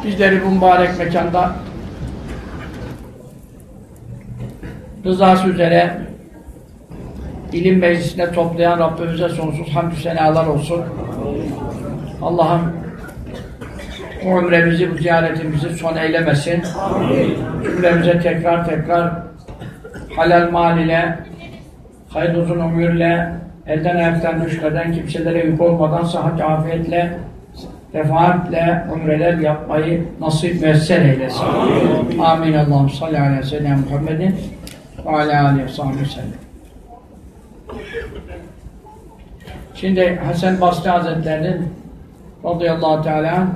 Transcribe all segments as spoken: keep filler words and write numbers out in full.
Bizleri bu mübarek mekanda rızası üzere ilim meclisine toplayan Rabbimize sonsuz hamdü senalar olsun. Allah'ım o ömremizi, bu ziyaretimizi son eylemesin. Cümlemize tekrar tekrar halal mal ile, hayırlı uzun ömürle, elden ayaktan düşmeden, kimselere yük olmadan, sıhhat afiyetle, defaatle ömreler yapmayı nasip müessir eylesin. Amin. Amin. Allah'ım salli aleyhi ve sellem Muhammedin ve alâ aleyhi ve sellem. Şimdi Hasan Basri Hazretleri'nin radıyallahu teala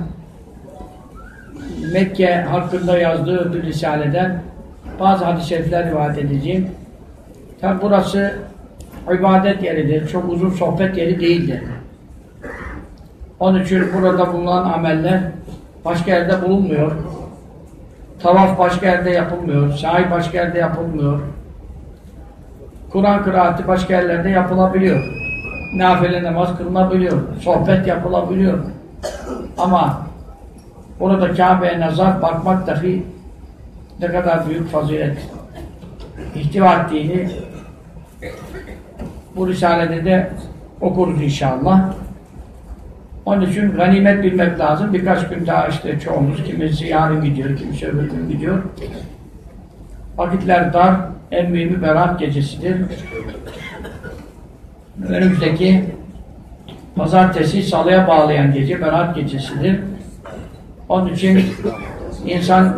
Mekke hakkında yazdığı bir risaleden bazı hadis-i şerifler rivayet edeceğim. Tabi burası ibadet yeridir, çok uzun sohbet yeri değildir. Onun için burada bulunan ameller başka yerde bulunmuyor. Tavaf başka yerde yapılmıyor, sahi başka yerde yapılmıyor. Kur'an kıraati başka yerlerde yapılabiliyor. Nafile namaz kılınabiliyor, sohbet yapılabiliyor. Ama burada Kabe'ye nazar bakmak dahi ne kadar büyük fazilet ihtiva ettiğini bu risalede de okuruz inşallah. Onun için ganimet bilmek lazım. Birkaç gün daha işte çoğumuz, kimisi yarın gidiyor, kimisi öbür gün gidiyor. Vakitler dar, en mühimi Berat gecesidir. Önümüzdeki pazartesi, salıya bağlayan gece Berat gecesidir. Onun için insan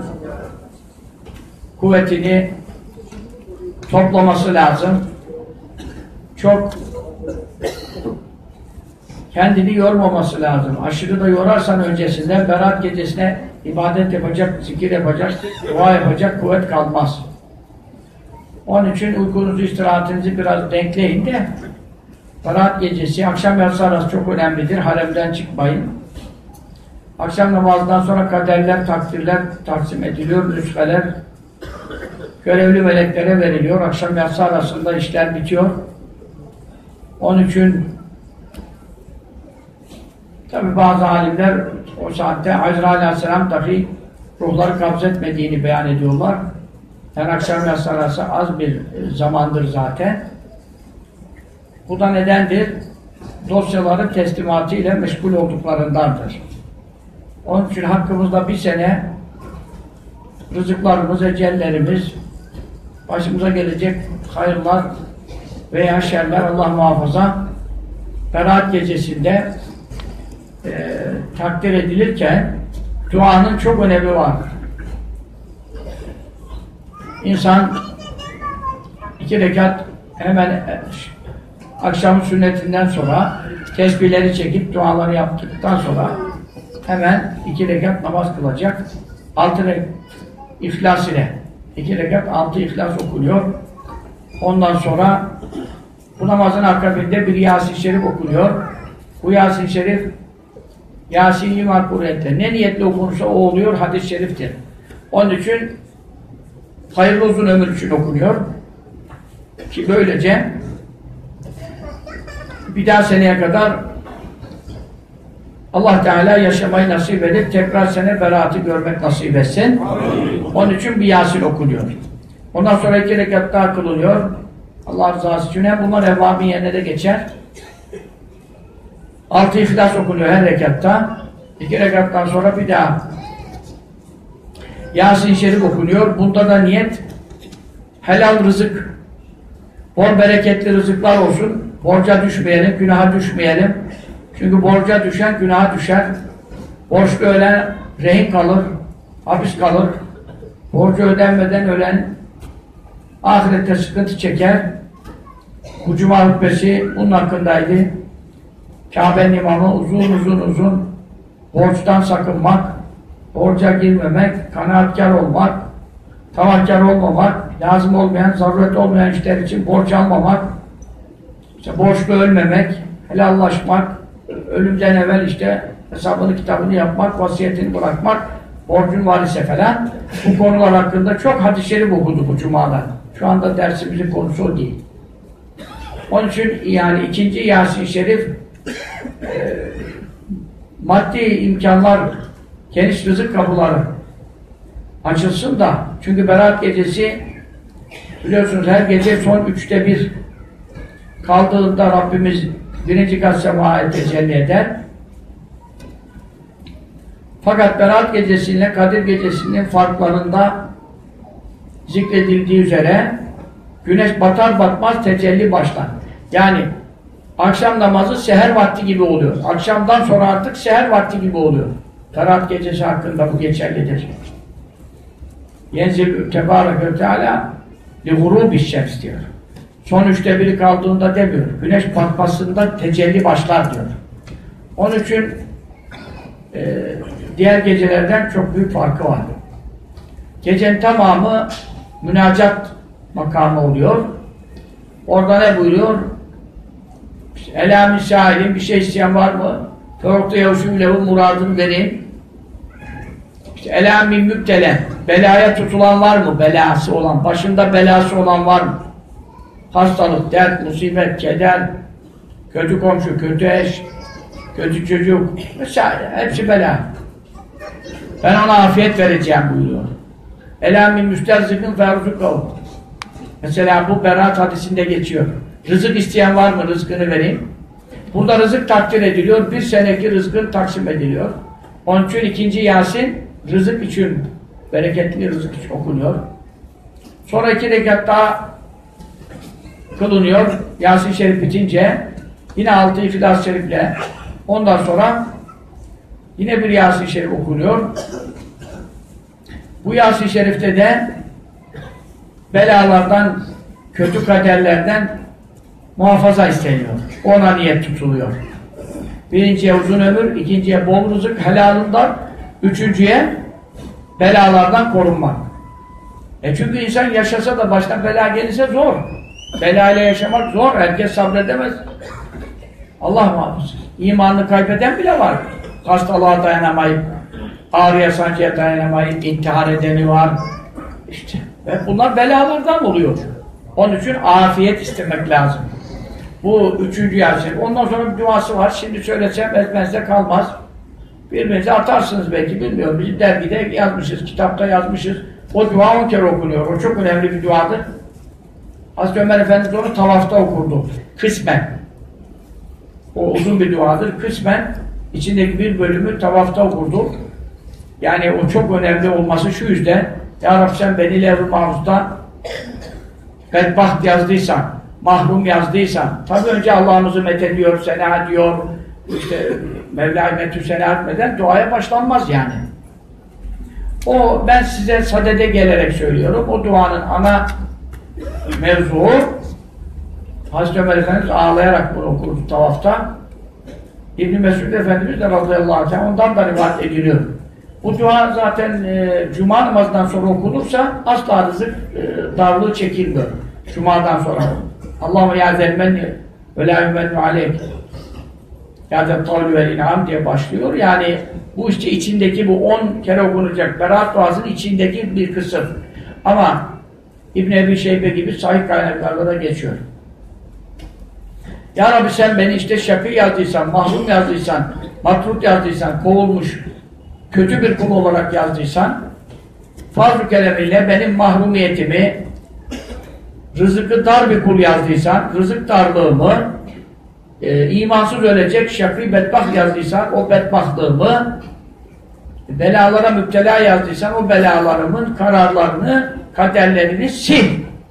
kuvvetini toplaması lazım. Çok kendini yormaması lazım. Aşırı da yorarsan öncesinden Berat gecesine ibadet yapacak, zikir yapacak, dua yapacak kuvvet kalmaz. Onun için uykunuzu, istirahatinizi biraz denkleyin de Berat gecesi, akşam yatsı arası çok önemlidir. Haremden çıkmayın. Akşam namazından sonra kaderler, takdirler taksim ediliyor, nüsfeler görevli meleklere veriliyor. Akşam yatsı arasında işler bitiyor. Onun için tabi bazı alimler o saatte Azrail Aleyhisselam dahi ruhları kabzetmediğini beyan ediyorlar. Yani akşam yatsı arası az bir zamandır zaten. Bu da nedendir? Dosyaların teslimatı ile meşgul olduklarındandır. Onun için hakkımızda bir sene rızıklarımız, ecellerimiz, başımıza gelecek hayırlar veya şerler Allah muhafaza Berat gecesinde e, takdir edilirken duanın çok önemi var. İnsan iki rekat hemen e, akşamın sünnetinden sonra tesbihleri çekip duaları yaptıktan sonra hemen iki rekat namaz kılacak. Altı rekat İhlas ile. İki rekat altı İhlas okunuyor. Ondan sonra bu namazın akabinde bir Yasin-i Şerif okunuyor. Bu Yasin-i Şerif Yasin-i Makburet'te ne niyetle okunursa o oluyor, hadis-i şeriftir. Onun için hayırlı uzun ömür için okunuyor. Ki böylece bir daha seneye kadar Allah Teala yaşamayı nasip edip tekrar sene Berat'ı görmek nasip etsin. Amin. Onun için bir Yasin okunuyor. Ondan sonra iki rekat daha kılınıyor. Allah rızası için bunlar evvabin yerine de geçer. Altı İhlas okunuyor her rekatta. İki rekattan sonra bir daha Yasin-i Şerif okunuyor. Bunda da niyet helal rızık, bol bereketli rızıklar olsun. Borca düşmeyelim, günaha düşmeyelim. Çünkü borca düşen günaha düşer. Borçlu ölen rehin kalır, hapis kalır. Borcu ödenmeden ölen ahirette sıkıntı çeker. Bu cuma hutbesi bunun hakkındaydı. Kabe'nin imamı uzun uzun uzun borçtan sakınmak, borca girmemek, kanaatkar olmak, tavakkar olmamak, lazım olmayan, zaruret olmayan işler için borç almamak, işte borçlu ölmemek, helallaşmak, ölümden evvel işte hesabını kitabını yapmak, vasiyetini bırakmak, borcun varise falan. Bu konular hakkında çok hadis-i şerif okudu bu cumada. Şu anda dersimizin konusu o değil. Onun için yani ikinci Yasin-i Şerif e, maddi imkanlar geniş rızık kapıları açılsın da, çünkü Berat gecesi biliyorsunuz her gece son üçte bir kaldığında Rabbimiz birinci kat semaya tecelli eder. Fakat Berat gecesiyle Kadir gecesinin farklarında zikredildiği üzere güneş batar batmaz tecelli başlar. Yani akşam namazı seher vakti gibi oluyor. Akşamdan sonra artık seher vakti gibi oluyor. Berat gecesi hakkında bu geçerlidir. Yenzil Tebareke ve Teala li gurubi şems diyor. Son üçte biri kaldığında demiyor. Güneş batmasında tecelli başlar diyor. Onun için e, diğer gecelerden çok büyük farkı var. Gecenin tamamı münacat makamı oluyor. Orada ne buyuruyor? İşte, Ela misailim, bir şey isteyen var mı? Fevkte yavşûlehu muradını vereyim. İşte Ela min müptelen, belaya tutulan var mı? Belası olan, başında belası olan var mı? Hastalık, dert, musibet, keder, kötü komşu, kötü eş, kötü çocuk, vesaire, hepsi bela. Ben ona afiyet vereceğim buyuruyor. Ela min müsterzikin ferzukav. Mesela bu Berat hadisinde geçiyor. Rızık isteyen var mı? Rızkını vereyim. Burada rızık takdir ediliyor. Bir seneki rızkın taksim ediliyor. Onun için ikinci Yasin rızık için, bereketli rızık için okunuyor. Sonra iki rekat daha kılınıyor. Yasin Şerif bitince yine altı İhlas Şerif'le ondan sonra yine bir Yasin Şerif okunuyor. Bu Yasin Şerif'te de belalardan, kötü kaderlerden muhafaza isteniyor. Ona niyet tutuluyor. Birinciye uzun ömür, ikinciye bol rızık helalından, üçüncüye belalardan korunmak. E çünkü insan yaşasa da baştan bela gelirse zor. Belayla yaşamak zor. Herkes sabredemez. Allah muhafaza. İmanını kaybeden bile var. Hastalığa dayanamayıp, ağrıya sancıya dayanamayıp intihar edeni var. İşte. Ve bunlar belalardan oluyor. Onun için afiyet istemek lazım. Bu üçüncü Yasin. Ondan sonra bir duası var. Şimdi söylesem ezmenizde kalmaz. Birbirinize atarsınız belki, bilmiyorum. Bizim dergide yazmışız, kitapta yazmışız. O dua on kere okunuyor. O çok önemli bir duadır. Hazreti Ömer Efendimiz onu tavafta okurdu. Kısmen. O uzun bir duadır. Kısmen içindeki bir bölümü tavafta okurdu. Yani o çok önemli olması şu yüzden. Ya Rabbi sen beni levh-i mahfuzdan bedbaht yazdıysan, mahrum yazdıysan, tabi önce Allah'ımızı methediyor, sena diyor, işte Mevla-i Metü sena etmeden duaya başlanmaz yani. O, ben size sadede gelerek söylüyorum, o duanın ana mevzuu, Hazreti Ömer Efendimiz ağlayarak bunu okurdu tavafta. İbn-i Mesud Efendimiz de radıyallahu anh, ondan da rivayet ediliyor. Bu dua zaten e, Cuma namazından sonra okunursa asla rızık e, darlığı çekilmiyor. Cuma'dan sonra. Allahu ya zelmenni ve la yumennu aleyk ya zel tavli vel in'am diye başlıyor. Yani bu işte içindeki bu on kere okunacak Berat duasının içindeki bir kısım. Ama İbn Ebi Şeybe gibi sahih kaynaklarda da geçiyor. Ya Rabbi sen beni işte şakî yazdıysan, mahrum yazdıysan, matrut yazdıysan, kovulmuş, kötü bir kul olarak yazdıysan, farz-ı keremiyle benim mahrumiyetimi, rızıkı dar bir kul yazdıysan, rızık darlığımı, e, imansız ölecek şakî bedbaht yazdıysan, o bedbahtlığımı, belalara müptela yazdıysan, o belalarımın kararlarını, kaderlerini sil.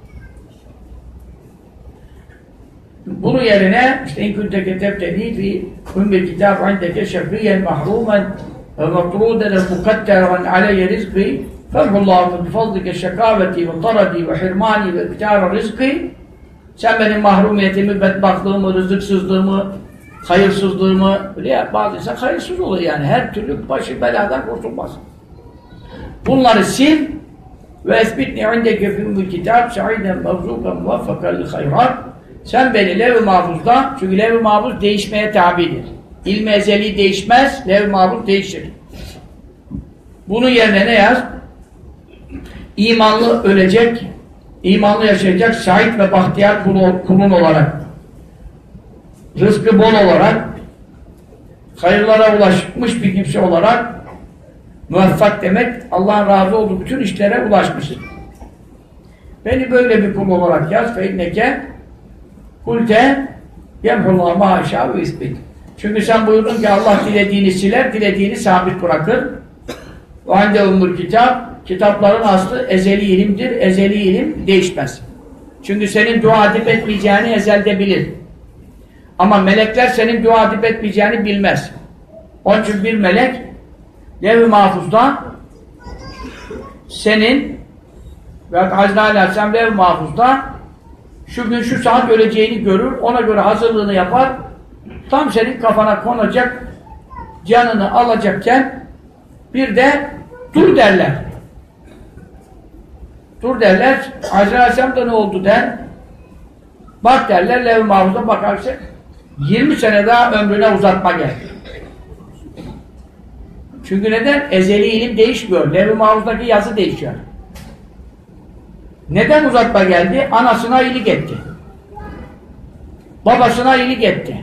Bunun yerine işte in kunte ketebteni fi ummil kitab indeke şakîyen mahrumen ve matrûden mukadderen aleyye rizkî fevhullâhu bifadlike şekâveti ve taradi ve hirmani ve iktâra rizkî. Sen benim mahrumiyetimi, bedbahtlığımı, rızıksızlığımı, hayırsızlığımı, öyle ya, bazı insan hayırsız olur yani. Her türlü başı beladan kurtulmaz. Bunları sil ve esbitni indeke fi ummil kitab sa'iden mevzûken muvaffakan li hayrat. Sen beni levh-i mahfuzda, çünkü levh-i mahfuz değişmeye tabidir. İlm-i ezeli değişmez, levh-i mahfuz değişir. Bunun yerine ne yaz? İmanlı ölecek, imanlı yaşayacak, şahit ve bahtiyar kulun olarak, rızkı bol olarak, hayırlara ulaşmış bir kimse olarak Muvaffak demek Allah'ın razı olduğu bütün işlere ulaşmışız. Beni böyle bir kul olarak yaz. Feinneke kulte yemhullah maşâ ve isbit. Çünkü sen buyurdun ki Allah dilediğini siler, dilediğini sabit bırakır. O halde umur kitap, kitapların aslı ezeli ilimdir. Ezeli ilim değişmez. Çünkü senin dua edip etmeyeceğini ezelde bilir. Ama melekler senin dua edip etmeyeceğini bilmez. Onun için bir melek Lev-i Mahfuz'da senin ve Hazreti Aleyhisselam Lev-i Mahfuz'da şu gün şu saat öleceğini görür, ona göre hazırlığını yapar, tam senin kafana konacak, canını alacakken bir de dur derler. Dur derler, Hazreti Aleyhisselam da ne oldu der, bak derler, Lev-i Mahfuz'a bakarsın, yirmi sene daha ömrüne uzatma geldi. Çünkü neden? Ezeli ilim değişmiyor. Lev-i Mahfuz'daki yazı değişiyor. Neden uzatma geldi? Anasına iyilik etti. Babasına iyilik etti.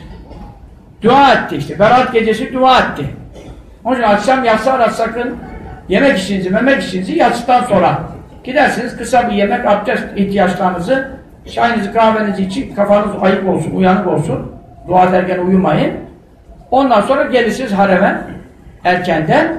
Dua etti işte. Berat gecesi dua etti. Onun için akşam yatsı arası sakın yemek işinizi, memek işinizi yatsıdan sonra gidersiniz kısa bir yemek, abdest ihtiyaçlarınızı, çayınızı, kahvenizi için kafanız ayık olsun, uyanık olsun. Dua ederken uyumayın. Ondan sonra gelirsiniz hareme erkenden.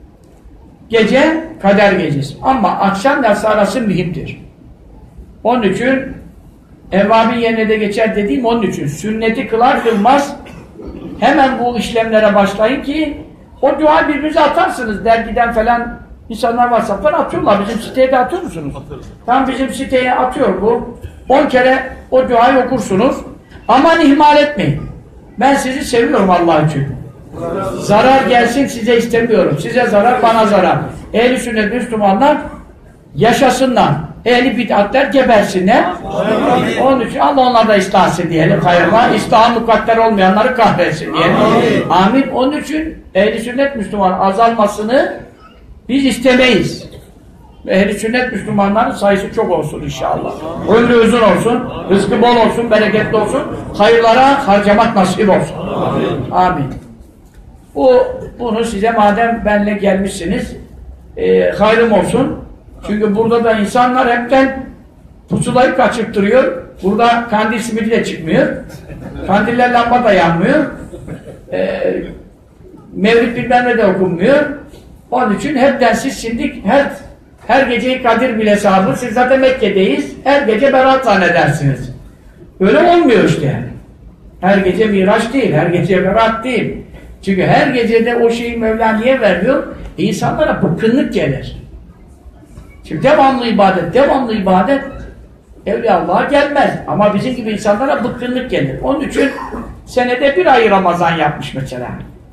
Gece kader gecesi. Ama akşam yatsı arası mühimdir. Onun için evvabin yerine de geçer dediğim onun için. Sünneti kılar kılmaz hemen bu işlemlere başlayın ki o dua birbirinize atarsınız. Dergiden falan insanlar WhatsApp'tan atıyorlar. Bizim siteye de atıyor musunuz? Tam bizim siteye atıyor bu. On kere o duayı okursunuz. Aman ihmal etmeyin. Ben sizi seviyorum Allah için. Zarar gelsin size istemiyorum. Size zarar, bana zarar. Ehl-i sünnet Müslümanlar yaşasınlar. Ehl-i bid'atler gebersinler. Amin. Onun için Allah onları da ıslah etsin diyelim. Hayırlar. İslah'a mukadder olmayanları kahretsin diyelim. Amin. Amin. Onun için ehl-i sünnet Müslüman azalmasını biz istemeyiz. Ehl-i sünnet Müslümanların sayısı çok olsun inşallah. Ömrü uzun olsun, rızkı bol olsun, bereketli olsun. Hayırlara harcamak nasip olsun. Amin. Amin. Bu, bunu size madem benle gelmişsiniz, e, hayrım olsun. Çünkü burada da insanlar hepten pusulayı kaçırttırıyor. Burada kandil simidi de çıkmıyor. Kandiller lamba da yanmıyor. E, Mevlid bilmem ne de okunmuyor. Onun için hepten siz şimdi her her geceyi Kadir bile hesabı. Siz zaten Mekke'deyiz. Her gece berat zannedersiniz. Öyle olmuyor işte yani. Her gece Miraç değil, her gece berat değil. Çünkü her gecede o şeyi Mevla niye vermiyor? E insanlara bıkkınlık gelir. Şimdi devamlı ibadet, devamlı ibadet Evliyaullah'a gelmez. Ama bizim gibi insanlara bıkkınlık gelir. Onun için senede bir ay Ramazan yapmış mesela.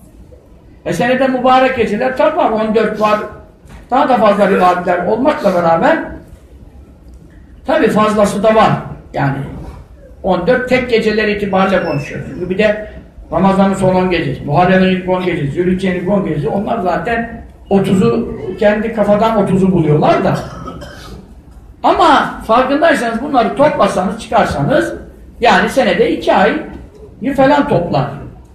E senede mübarek geceler tabi var, on dört var. Daha da fazla rivayetler olmakla beraber tabi fazlası da var. Yani on dört tek geceler itibariyle konuşuyoruz. Çünkü bir de Ramazan'ın son on gecesi, Muharrem'in ilk on gecesi, Zülhicce'nin ilk on gecesi, onlar zaten otuzu, kendi kafadan otuzu buluyorlar da. Ama farkındaysanız bunları toplasanız, çıkarsanız, yani senede iki ay falan toplar.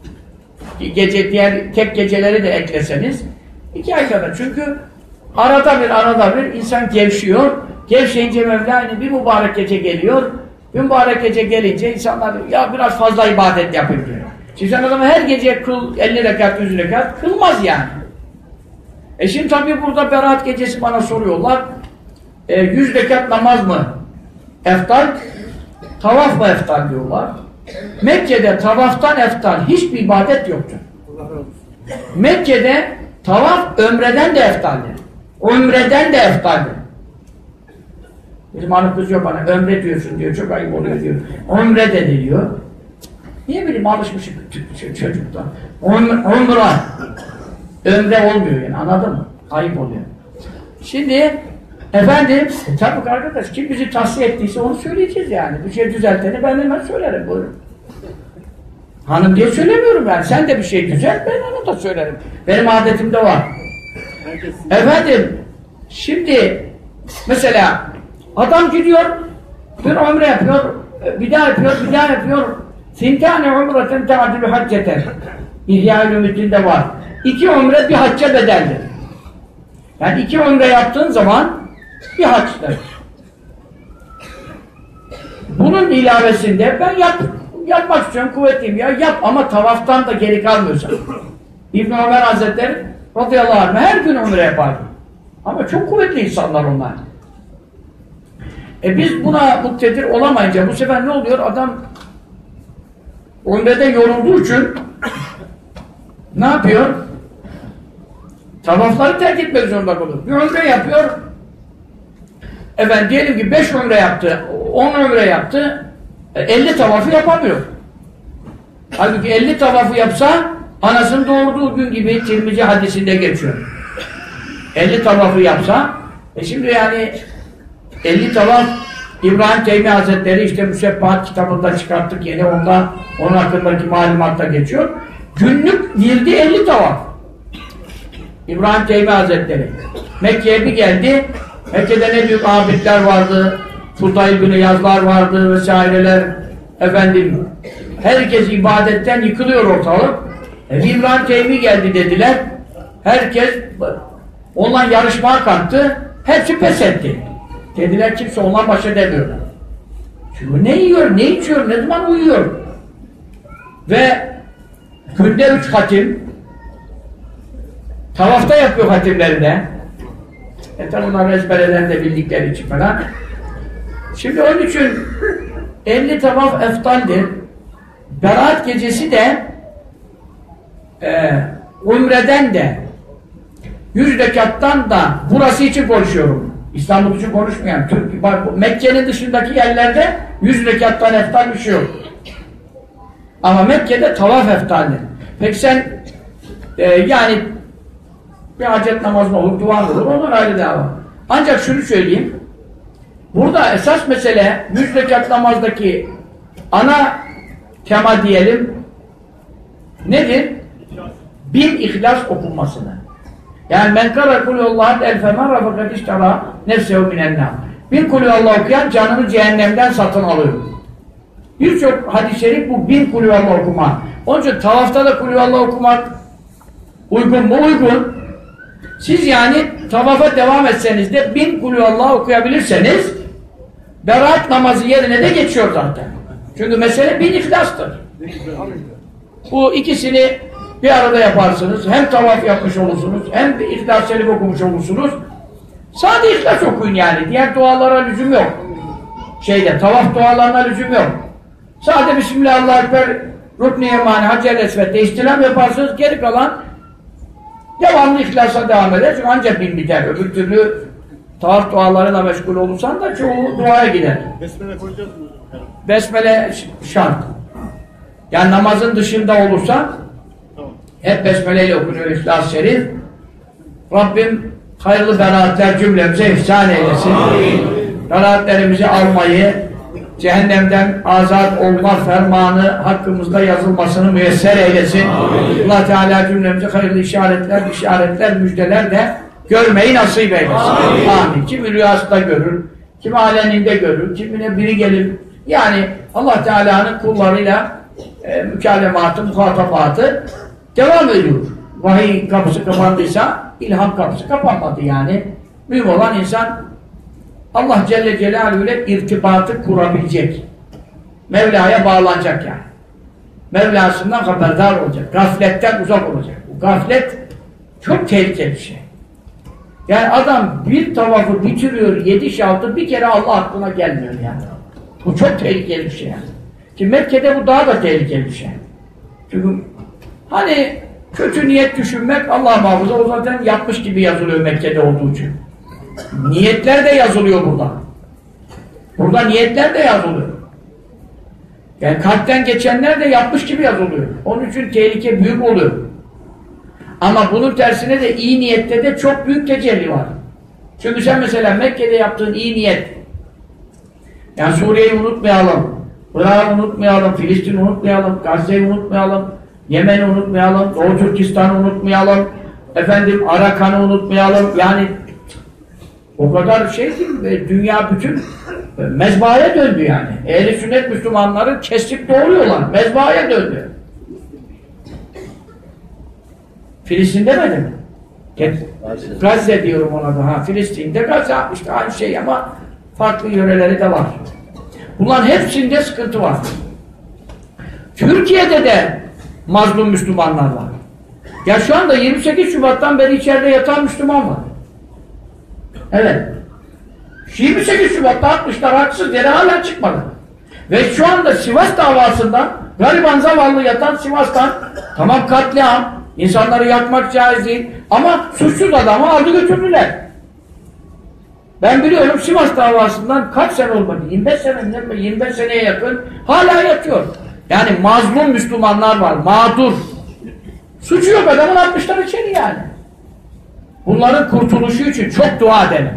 Gece, diğer tek geceleri de ekleseniz, iki ay kadar. Çünkü arada bir, arada bir insan gevşiyor. Gevşeyince Mevla'nın bir mübarek gece geliyor. Bir mübarek gece gelince insanlar ya biraz fazla ibadet yapayım diyor. Şimdi sen adamı her gece kıl, elli rekat, yüz rekat kılmaz yani. E şimdi tabii burada Berat gecesi bana soruyorlar. E, yüz rekat namaz mı eftal? Tavaf mı eftal diyorlar. Mekke'de tavaftan eftal hiçbir ibadet yoktur. Mekke'de tavaf ömreden de eftaldir. Ömreden de eftaldir. Bizim hanım kızıyor bana, ömre diyorsun diyor, çok ayıp oluyor diyor. Ömre de diyor. Niye bileyim alışmışım çocuktan. Ömre. Ömre olmuyor yani, anladın mı? Ayıp oluyor. Şimdi efendim, e, tabii arkadaş, kim bizi tavsiye ettiyse onu söyleyeceğiz yani. Bir şey düzelteni ben hemen söylerim. Buyurun. Hanım diye söylemiyorum ben. Sen de bir şey düzelt, ben onu da söylerim. Benim adetimde var. Efendim, şimdi mesela adam gidiyor, bir ömre yapıyor, bir daha yapıyor, bir daha yapıyor. Sintâne umreten te'adilü hacceten. İhya-ül Ümiddin'de var. İki ömre bir hacca bedeldir. Yani iki umre yaptığın zaman bir haçtır. Bunun ilavesinde ben yap, yapmak istiyorum, kuvvetliyim ya yap ama tavaftan da geri kalmıyorsan. İbn Ömer Hazretleri radıyallahu anh her gün umre yapardı. Ama çok kuvvetli insanlar onlar. E biz buna muktedir olamayınca bu sefer ne oluyor? Adam umrede yorulduğu için ne yapıyor? Tavafları terk etmek zorunda kalıyor. Bir umre yapıyor. Efendim diyelim ki beş umre yaptı, on umre yaptı, elli tavafı yapamıyor. Halbuki elli tavafı yapsa anasının doğurduğu gün gibi Tirmizi hadisinde geçiyor. elli tavafı yapsa e şimdi yani elli tavaf İbrahim Teymi Hazretleri işte Müsebbahat kitabında çıkarttık yine onda onun hakkındaki malumatta geçiyor. Günlük girdi elli tavaf. İbrahim Teymi Hazretleri Mekke'ye bir geldi. Mekke'de ne büyük abidler vardı. Fudayl bin Yazlar vardı vesaireler. Efendim herkes ibadetten yıkılıyor ortalık. E, İbrahim Teymi geldi dediler. Herkes onunla yarışmaya kalktı. Hepsi pes etti. Dediler kimse onunla baş edemiyor. Çünkü ne yiyor, ne içiyor, ne zaman uyuyor. Ve günde üç hatim tavafta yapıyor hatimlerinde. E tabi bunlar ezberlerinde bildikleri için falan. Şimdi onun için elli tavaf eftaldir. Berat gecesi de e, umreden de yüz rekattan da burası için konuşuyorum. İstanbul için konuşmayan. Türk, bak, Mekke'nin dışındaki yerlerde yüz rekattan eftal bir şey yok. Ama Mekke'de tavaf eftaldir. Peki sen e, yani bir hacet namazı olur, dua olur, onlar ayrı dava. Ancak şunu söyleyeyim. Burada esas mesele yüz rekat namazdaki ana tema diyelim nedir? Bin ihlas okunmasını. Yani men kara kulüllahat el femen rafakat iştara nefsehu minennâ. Bin kulüvallah okuyan canını cehennemden satın alıyor. Birçok hadis-i şerif bu bin kulüvallah okuma. Onun için tavafta da kulüvallah okumak uygun mu? Uygun. Siz yani tavafa devam etseniz de bin kulüvallah okuyabilirseniz berat namazı yerine de geçiyor zaten. Çünkü mesele bin ihlastır. Bu ikisini bir arada yaparsınız. Hem tavaf yapmış olursunuz, hem de İhlas-ı Şerif okumuş olursunuz. Sadece ihlas okuyun yani. Diğer dualara lüzum yok. Şeyde, tavaf dualarına lüzum yok. Sadece Bismillahirrahmanirrahim, Rukn-i Yemani, Hacer Esved'de istilam yaparsınız. Geri kalan devamlı ihlasa devam eder. Çünkü ancak bin biter. Öbür türlü tavaf dualarıyla meşgul olursan da çoğu duaya gider. Besmele koyacağız mı? Besmele şart. Yani namazın dışında olursa hep besmele ile okunuyor İhlas-ı Şerif. Rabbim hayırlı beraatler cümlemize ihsan eylesin. Beraatlerimizi almayı, cehennemden azat olma fermanı hakkımızda yazılmasını müyesser eylesin. Allah Teala cümlemize hayırlı işaretler, işaretler, müjdeler de görmeyi nasip eylesin. Amin. Amin. Kimi rüyasında görür, kimi aleninde görür, kimine biri gelir. Yani Allah Teala'nın kullarıyla e, mükalematı, muhatabatı devam ediyor. Vahiy kapısı kapandıysa ilham kapısı kapanmadı yani. Mühim olan insan Allah Celle Celaluhu ile irtibatı kurabilecek. Mevla'ya bağlanacak yani. Mevlasından haberdar olacak. Gafletten uzak olacak. Bu gaflet çok tehlikeli bir şey. Yani adam bir tavafı bitiriyor, yedi şaltı bir kere Allah aklına gelmiyor yani. Bu çok tehlikeli bir şey yani. Ki Mekke'de bu daha da tehlikeli bir şey. Çünkü hani kötü niyet düşünmek Allah muhafaza o zaten yapmış gibi yazılıyor Mekke'de olduğu için. Niyetler de yazılıyor burada. Burada niyetler de yazılıyor. Yani kalpten geçenler de yapmış gibi yazılıyor. Onun için tehlike büyük oluyor. Ama bunun tersine de iyi niyette de çok büyük tecelli var. Çünkü sen mesela Mekke'de yaptığın iyi niyet, yani Suriye'yi unutmayalım, Irak'ı unutmayalım, Filistin'i unutmayalım, Gazze'yi unutmayalım, Yemen'i unutmayalım, Doğu Türkistan'ı unutmayalım, efendim Arakan'ı unutmayalım, yani o kadar şey ki dünya bütün mezbahaya döndü yani. Ehl-i sünnet Müslümanları kesip doğruyorlar, mezbahaya döndü. Filistin demedi mi? Gazze diyorum ona da. Ha, Filistin'de Gazze işte aynı şey ama farklı yöreleri de var. Bunların hepsinde sıkıntı var. Türkiye'de de mazlum Müslümanlar var. Ya şu anda yirmi sekiz Şubat'tan beri içeride yatan Müslüman var. Evet. yirmi sekiz Şubat'ta atmışlar haksız yere hala çıkmadı. Ve şu anda Sivas davasından gariban zavallı yatan Sivas'tan tamam katliam, insanları yakmak caiz değil ama suçsuz adamı aldı götürdüler. Ben biliyorum Sivas davasından kaç sene olmadı? yirmi beş sene mi? yirmi beş seneye yakın hala yatıyor. Yani mazlum Müslümanlar var, mağdur. Suçu yok adamın atmışlar içeri yani. Bunların kurtuluşu için çok dua edelim.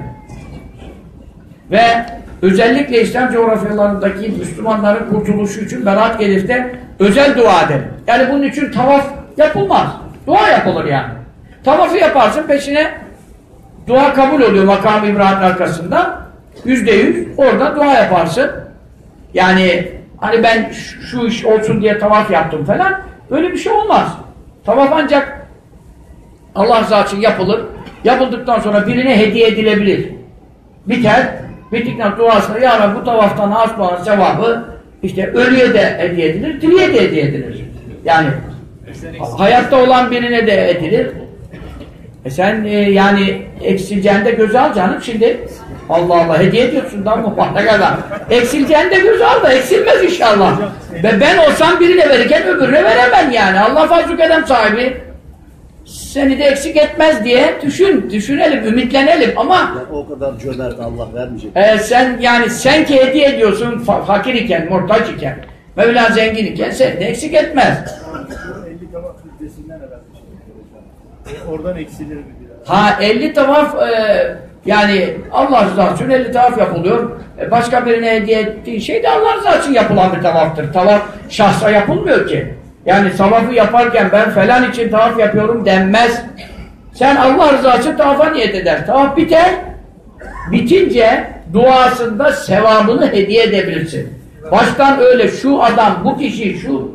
Ve özellikle İslam coğrafyalarındaki Müslümanların kurtuluşu için Berat Gelif'te özel dua edelim. Yani bunun için tavaf yapılmaz. Dua yapılır yani. Tavafı yaparsın peşine dua kabul oluyor makam-ı İbrahim'in arkasında. Yüzde yüz orada dua yaparsın. Yani hani ben şu iş olsun diye tavaf yaptım falan. Öyle bir şey olmaz. Tavaf ancak Allah rızası için yapılır. Yapıldıktan sonra birine hediye edilebilir. Biter. Bittikten duasına ya Rabbi bu tavaftan hasbulan sevabı işte ölüye de hediye edilir, diriye de hediye edilir. Yani hayatta olan birine de edilir. E sen e, yani eksileceğinde göze al canım şimdi. Allah Allah hediye ediyorsun da mübarek kadar. Eksileceğinde göze al da eksilmez inşallah. Ve ben olsam birine verirken öbürüne veremem yani. Allah fazl-ı kerem sahibi seni de eksik etmez diye düşün, düşünelim, ümitlenelim ama ya o kadar cömert Allah vermeyecek. E, sen yani sen ki hediye ediyorsun fa fakir iken, muhtaç iken, Mevla zengin iken seni de eksik etmez. elli tavaf müddesinden herhalde. Oradan eksilir mi biraz? Ha elli tavaf e, yani Allah rızası için elli tavaf yapılıyor. E, başka birine hediye ettiği şey de Allah rızası için yapılan bir tavaftır. Tavaf şahsa yapılmıyor ki. Yani tavafı yaparken ben falan için tavaf yapıyorum denmez. Sen Allah rızası için tavafa niyet eder. Tavaf biter. Bitince duasında sevabını hediye edebilirsin. Baştan öyle şu adam, bu kişi, şu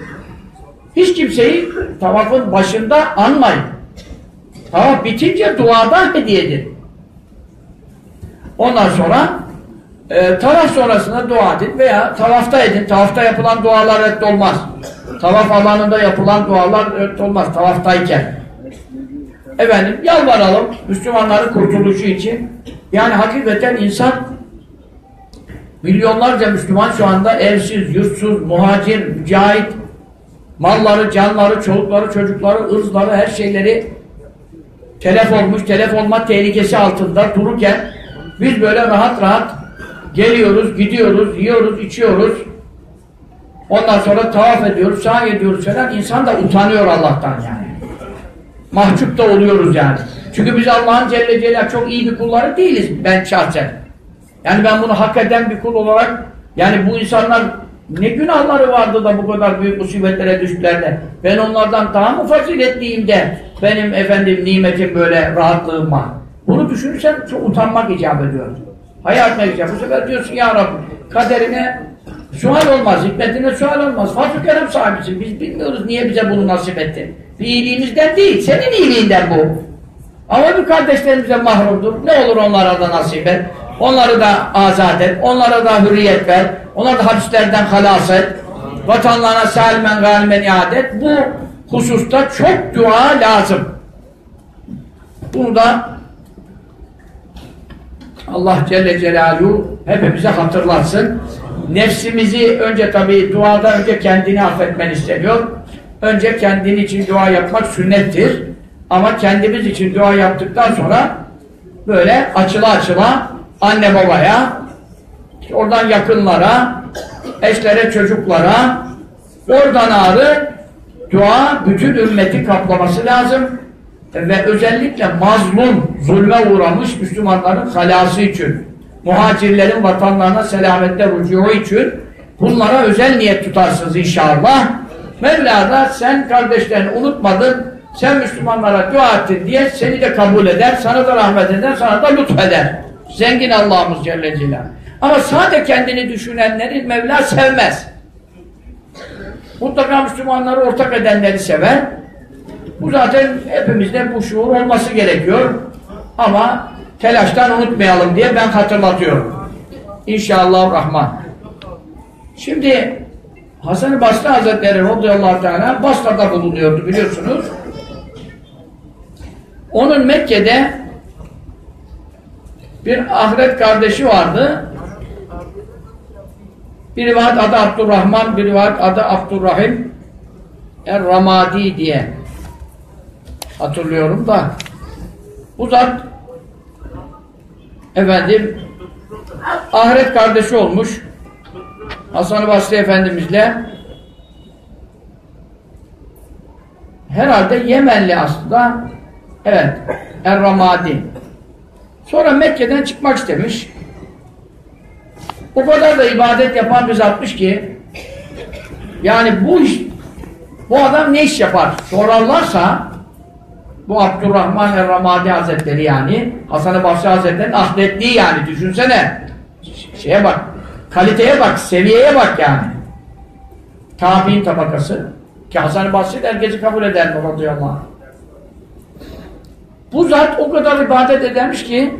hiç kimseyi tavafın başında anmayın. Tavaf bitince duadan hediye edin. Ondan sonra e, tavaf sonrasında dua edin veya tavafta edin. Tavafta yapılan dualar reddolmaz. Tavaf alanında yapılan dualar reddolmaz tavaftayken. Efendim yalvaralım Müslümanların kurtuluşu için. Yani hakikaten insan milyonlarca Müslüman şu anda evsiz, yurtsuz, muhacir, mücahit, malları, canları, çolukları, çocukları, ırzları, her şeyleri telef olmuş, telef olma tehlikesi altında dururken biz böyle rahat rahat geliyoruz, gidiyoruz, yiyoruz, içiyoruz. Ondan sonra tavaf ediyoruz, sahi ediyoruz falan. İnsan da utanıyor Allah'tan yani. Mahcup da oluyoruz yani. Çünkü biz Allah'ın Celle Celaluhu çok iyi bir kulları değiliz ben şahsen. Yani ben bunu hak eden bir kul olarak yani bu insanlar ne günahları vardı da bu kadar büyük musibetlere düştüler de ben onlardan daha mı faziletliyim de benim efendim nimetim böyle rahatlığım var. Bunu düşünürsen çok utanmak icap ediyor. Hayatına icap. Bu sefer diyorsun ya Rabbi kaderine sual olmaz, hikmetine sual olmaz. Fazl-ı kerem sahibisin. Biz bilmiyoruz niye bize bunu nasip etti. Bir iyiliğimizden değil, senin iyiliğinden bu. Ama bir kardeşlerimize mahrumdur. Ne olur onlara da nasip et. Onları da azat et. Onlara da hürriyet ver. Onları da hapislerden halas et. Vatanlarına salimen galimen iade et. Bu hususta çok dua lazım. Bunu da Allah Celle Celaluhu hepimize hatırlatsın. Nefsimizi önce tabii duadan önce kendini affetmen isteniyor. Önce kendin için dua yapmak sünnettir. Ama kendimiz için dua yaptıktan sonra böyle açıla açıla anne babaya, oradan yakınlara, eşlere, çocuklara, oradan ağrı dua bütün ümmeti kaplaması lazım. Ve özellikle mazlum, zulme uğramış Müslümanların halası için, muhacirlerin vatanlarına selamette rücu için bunlara özel niyet tutarsınız inşallah. Mevla da sen kardeşlerini unutmadın, sen Müslümanlara dua ettin diye seni de kabul eder, sana da rahmet eder, sana da lütfeder. Zengin Allah'ımız Celle Celaluhu. Ama sadece kendini düşünenleri Mevla sevmez. Mutlaka Müslümanları ortak edenleri sever. Bu zaten hepimizde bu şuur olması gerekiyor. Ama telaştan unutmayalım diye ben hatırlatıyorum. İnşallah Rahman. Şimdi Hasan-ı Basri Hazretleri radıyallahu teala Basra'da bulunuyordu biliyorsunuz. Onun Mekke'de bir ahiret kardeşi vardı. Bir rivayet adı Abdurrahman, bir rivayet adı Abdurrahim Er-Ramadi diye hatırlıyorum da bu zat efendim ahiret kardeşi olmuş Hasan-ı Basri Efendimizle. Herhalde Yemenli aslında. Evet. Er-Ramadi. Sonra Mekke'den çıkmak istemiş. O kadar da ibadet yapan bir zatmış ki yani bu iş bu adam ne iş yapar? Sorarlarsa bu Abdurrahman Er-Ramadi Hazretleri yani Hasan-ı Basri Hazretleri'nin ahletliği yani düşünsene. Şeye bak. Kaliteye bak. Seviyeye bak yani. Tabi'in tabakası. Ki Hasan-ı Basri herkesi kabul eder mi radıyallahu anh. Bu zat o kadar ibadet edermiş ki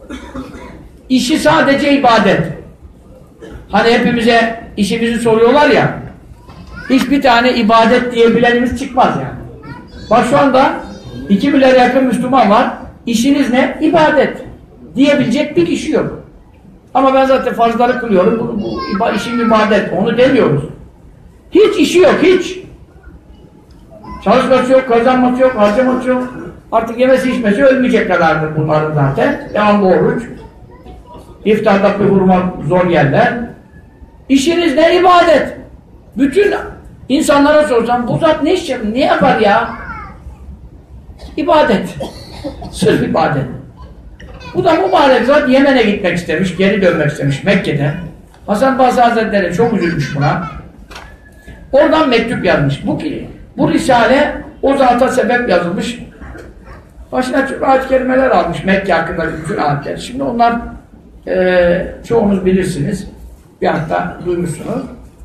işi sadece ibadet. Hani hepimize işimizi soruyorlar ya hiçbir tane ibadet diyebilenimiz çıkmaz yani. Bak şu anda iki milyara yakın Müslüman var. İşiniz ne? İbadet. Diyebilecek bir kişi yok. Ama ben zaten farzları kılıyorum. Bu, bu işim ibadet. Onu demiyoruz. Hiç işi yok. Hiç. Çalışması yok. Kazanması yok. Harcaması yok. Artık yemesi içmesi ölmeyecek kadardır bunların zaten. Devamlı oruç. İftarda bir hurma zor yerler. İşiniz ne? İbadet. Bütün insanlara sorsam bu zat ne iş yapar? Ne yapar ya? İbadet. Sırf ibadet. Bu da mübarek zat Yemen'e gitmek istemiş, geri dönmek istemiş Mekke'de. Hasan Basri Hazretleri çok üzülmüş buna. Oradan mektup yazmış. Bu ki, bu risale o zata sebep yazılmış. Başına çok ayet-i kerimeler almış Mekke hakkında bütün ayetler. Şimdi onlar e, çoğunuz bilirsiniz. Bir hatta duymuşsunuz.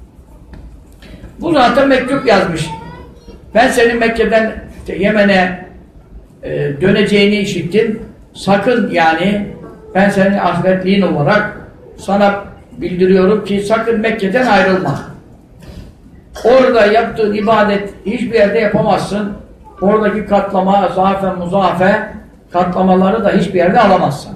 Bu zata mektup yazmış. Ben senin Mekke'den işte Yemen'e e, döneceğini işittim. Sakın yani ben senin ahiretliğin olarak sana bildiriyorum ki sakın Mekke'den ayrılma. Orada yaptığın ibadet hiçbir yerde yapamazsın. Oradaki katlama, zafe, muzafe katlamaları da hiçbir yerde alamazsın.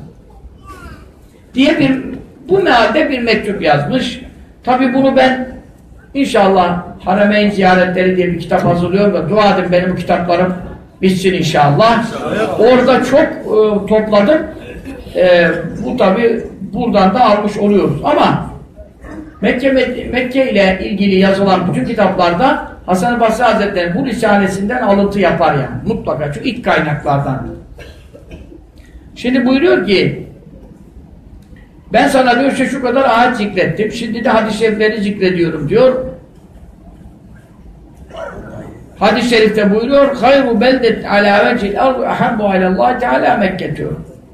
Diye bir bu mealde bir mektup yazmış. Tabi bunu ben inşallah Harameyn Ziyaretleri diye bir kitap hazırlıyorum da dua edin benim bu kitaplarım bitsin inşallah. Orada çok e, topladım. E, bu tabi buradan da almış oluyoruz. Ama Mekke, Mekke ile ilgili yazılan bütün kitaplarda Hasan-ı Basri Hazretleri bu risalesinden alıntı yapar yani. Mutlaka. Çünkü ilk kaynaklardan. Şimdi buyuruyor ki ben sana diyor işte şu kadar ayet zikrettim. Şimdi de hadis-i şerifleri zikrediyorum diyor. Hadis-i şerifte buyuruyor hayru beldet ala vecil ardu ahabbu alallah teala Mekke diyor.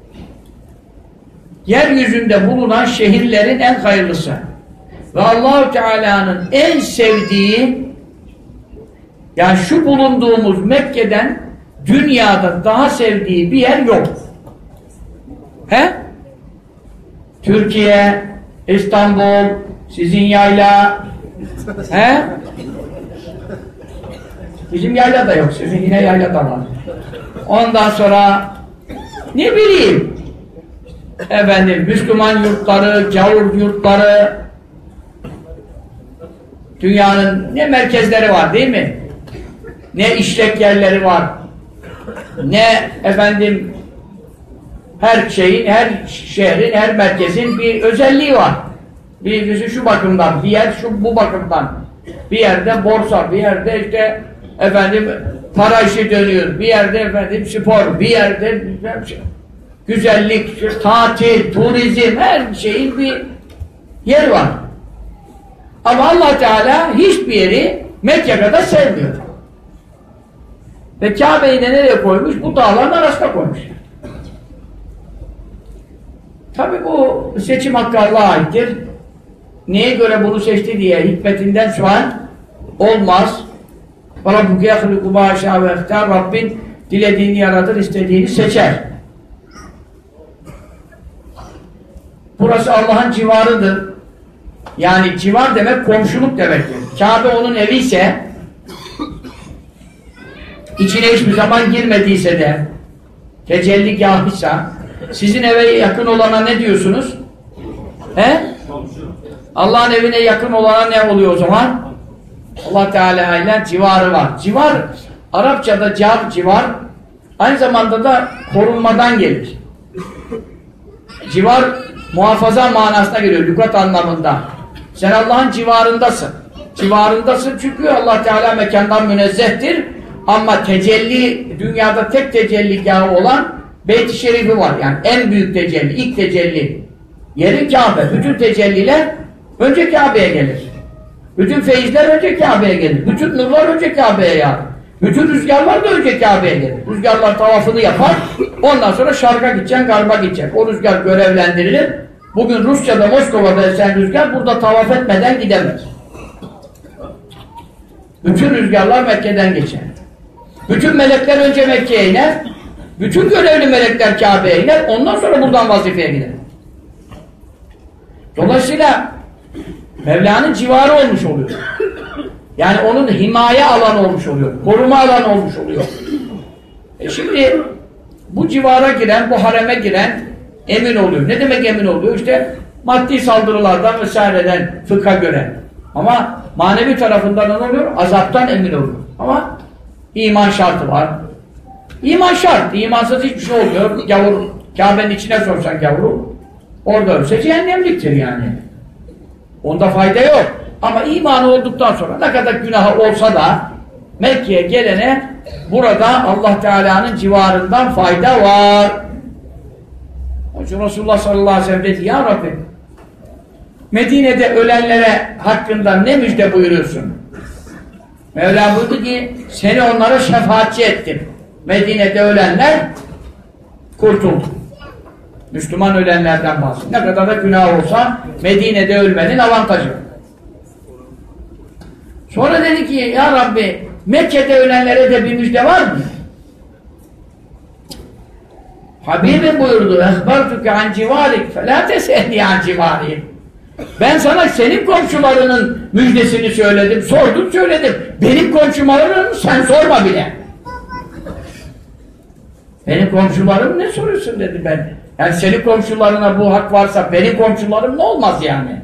Yeryüzünde bulunan şehirlerin en hayırlısı ve Allah-u Teala'nın en sevdiği yani şu bulunduğumuz Mekke'den dünyada daha sevdiği bir yer yok. He? Türkiye, İstanbul, sizin yayla, he? Bizim yayla da yok, sizin yine yayla da var. Ondan sonra ne bileyim efendim Müslüman yurtları, gavur yurtları, dünyanın ne merkezleri var değil mi? Ne işlek yerleri var, ne efendim her şeyin, her şehrin, her merkezin bir özelliği var. Birisi şu bakımdan, bir yer şu bu bakımdan. Bir yerde borsa, bir yerde işte efendim para işi dönüyor, bir yerde efendim spor, bir yerde güzellik, tatil, turizm, her şeyin bir yeri var. Ama Allah Teala hiçbir yeri Mekke kadar sevmiyor. Ve Kabe'yi de nereye koymuş? Bu dağların arasına koymuş. Tabi bu seçim hakkı Allah'a aittir. Neye göre bunu seçti diye hikmetinden şu an olmaz. وَرَبُّكَ يَخْلُقُ مَا يَشَاءُ وَيَخْتَارُ Rabbin dilediğini yaratır, istediğini seçer. Burası Allah'ın civarıdır. Yani civar demek komşuluk demektir. Kabe onun evi ise, içine hiçbir zaman girmediyse de, tecelligâhıysa, sizin eve yakın olana ne diyorsunuz? He? Allah'ın evine yakın olana ne oluyor o zaman? Allah Teala ile civarı var. Civar, Arapçada car, civar, aynı zamanda da korunmadan gelir. Civar, muhafaza manasına geliyor, lügat anlamında. Sen Allah'ın civarındasın. Civarındasın çünkü Allah Teala mekandan münezzehtir. Ama tecelli, dünyada tek tecelligahı olan Beyt-i Şerifi var. Yani en büyük tecelli, ilk tecelli yeri Kabe. Bütün tecelliler önce Kabe'ye gelir. Bütün feyizler önce Kabe'ye gelir. Bütün nurlar önce Kabe'ye yağar. Bütün rüzgarlar da önce Kabe'ye gelir. Rüzgarlar tavafını yapar. Ondan sonra şarka gideceksin, garba gideceksin. O rüzgar görevlendirilir. Bugün Rusya'da, Moskova'da esen rüzgar burada tavaf etmeden gidemez. Bütün rüzgarlar Mekke'den geçer. Bütün melekler önce Mekke'ye iner. Bütün görevli melekler Kabe'ye iner. Ondan sonra buradan vazifeye gider. Dolayısıyla Mevla'nın civarı olmuş oluyor. Yani onun himaye alanı olmuş oluyor. Koruma alanı olmuş oluyor. E şimdi bu civara giren, bu hareme giren emin oluyor. Ne demek emin oluyor? İşte maddi saldırılardan vesaireden fıkha göre. Ama manevi tarafından ne oluyor? Azaptan emin oluyor. Ama iman şartı var. İman şart. İmansız hiçbir şey olmuyor. Gavur, Kabe'nin içine sorsan gavuru, orada ölse cehennemliktir yani. Onda fayda yok. Ama imanı olduktan sonra ne kadar günahı olsa da Mekke'ye gelene burada Allah Teala'nın civarından fayda var. Onun için Resulullah sallallahu aleyhi ve sellem dedi, ya Rabbi Medine'de ölenlere hakkında ne müjde buyuruyorsun? Mevla buyurdu ki seni onlara şefaatçi ettim. Medine'de ölenler kurtuldu. Müslüman ölenlerden bahsediyor. Ne kadar da günah olsa Medine'de ölmenin avantajı. Sonra dedi ki ya Rabbi Mekke'de ölenlere de bir müjde var mı? Habibim buyurdu ehbartuke an civarik felâ teselni an civarik. Ben sana senin komşularının müjdesini söyledim, sordum söyledim. Benim komşularının sen sorma bile. Benim komşularım ne soruyorsun dedi ben. Yani senin komşularına bu hak varsa benim komşularım ne olmaz yani.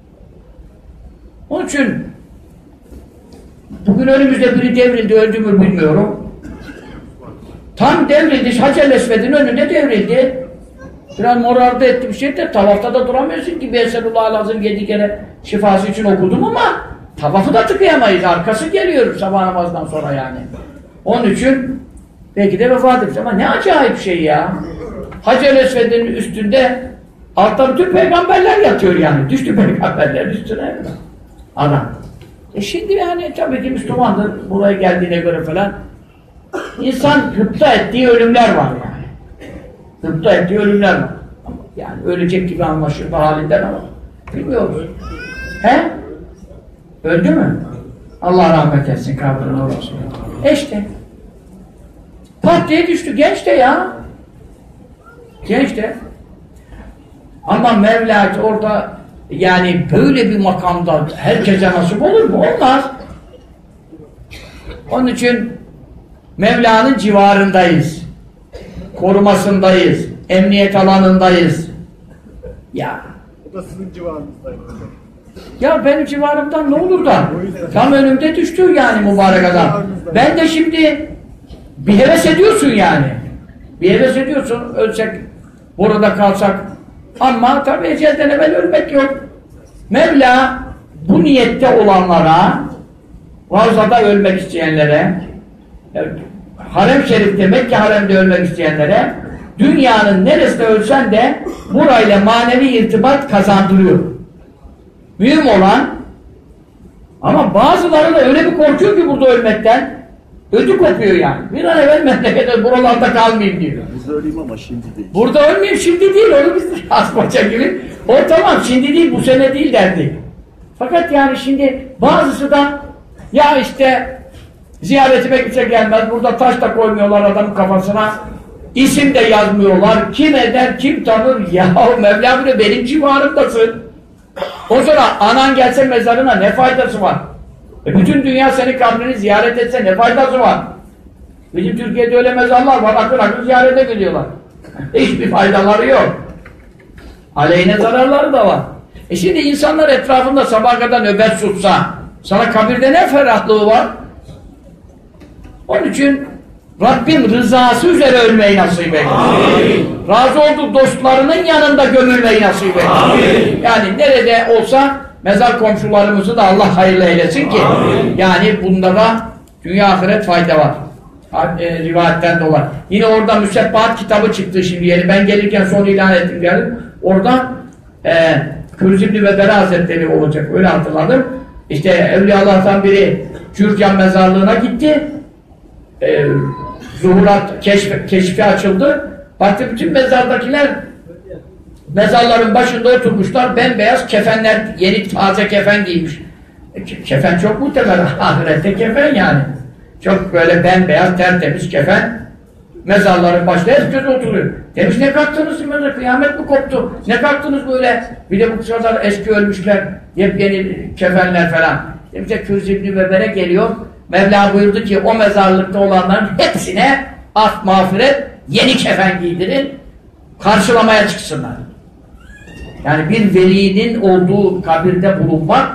Onun için bugün önümüzde biri devrildi, öldü mü bilmiyorum. Tam devrildi, Hacer Esved'in önünde devrildi. Biraz morardı etti bir şey de tavafta da duramıyorsun ki. Eserullah'ı lazım yedi kere şifası için okudum ama tavafı da tıkayamayız. Arkası geliyor sabah namazdan sonra yani. Onun için belki de vefat etmiş ama ne acayip şey ya. Hacer Esved'in üstünde altta bütün peygamberler yatıyor yani. Düştü peygamberlerin üstüne. Adam. E şimdi yani tabii ki Müslümandır. Buraya geldiğine göre falan. İnsan hıpta ettiği ölümler var yani. Hıpta ettiği ölümler var. Yani ölecek gibi anlaşıldı halinden ama bilmiyoruz. He? Öldü mü? Allah rahmet etsin kabrine orası. E işte. Pat diye düştü. Genç de ya. Genç de. Ama Mevla orada yani böyle bir makamda herkese nasip olur mu? Olmaz. Onun için Mevla'nın civarındayız. Korumasındayız. Emniyet alanındayız. Ya. O da sizin civarınızdaydı. Ya benim civarımdan ne olur da tam önümde düştü yani mübarek adam. Ben de şimdi bir heves ediyorsun yani. Bir heves ediyorsun. Ölsek, burada kalsak. Ama tabii ecelden evvel ölmek yok. Mevla bu niyette olanlara, Ravza'da ölmek isteyenlere, Harem-i Şerif'te, Mekke haremde ölmek isteyenlere dünyanın neresinde ölsen de burayla manevi irtibat kazandırıyor. Mühim olan ama bazıları da öyle bir korkuyor ki burada ölmekten ödü kopuyor yani. Bir an evvel memlekete buralarda kalmayayım diyor. Biz öleyim ama şimdi değil. Burada ölmeyeyim şimdi değil. Onu biz asmaca gibi. O tamam şimdi değil bu sene değil derdi. Fakat yani şimdi bazısı da ya işte Ziyaretime kimse gelmez. Burada taş da koymuyorlar adamın kafasına. İsim de yazmıyorlar. Kim eder, kim tanır? Yahu Mevla bile benim civarımdasın. O sonra anan gelse mezarına ne faydası var? E bütün dünya senin kabrini ziyaret etse ne faydası var? Bizim Türkiye'de öyle mezarlar var. Akın akın ziyarete gidiyorlar. Hiçbir faydaları yok. Aleyhine zararları da var. E şimdi insanlar etrafında sabaha kadar nöbet tutsa sana kabirde ne ferahlığı var? Onun için Rabbim rızası üzere ölmeyi nasip eylesin. Razı olduğu dostlarının yanında gömülmeyi nasip eylesin. Yani nerede olsa mezar komşularımızı da Allah hayırlı eylesin ki amin. Yani bunlara dünya ahiret fayda var. E, rivayetten dolayı. Yine orada müsebbahat kitabı çıktı şimdi yeni. Ben gelirken son ilan ettim geldim. Orada e, Kürzibli ve Bera Hazretleri olacak. Öyle hatırladım. İşte Evliyaullah'tan biri Cürcan mezarlığına gitti. E, zuhurat keşfi, keşfi açıldı. Baktı bütün mezardakiler mezarların başında oturmuşlar. Bembeyaz kefenler, yeni taze kefen giymiş. E, kefen çok muhtemel. Ahirette kefen yani. Çok böyle bembeyaz, tertemiz kefen. Mezarların başında herkes oturuyor. Demiş ne kalktınız mezar? Kıyamet mi koptu? Ne kalktınız böyle? Bir de bu kadar eski ölmüşler, yepyeni kefenler falan. Demiş de Kürzibni Beber'e geliyor. Mevla buyurdu ki o mezarlıkta olanların hepsine af mağfiret, yeni kefen giydirin, karşılamaya çıksınlar. Yani bir velinin olduğu kabirde bulunmak,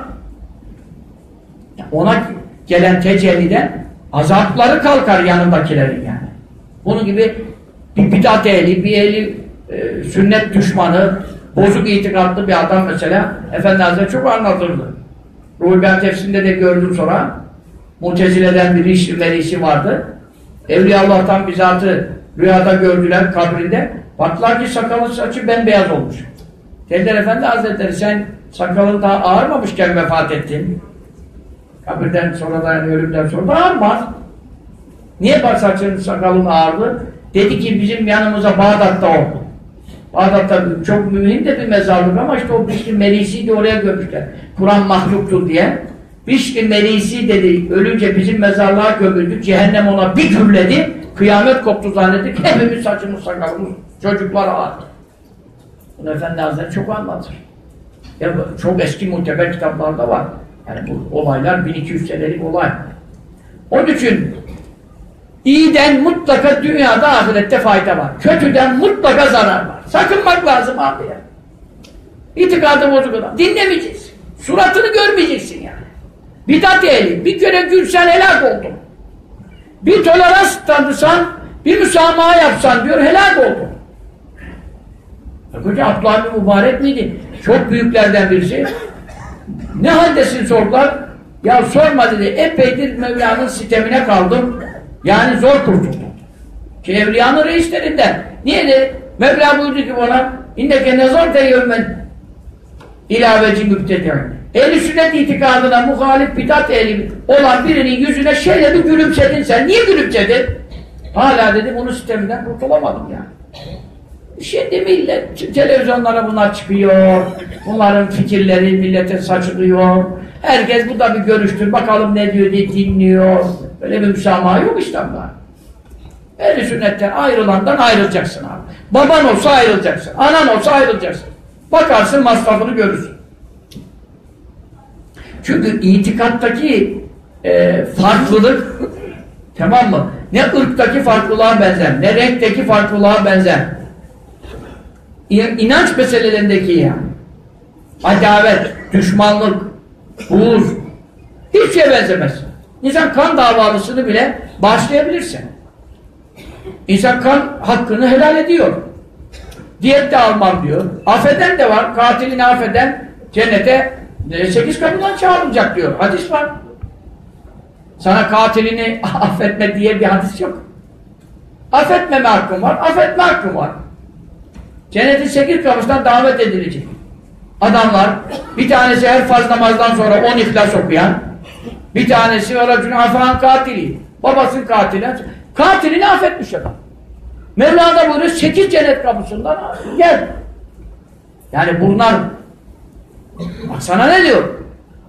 ona gelen tecelliden azapları kalkar yanındakilerin yani. Bunun gibi bir bidat ehli, bir ehli e, sünnet düşmanı, bozuk itikadlı bir adam mesela Efendi Hazretleri çok anlatırdı. Ruhul Beyan tefsirinde de gördüm sonra. Mutezile'den bir iş velisi vardı. Evliyaullah'tan bizzatı rüyada gördüler kabrinde. Baktılar ki sakalı saçı bembeyaz olmuş. Dediler Efendi Hazretleri sen sakalın daha ağarmamışken vefat ettin. Kabirden sonra da yani ölümden sonra da ağarmaz. Niye bak saçın sakalın ağırdı? Dedi ki bizim yanımıza Bağdat'ta o. Bağdat'ta çok mühim de bir mezarlık ama işte o Bişri Merisi'yi de oraya gömüşler. Kur'an mahluktur diye. Bişri Merisi dedi, ölünce bizim mezarlığa gömüldük, cehennem ona bir gürledi, kıyamet koptu zannettik, hepimiz saçımız sakalımız, çocuklar ağırdı. Bunu Efendi Hazretleri çok anlatır. Ya çok eski muteber kitaplarda var. Yani bu olaylar bin iki yüz senelik olay. Onun için iyiden mutlaka dünyada ahirette fayda var. Kötüden mutlaka zarar var. Sakınmak lazım abi ya. İtikadı bozuk adam. Dinlemeyeceksin. Suratını görmeyeceksin yani. Bidat ehli. Bir kere gülsen helak oldun. Bir tolerans tanısan, bir müsamaha yapsan diyor helak oldun. Koca Abdullah bin Mübarek miydi? Çok büyüklerden birisi. Ne haldesin sordular? Ya sorma dedi. Epeydir Mevla'nın sitemine kaldım. Yani zor kurtuldum. Ki Evliya'nın reislerinden. Niye de? Mevla buyurdu ki bana İnneke nezar teyyevmen ilaveci mübtedi'in. Ehl-i sünnet itikadına muhalif bidat ehli olan birinin yüzüne şöyle bir gülümsedin sen. Niye gülümsedin? Hala dedi bunun sisteminden kurtulamadım yani. Şimdi millet, televizyonlara bunlar çıkıyor. Bunların fikirleri millete saçılıyor. Herkes bu da bir görüştür. Bakalım ne diyor diye dinliyor. Böyle bir müsamaha yok İslam'da. Ehl-i sünnetten ayrılandan ayrılacaksın abi. Baban olsa ayrılacaksın. Anan olsa ayrılacaksın. Bakarsın masrafını görürsün. Çünkü itikattaki e, farklılık tamam mı? Ne ırktaki farklılığa benzer, ne renkteki farklılığa benzer. İnanç meselelerindeki yani. Adavet, düşmanlık, buğz hiç şeye benzemez. İnsan kan davalısını bile bağışlayabilirsin. İnsan kan hakkını helal ediyor. Diyet de almam diyor. Affeden de var. Katilini affeden cennete sekiz kapıdan çağrılacak diyor. Hadis var. Sana katilini affetme diye bir hadis yok. Affetmeme hakkın var. Affetme hakkın var. Cennetin sekiz kapısından davet edilecek. Adamlar, bir tanesi her farz namazdan sonra on ihlas okuyan, bir tanesi oracun afan katili. Babasının katili. Katilini affetmiş adam. Mevla da buyuruyor, sekiz cennet kapısından gel. Yani bunlar, bak sana ne diyor?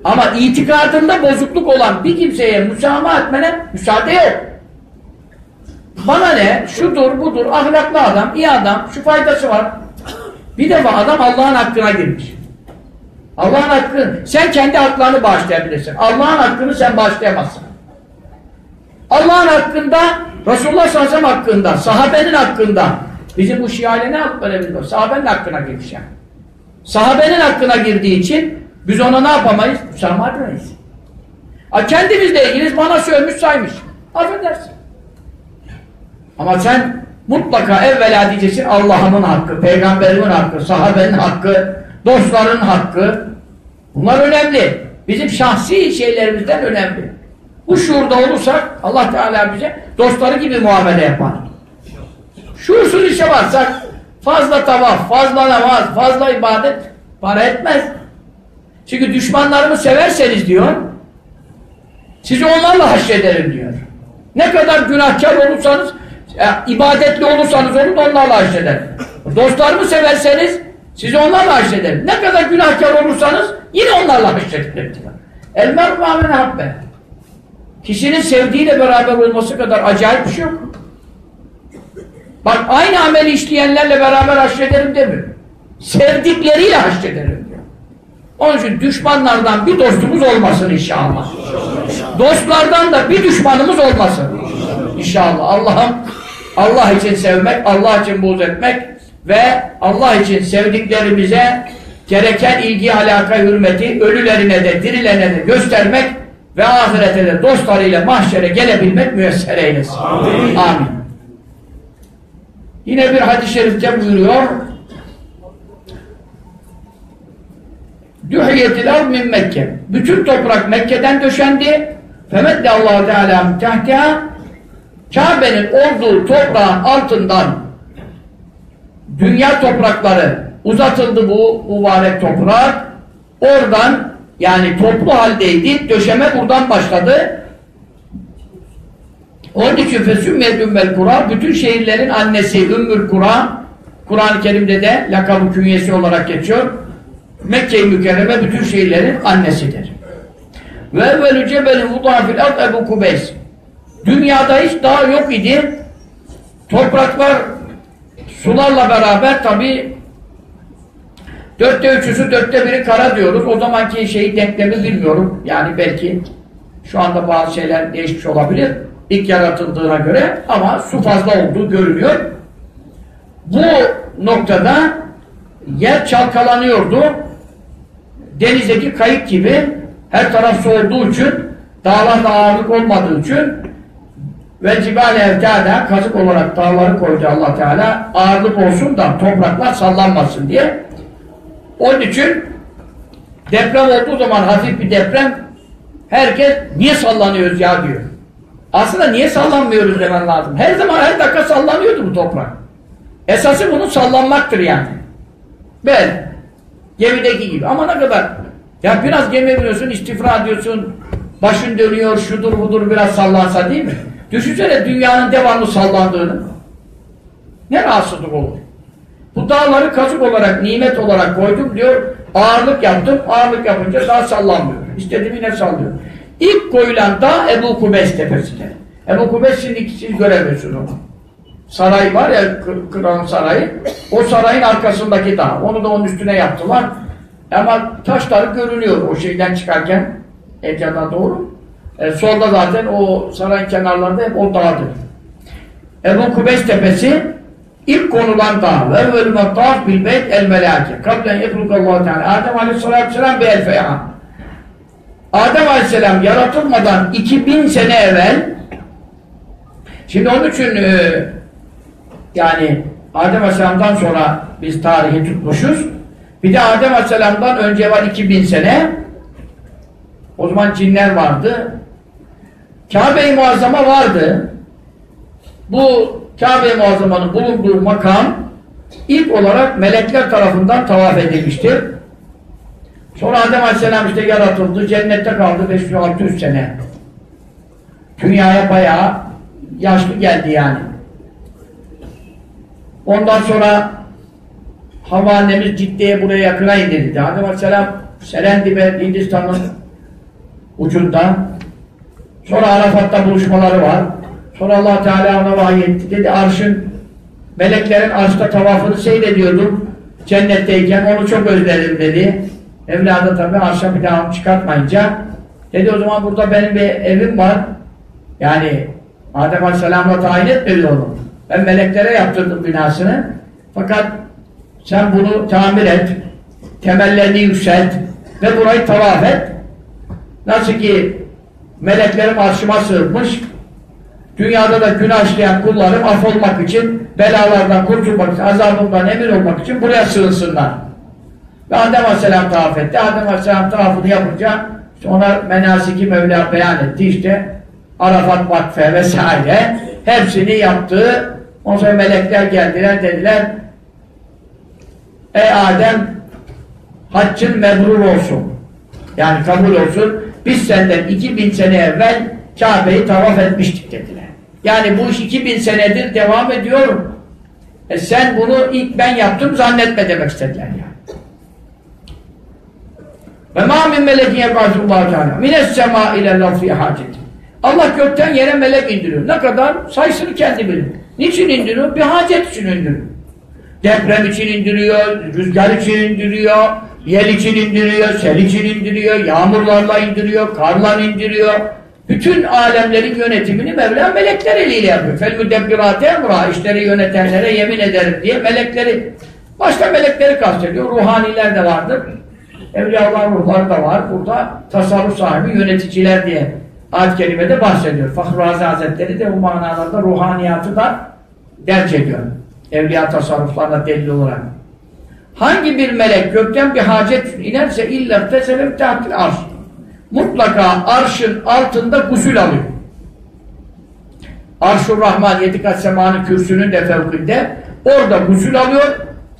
Ama itikadında bozukluk olan bir kimseye müsamaha etmene müsaade yok. Bana ne? Şudur, budur, ahlaklı adam, iyi adam, şu faydası var. Bir defa adam Allah'ın hakkına girmiş. Allah'ın hakkını, sen kendi haklarını bağışlayabilirsin. Allah'ın hakkını sen bağışlayamazsın. Allah'ın hakkında, Resulullah sallallahu aleyhi ve sellem hakkında, sahabenin hakkında, bizim bu şiayla ne yapıp verebiliriz? Sahabenin hakkına girmiş yani. Sahabenin hakkına girdiği için biz ona ne yapamayız? Müsamaha edemeyiz. Kendimizle ilgili bana sövmüş saymış. Affedersin. Ama sen mutlaka evvela diyeceksin Allah'ımın hakkı, peygamberimin hakkı, sahabenin hakkı, dostların hakkı. Bunlar önemli. Bizim şahsi şeylerimizden önemli. Bu şuurda olursak Allah Teala bize dostları gibi muamele yapar. Şuursuz işe varsak fazla tavaf, fazla namaz, fazla ibadet para etmez. Çünkü düşmanlarımı severseniz diyor, sizi onlarla haşrederim diyor. Ne kadar günahkar olursanız, e, ibadetli olursanız onu da onlarla haşrederim. Dostlarımı severseniz sizi onlarla haşrederim. Ne kadar günahkar olursanız yine onlarla haşrederim diyor. El mer'u mâ men habbe. Kişinin sevdiğiyle beraber olması kadar acayip bir şey yok. Bak aynı ameli işleyenlerle beraber haşrederim demiyor. Sevdikleriyle haşrederim diyor. Onun için düşmanlardan bir dostumuz olmasın inşallah. Dostlardan da bir düşmanımız olmasın. İnşallah. Allah'ım Allah için sevmek, Allah için buğz etmek ve Allah için sevdiklerimize gereken ilgi, alaka, hürmeti ölülerine de, dirilerine de göstermek ve ahirete de dostlarıyla mahşere gelebilmek müyesser eylesin. Amin. Amin. Yine bir hadis-i şerifte buyuruyor Dühiyetil ard min Mekke. Bütün toprak Mekke'den döşendi. Femedde Allah Teala mütehtiha. Kabe'nin olduğu toprağın altından dünya toprakları uzatıldı bu mübarek toprak. Oradan yani toplu haldeydi. Döşeme buradan başladı. Onun için fesümmiyet ümmel kura, bütün şehirlerin annesi Ümmül Kura, Kur'an-ı Kerim'de de lakabı künyesi olarak geçiyor. Mekke-i Mükerreme bütün şehirlerin annesidir. Ve evvelü cebeli vudafil ard Ebu Kubeys. Dünyada hiç dağ yok idi. Topraklar sularla beraber tabi dörtte üçüsü, dörtte biri kara diyoruz. O zamanki şeyi denklemi bilmiyorum. Yani belki şu anda bazı şeyler değişmiş olabilir. İlk yaratıldığına göre ama su fazla olduğu görülüyor. Bu noktada yer çalkalanıyordu. Denizdeki kayık gibi her taraf su olduğu için, dağlarda ağırlık olmadığı için ve cibâle evtâdâ kazık olarak dağları koydu Allah Teala ağırlık olsun da topraklar sallanmasın diye. Onun için deprem olduğu zaman hafif bir deprem herkes niye sallanıyoruz ya diyor. Aslında niye sallanmıyoruz demen lazım. Her zaman her dakika sallanıyordu bu toprak. Esası bunun sallanmaktır yani. Ben gemideki gibi. Ama ne kadar ya biraz gemi biliyorsun, istifra ediyorsun, başın dönüyor, şudur budur biraz sallansa değil mi? Düşünsene dünyanın devamlı sallandığını. Ne rahatsızlık olur. Bu dağları kazık olarak, nimet olarak koydum diyor, ağırlık yaptım, ağırlık yapınca daha sallanmıyor. İstediğim yine sallıyor. İlk koyulan dağ Ebu Kubeys tepesidir. Ebu Kubeys şimdi siz göremiyorsunuz onu. Saray var ya, kralın sarayı, o sarayın arkasındaki dağ. Onu da onun üstüne yaptılar. Ama taşları görünüyor o şeyden çıkarken, Edya'dan doğru. E, solda zaten o sarayın kenarlarında hep o dağdır. Ebu Kubeys tepesi ilk konulan dağ. Ve evvelü mettâf bil beyt el melâke. Kablen yeklukallahu teâlâ. Adem aleyhissalâtu vesselâm bi elfe yâ. Adem aleyhisselam yaratılmadan iki bin sene evvel, şimdi onun için e, yani Adem aleyhisselam'dan sonra biz tarihi tutmuşuz. Bir de Adem aleyhisselam'dan önce var iki bin sene. O zaman cinler vardı. Kabe-i Muazzama vardı. Bu Kabe-i Muazzama'nın bulunduğu makam ilk olarak melekler tarafından tavaf edilmiştir. Sonra Adem Aleyhisselam işte yaratıldı, cennette kaldı beş yüz altı yüz sene. Dünyaya bayağı yaşlı geldi yani. Ondan sonra Havva annemiz Cidde'ye buraya yakına indirildi. Adem Aleyhisselam Serendip'e, Hindistan'ın ucunda. Sonra Arafat'ta buluşmaları var. Sonra Allah Teala ona vahyetti. Dedi arşın, meleklerin arşta tavafını seyrediyordum. Cennetteyken onu çok özledim dedi. Evladı tabi arşa bir daha çıkartmayınca. Dedi o zaman burada benim bir evim var. Yani Adem Aleyhisselam'la tayin etmedi onu. Ben meleklere yaptırdım binasını. Fakat sen bunu tamir et. Temellerini yükselt. Ve burayı tavaf et. Nasıl ki meleklerim arşıma sığınmış. Dünyada da günah işleyen kullarım affolmak için, belalardan kurtulmak için, azabından emin olmak için buraya sığınsınlar. Ve Adem Aleyhisselam tavaf etti. Adem Aleyhisselam tavafını yapınca işte ona menasiki Mevla beyan etti. İşte Arafat vakfe vesaire hepsini yaptı. Ondan sonra melekler geldiler dediler ey Adem haccın mebrur olsun. Yani kabul olsun. Biz senden iki bin sene evvel Kabe'yi tavaf etmiştik dediler. Yani bu iş iki bin senedir devam ediyor. E sen bunu ilk ben yaptım zannetme demek istediler yani. Ve mâ min melekin yebâzullahu teâlâ mines semâ ilellâh fî hâceti. Allah gökten yere melek indiriyor. Ne kadar? Sayısını kendi bilir. Niçin indiriyor? Bir hacet için indiriyor. Deprem için indiriyor, rüzgar için indiriyor, yel için indiriyor, sel için indiriyor, yağmurlarla indiriyor, karla indiriyor. Bütün alemlerin yönetimini Mevla melekler eliyle yapıyor. Fel-müdebbirâte emrâ, işleri yönetenlere yemin ederim diye melekleri, başta melekleri kastediyor. Ruhaniler de vardır. Evliyalar ruhları da var. Burada tasarruf sahibi yöneticiler diye ayet-i kerimede bahsediyor. Fahru Razi Hazretleri de bu manalarda ruhaniyatı da derc ediyor. Evliya tasarruflarına delil olarak. Hangi bir melek gökten bir hacet inerse illa teselef tahtil arş. Mutlaka arşın altında gusül alıyor. Arş-ı Rahman yedi kat semanın kürsünün de fevkinde orada gusül alıyor.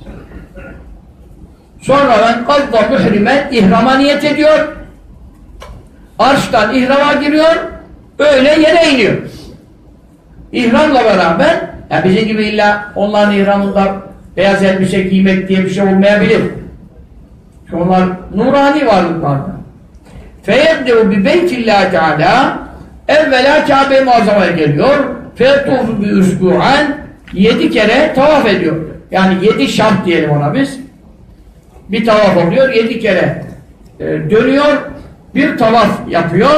Sonra ben kalda mührimen ihrama niyet ediyor. Arştan ihrama giriyor. Böyle yere iniyor. İhramla beraber ya bizim gibi illa onların ihramında beyaz elbise giymek diye bir şey olmayabilir. Çünkü onlar nurani varlıklardır. فَيَبْدَوْ بِبَيْتِ اللّٰهِ تَعَالَى evvela Kabe-i Muazzama'ya geliyor. فَيَطُوفُ بِاُسْبُعًا yedi kere tavaf ediyor. Yani yedi şart diyelim ona biz. Bir tavaf oluyor, yedi kere e, dönüyor, bir tavaf yapıyor.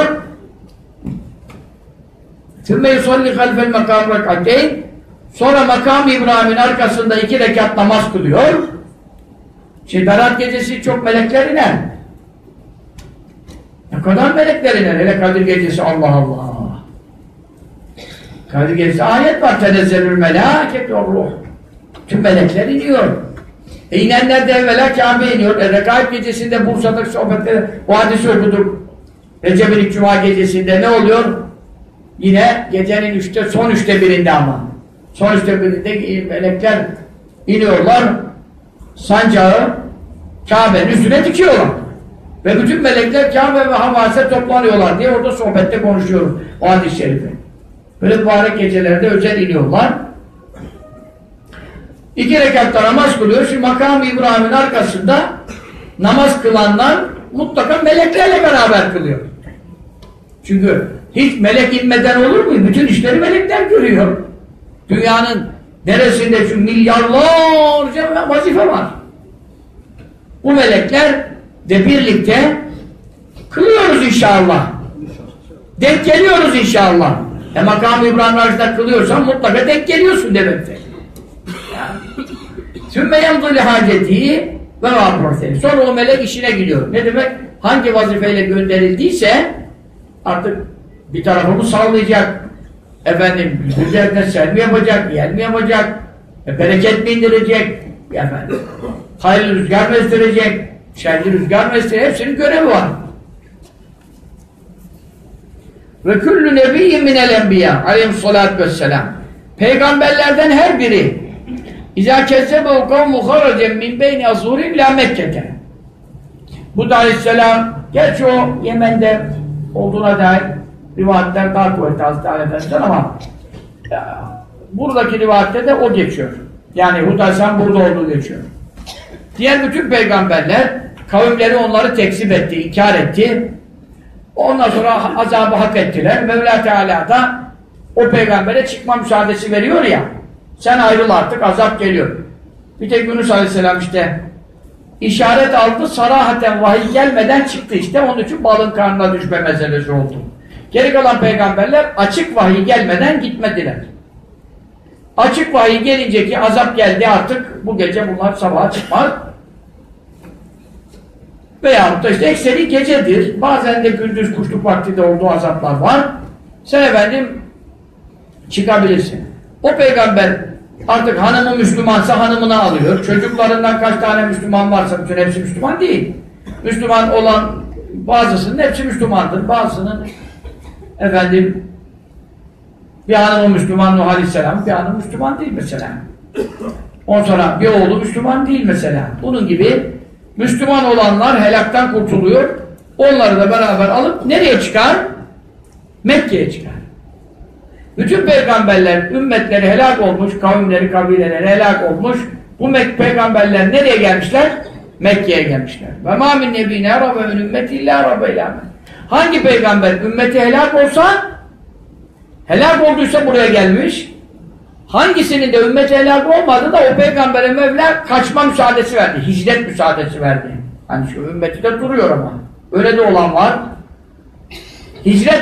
ثُمَّ يُصَلِّ خَلْفَ الْمَقَامِ رَكَعَتَيْنِ sonra makam-ı İbrahim'in arkasında iki rekat namaz kılıyor. Şimdi Berat gecesi çok melekler iner. Ne kadar melekler iner. Hele Kadir gecesi Allah Allah. Kadir gecesi ayet var. Tenezzelül melâket ve ruh. Tüm melekler iniyor. E inenler de evvela Kabe'ye iniyor. E Rekaib gecesinde Bursa'daki sohbetlerde o hadisi okuduk. Recep'in ilk Cuma gecesinde ne oluyor? Yine gecenin üçte, son üçte birinde ama. Son üçte birinde melekler iniyorlar. Sancağı Kabe'nin üstüne dikiyorlar. Ve bütün melekler Kabe ve Havas'e toplanıyorlar diye orada sohbette konuşuyoruz. O hadis-i şerifi. Böyle mübarek gecelerde özel iniyorlar. İki rekatta namaz kılıyor. Şimdi makam-ı İbrahim'in arkasında namaz kılanlar mutlaka meleklerle beraber kılıyor. Çünkü hiç melek inmeden olur mu? Bütün işleri melekler görüyor. Dünyanın neresinde şu milyarlarca vazife var. Bu melekler de birlikte kılıyoruz inşallah. Denk geliyoruz inşallah. E makam-ı İbrahim arasında kılıyorsan mutlaka denk geliyorsun demektir. Sümme yamdûli hacetihi ve vâproseli. Sonra o melek işine gidiyor. Ne demek? Hangi vazifeyle gönderildiyse artık bir tarafımı sallayacak. Efendim, üzerine sel mi yapacak, yer mi yapacak, e, bereket mi indirecek, efendim, hayırlı rüzgar mı estirecek, şerli rüzgar mı estirecek, hepsinin görevi var. Ve küllü nebiyyin minel enbiya aleyhissalâtu vesselâm. Peygamberlerden her biri İzâ kezzebehu kavmu haracen min beyni azûrim ilâ Mekke'te. Bu da aleyhisselam, gerçi o Yemen'de olduğuna dair rivayetler daha kuvvetli Hazreti Ali Efendimiz'den ama ya, buradaki rivayette de o geçiyor. Yani Hud Aleyhisselam burada olduğu geçiyor. Diğer bütün peygamberler kavimleri onları tekzip etti, inkar etti. Ondan sonra azabı hak ettiler. Mevla Teala da o peygambere çıkma müsaadesi veriyor ya. Sen ayrıl artık, azap geliyor. Bir tek Yunus Aleyhisselam işte işaret aldı, sarahaten vahiy gelmeden çıktı işte. Onun için balın karnına düşme meselesi oldu. Geri kalan peygamberler açık vahiy gelmeden gitmediler. Açık vahiy gelince ki azap geldi artık, bu gece bunlar sabaha çıkmaz. Veyahut da işte ekseri gecedir. Bazen de gündüz kuşluk vakti de olduğu azaplar var. Sen efendim çıkabilirsin. O peygamber artık hanımı Müslümansa hanımını alıyor. Çocuklarından kaç tane Müslüman varsa bütün hepsi Müslüman değil. Müslüman olan bazısının hepsi Müslümandır. Bazısının efendim bir hanımı Müslüman Nuh Aleyhisselam, bir hanım Müslüman değil mesela. Ondan sonra bir oğlu Müslüman değil mesela. Bunun gibi Müslüman olanlar helaktan kurtuluyor. Onları da beraber alıp nereye çıkar? Mekke'ye çıkar. Bütün peygamberler, ümmetleri helak olmuş, kavimleri, kabileleri helak olmuş. Bu Mek peygamberler nereye gelmişler? Mekke'ye gelmişler. Ve mâ min nebîne rabbe min ümmeti illâ rabbe ilâmen. Hangi peygamber ümmeti helak olsa, helak olduysa buraya gelmiş. Hangisinin de ümmeti helak olmadı da o peygambere Mevla kaçma müsaadesi verdi. Hicret müsaadesi verdi. Hani şu ümmeti de duruyor ama. Öyle de olan var. Hicret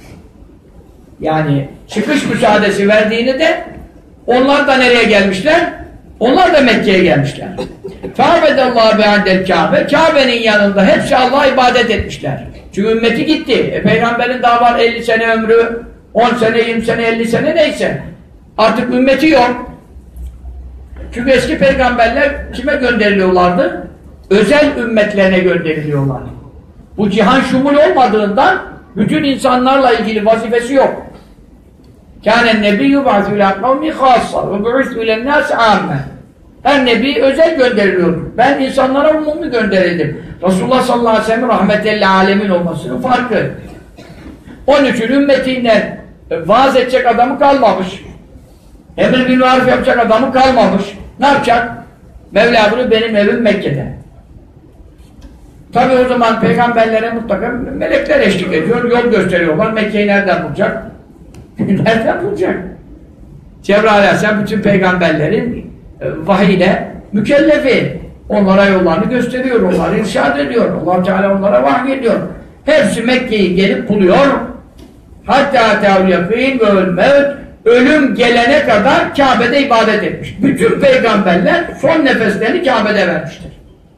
yani çıkış müsaadesi verdiğini de onlar da nereye gelmişler? Onlar da Mekke'ye gelmişler. Fâbedallâhu be'andel Kâbe. Kâbe'nin yanında hepsi Allah'a ibadet etmişler. Çünkü ümmeti gitti. E, peygamberin daha var elli sene ömrü, on sene, yirmi sene, elli sene neyse. Artık ümmeti yok. Çünkü eski peygamberler kime gönderiliyorlardı? Özel ümmetlerine gönderiliyorlar. Bu cihan şumul olmadığından bütün insanlarla ilgili vazifesi yok. Kânen nebiyyü ba'zû ilâ kavmi khâssâ ve bu'ithû ilennâs âmme. Her nebi özel gönderiliyor. Ben insanlara umumi gönderildim. Resulullah sallallahu aleyhi ve sellem rahmetel âlemin olmasının farkı. Onun için ümmetinden vaaz edecek adamı kalmamış. Emir bil maruf yapacak adamı kalmamış. Ne yapacak? Mevla bunu benim evim Mekke'de. Tabi o zaman peygamberlere mutlaka melekler eşlik ediyor, yol gösteriyorlar. Mekke'yi nereden bulacak? Nereden bulacak? Cebrail Aleyhisselam bütün peygamberlerin e, vahiyle mükellefi. Onlara yollarını gösteriyor, onları irşad ediyor. Allah Teala onlara vahyediyor. Hepsi Mekke'yi gelip buluyor. Hatta te'ul yakîn ve ölmevt. Ölüm gelene kadar Kabe'de ibadet etmiş. Bütün peygamberler son nefeslerini Kabe'de vermiştir.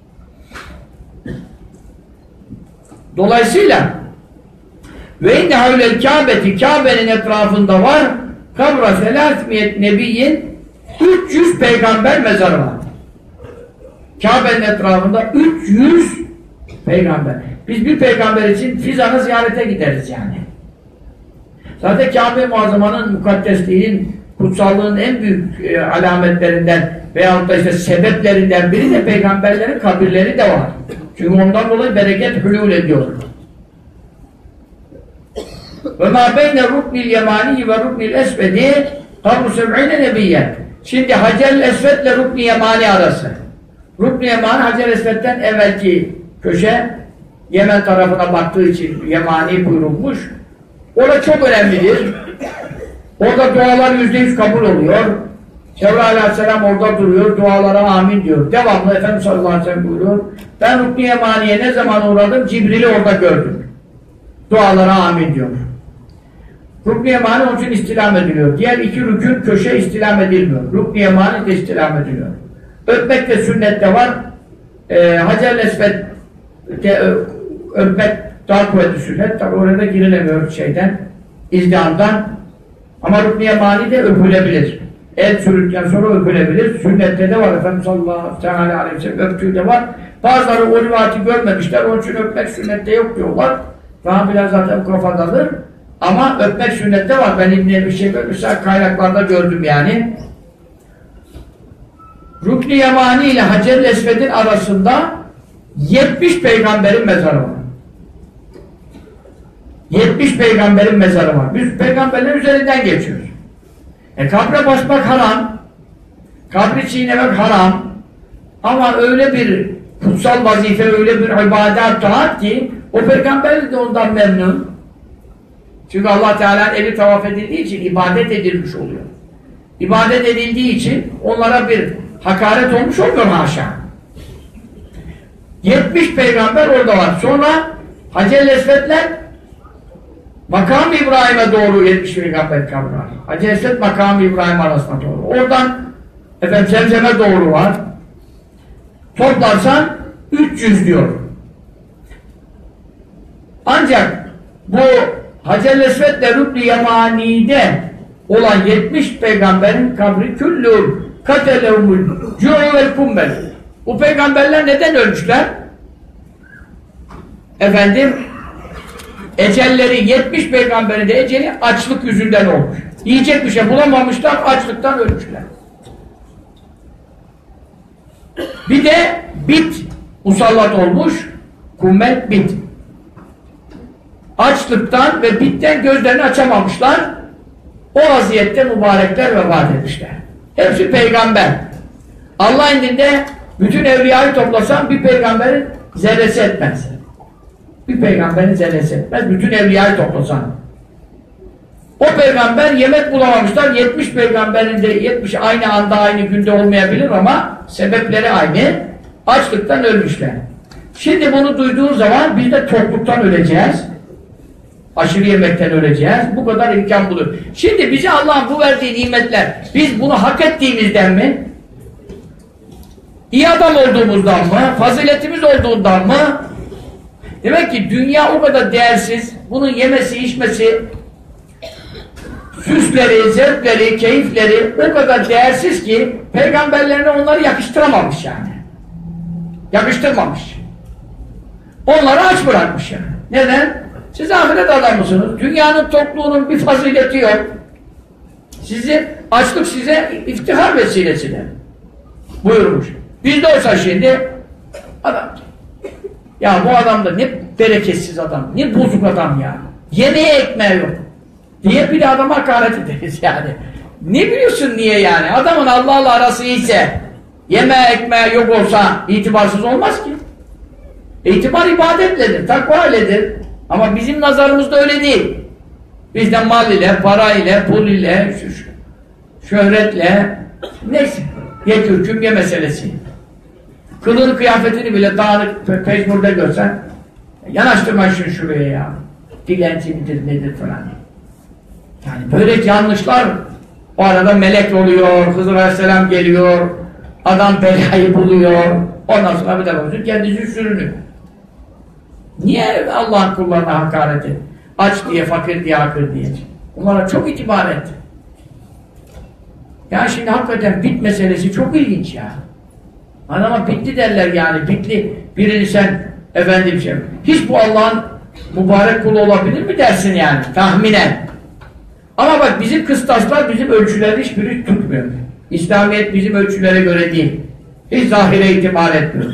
Dolayısıyla ve inne havlel Kabe'ti Kabe'nin etrafında var kabra selâsmiyet nebiyyin üç yüz peygamber mezarı var. Kabe'nin etrafında üç yüz peygamber. Biz bir peygamber için Fizan'ı ziyarete gideriz yani. Zaten Kabe-i Muazzama'nın mukaddesliğinin, kutsallığın en büyük e, alametlerinden veyahut da işte sebeplerinden biri de peygamberlerin kabirleri de var. Çünkü ondan dolayı bereket hülûl ediyor. Ve mâ beyne ruknil yemâni ve ruknil esvedi kabru seb'ine nebiyyen. Şimdi Hacer-i Esved'le Rukn-i Yemani arası. Rukn-i Yemani Hacer-i Esved'den evvelki köşe, Yemen tarafına baktığı için Yemani buyurulmuş. Orada çok önemlidir. Orada dualar yüzde yüz kabul oluyor. Cebrail Aleyhisselam orada duruyor, dualara amin diyor. Devamlı Efendimiz sallallahu aleyhi ve sellem buyuruyor. Ben Rukn-i Yemani'ye ne zaman uğradım? Cibril'i orada gördüm. Dualara amin diyor. Rukn-i Yemani onun için istilam ediliyor. Diğer iki rükün köşe istilam edilmiyor. Rukn-i Yemani de istilam ediliyor. Öpmek de sünnette var. Ee, Hacer-i Esved'de öpmek daha kuvvetli sünnet. Tabi orada girilemiyor şeyden, izdihamdan. Ama Rukn-i Yemani de öpülebilir. El sürükten sonra öpülebilir. Sünnette de var. Efendimiz sallallahu aleyhi ve sellem öptüğü de var. Bazıları o rivayeti görmemişler. Onun için öpmek sünnette yok diyorlar. Daha biraz zaten kafadadır. Ama öpmek sünnette var. Ben İbn-i bir şey mesela kaynaklarda gördüm yani. Rukn-i Yemani ile Hacer-i Esved'in arasında yetmiş peygamberin mezarı var. yetmiş peygamberin mezarı var. Biz peygamberlerin üzerinden geçiyoruz. E kabre basmak haram. Kabri çiğnemek haram. Ama öyle bir kutsal vazife, öyle bir ibadet, taat ki o peygamber de ondan memnun. Çünkü Allah Teala'nın evi tavaf edildiği için ibadet edilmiş oluyor. İbadet edildiği için onlara bir hakaret olmuş olmuyor haşa. yetmiş peygamber orada var. Sonra Hacer-i Esved'ler Makam-ı İbrahim'e doğru yetmiş peygamber kabri var. Hacer-i Esved Makam-ı İbrahim arasına doğru. Oradan efendim Zemzem'e doğru var. Toplarsan üç yüz diyor. Ancak bu Hacer-i Esved'le Rükn-i Yemani'de olan yetmiş peygamberin kabri küllûr katelevmül cu'u vel kumbel. Bu peygamberler neden ölmüşler? Efendim ecelleri, yetmiş peygamberin de eceli açlık yüzünden olmuş. Yiyecek bir şey bulamamışlar, açlıktan ölmüşler. Bir de bit musallat olmuş, kummet bit. Açlıktan ve bitten gözlerini açamamışlar. O vaziyette mübarekler vefat etmişler. Hepsi peygamber. Allah indinde bütün evliyayı toplasan bir peygamberin zerresi etmez. Bir peygamberin zerresi etmez. Bütün evliyayı toplasan. O peygamber yemek bulamamışlar. yetmiş peygamberin de yetmiş aynı anda aynı günde olmayabilir ama sebepleri aynı. Açlıktan ölmüşler. Şimdi bunu duyduğun zaman biz de tokluktan öleceğiz. Aşırı yemekten öleceğiz. Bu kadar imkan bulur. Şimdi bize Allah'ın bu verdiği nimetler, biz bunu hak ettiğimizden mi? İyi adam olduğumuzdan mı? Faziletimiz olduğundan mı? Demek ki dünya o kadar değersiz. Bunun yemesi, içmesi, süsleri, zevkleri, keyifleri o kadar değersiz ki peygamberlerine onları yakıştıramamış yani. Yakıştırmamış. Onları aç bırakmış yani. Neden? Siz ahiret adamısınız. Dünyanın tokluğunun bir fazileti yok. Sizi, açlık size iftihar vesilesidir. Buyurmuş. Bizde olsa şimdi adam, ya bu adam da ne bereketsiz adam, ne bozuk adam ya. Yemeğe ekmeği yok. Diye bir adama hakaret ederiz yani. Ne biliyorsun niye yani? Adamın Allah'la arası iyiyse, yemeğe ekmeği yok olsa itibarsız olmaz ki. İtibar ibadetledir, takva iledir. Ama bizim nazarımızda öyle değil. Bizde mal ile, para ile, pul ile, şöhretle, neyse, yek hüküm ye meselesi. Kılığını, kıyafetini bile dağınık, pe pejmurde görsen, yanaştırma şunu şuraya ya. Dilenci midir, nedir falan. Yani böyle yanlışlar, o arada melek oluyor, Hızır Aleyhisselam geliyor, adam belayı buluyor, ondan sonra bir de bakıyorsun, kendisi sürünüyor. Niye Allah'ın kullarına hakaret et? Aç diye, fakir diye, hakir diye. Onlara çok itibar et. Ya şimdi hakikaten bit meselesi çok ilginç ya. Adama bitti derler yani, bitli birini sen efendim şey. Hiç bu Allah'ın mübarek kulu olabilir mi dersin yani, tahminen. Ama bak bizim kıstaslar, bizim ölçüleri hiçbiri tutmuyor. İslamiyet bizim ölçülere göre değil. Hiç zahire itibar etmiyor.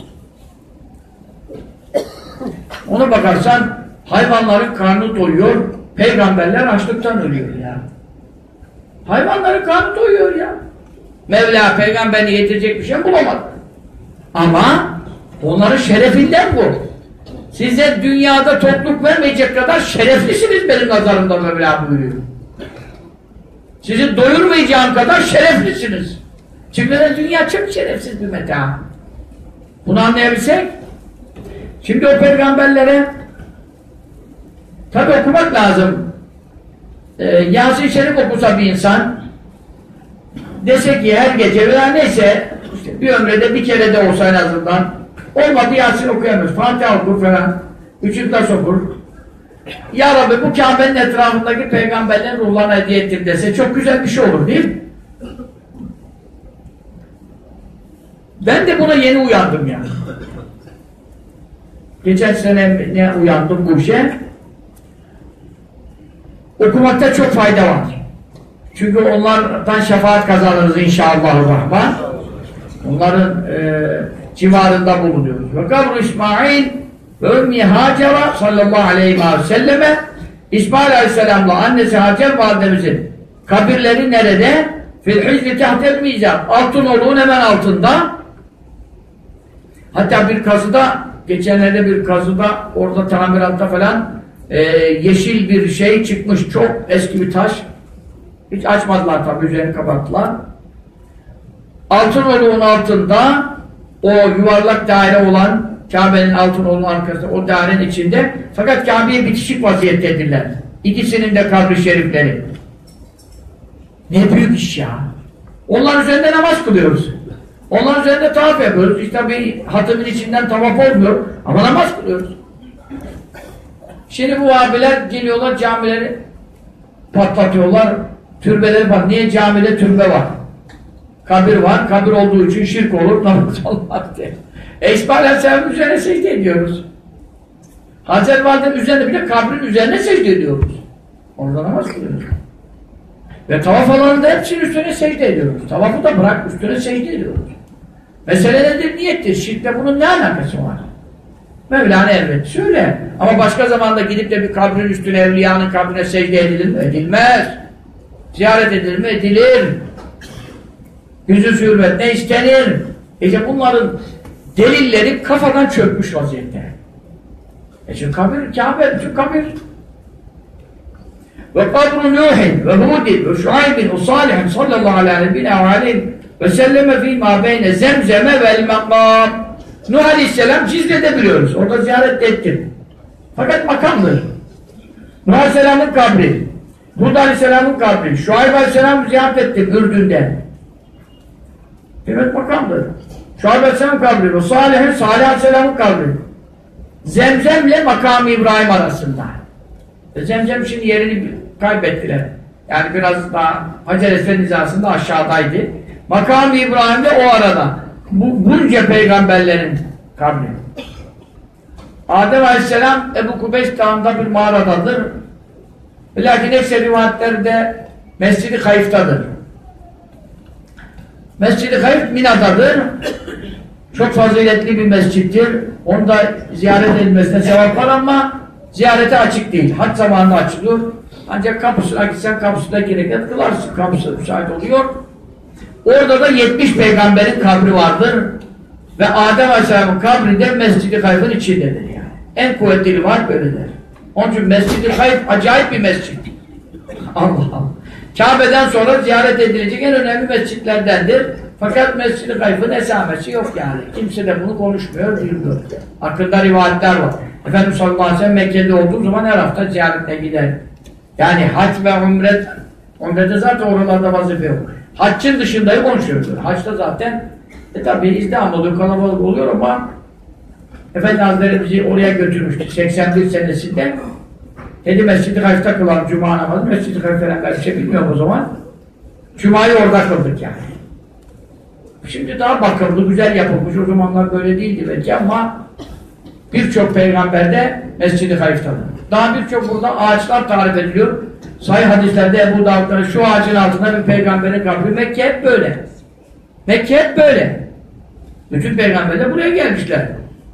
Ona bakarsan hayvanların karnı doyuyor, peygamberler açlıktan ölüyor ya. Hayvanların karnı doyuyor ya. Mevla peygamberini yedirecek bir şey bulamadı. Ama onların şerefinden bu. Size dünyada tokluk vermeyecek kadar şereflisiniz benim nazarımda Mevla buyuruyor. Sizi doyurmayacağım kadar şereflisiniz. Çünkü dünya çok şerefsiz bir meta. Bunu anlayabilsek, şimdi o peygamberlere tabi okumak lazım. Ee, Yasin-i Şerif okusa bir insan, dese ki her gece veya neyse işte bir ömrede bir kere de olsa en azından, olmadı Yasin okuyamıyoruz. Fatiha okur falan. Üçüncü ders okur. Ya Rabbi bu Kabe'nin etrafındaki peygamberlerin ruhlarına hediye ettim dese çok güzel bir şey olur değil mi? Ben de buna yeni uyandım yani. Geçen sene ne uyandım bu işe. Okumakta çok fayda var. Çünkü onlardan şefaat kazanırız inşallahurrahman. Onların e, civarında bulunuyoruz. Ve kabru İsmail ve ümmi Hacer'a sallallahu aleyhi ve selleme, İsmail aleyhisselamla annesi Hacer validemizin kabirleri nerede? Fil hizri tahtel mizab. Altın oluğun hemen altında. Hatta bir kazıda, geçenlerde bir kazıda, orada tamiratta falan e, yeşil bir şey çıkmış. Çok eski bir taş. Hiç açmadılar tabii, üzerini kapattılar. Altınoluk'un altında o yuvarlak daire olan Kabe'nin Altınoluk'un arkasında, o dairenin içinde, fakat Kabe'ye bitişik vaziyettedirler. İkisinin de kabri şerifleri. Ne büyük iş ya! Onların üzerinde namaz kılıyoruz. Onların üzerinde tavaf yapıyoruz. İşte bir hatımın içinden tavaf olmuyor ama namaz kılıyoruz. Şimdi bu abiler geliyorlar, camileri patlatıyorlar, türbeleri var. Niye camide türbe var? Kabir var, kabir olduğu için şirk olur, namaz olmaz diye. E İsmail Aleyhisselam'ın üzerine secde ediyoruz. Hazreti Validem üzerinde bile kabrin üzerine secde ediyoruz. Orada namaz kılıyoruz. Ve tavaf alanında hepsinin üstüne secde ediyoruz. Tavafı da bırak, üstüne secde ediyoruz. Mesele nedir? Niyettir. Şirkle bunun ne alakası var? Mevlana elbette söyle. Ama başka zamanda gidip de bir kabrin üstüne, evliyanın kabrine secde edilir mi? Edilmez. Ziyaret edilir mi? Edilir. Yüzü hürmet ne istenir? İşte bunların delilleri kafadan çökmüş vaziyette. E çünkü kabir, Kabe, çünkü kabir. Ve kabru Nuhin ve Hudin ve Şuaybin ve Salihin sallallahu aleyhi ve aleyhi ve selleme fîmâ beyne zemzeme vel makam. Nuh Aleyhisselam Cizre'de biliyoruz. Orada ziyaret ettim. Fakat makamdır. Nuh Aleyhisselam'ın kabri, Hud Aleyhisselam'ın kabri, Şuayb Aleyhisselam'ı ziyaret ettim Ürdün'de. Evet makamdır. Şuayb Aleyhisselam'ın kabri, Salih'in Salih Aleyhisselam'ın kabri. Zemzem'le makam-ı İbrahim arasında. E Zemzem şimdi yerini kaybettiler. Yani biraz daha Hacer-i hizasında aşağıdaydı. Makam-ı İbrahim'de o arada. Bu bunca peygamberlerin kabri. Adem Aleyhisselam Ebu Kubeys Dağı'nda bir mağaradadır. Lakin ekser rivayetlerde Mescid-i Hayf'tadır. Mescid-i Hayf Mina'dadır. Çok faziletli bir mescittir. Onu da ziyaret edilmesine sevap var ama ziyarete açık değil. Hac zamanında açılıyor. Ancak kapısına gitsen kapısında gereket kılarsın. Kapısı müsait oluyor. Orada da yetmiş peygamberin kabri vardır. Ve Adem Aleyhisselam'ın kabri de Mescid-i Hayf'ın içindedir yani. En kuvvetli rivayet böyledir. Onun için Mescid-i Hayf acayip bir mescid. Allah Allah. Kabe'den sonra ziyaret edilecek en önemli mescitlerdendir. Fakat Mescid-i Hayf'ın esamesi yok yani. Kimse de bunu konuşmuyor, bilmiyor. Hakkında rivayetler var. Efendimiz sallallahu aleyhi ve sellem Mekke'de olduğu zaman her hafta ziyaretine gider. Yani hac ve umret, umrede zaten oralarda vazife yok. Haccın dışındayı konuşuyordur. Haçta zaten e tabi izdiham oluyor, kalabalık oluyor ama Efendi Hazretleri bizi oraya götürmüştü seksen bir senesinde. Dedi Mescid-i Hayf'ta kılalım Cuma namazı. Mescid-i Hayf falan bir şey bilmiyorum o zaman. Cuma'yı orada kıldık yani. Şimdi daha bakımlı, güzel yapılmış. O zamanlar böyle değildi belki ama birçok peygamberde Mescid-i Hayf'tadır. Daha birçok burada ağaçlar tarif ediliyor. Sahih hadislerde Ebu Davud'da şu ağacın altında bir peygamberin kabri. Mekke hep böyle. Mekke hep böyle. Bütün peygamberler buraya gelmişler.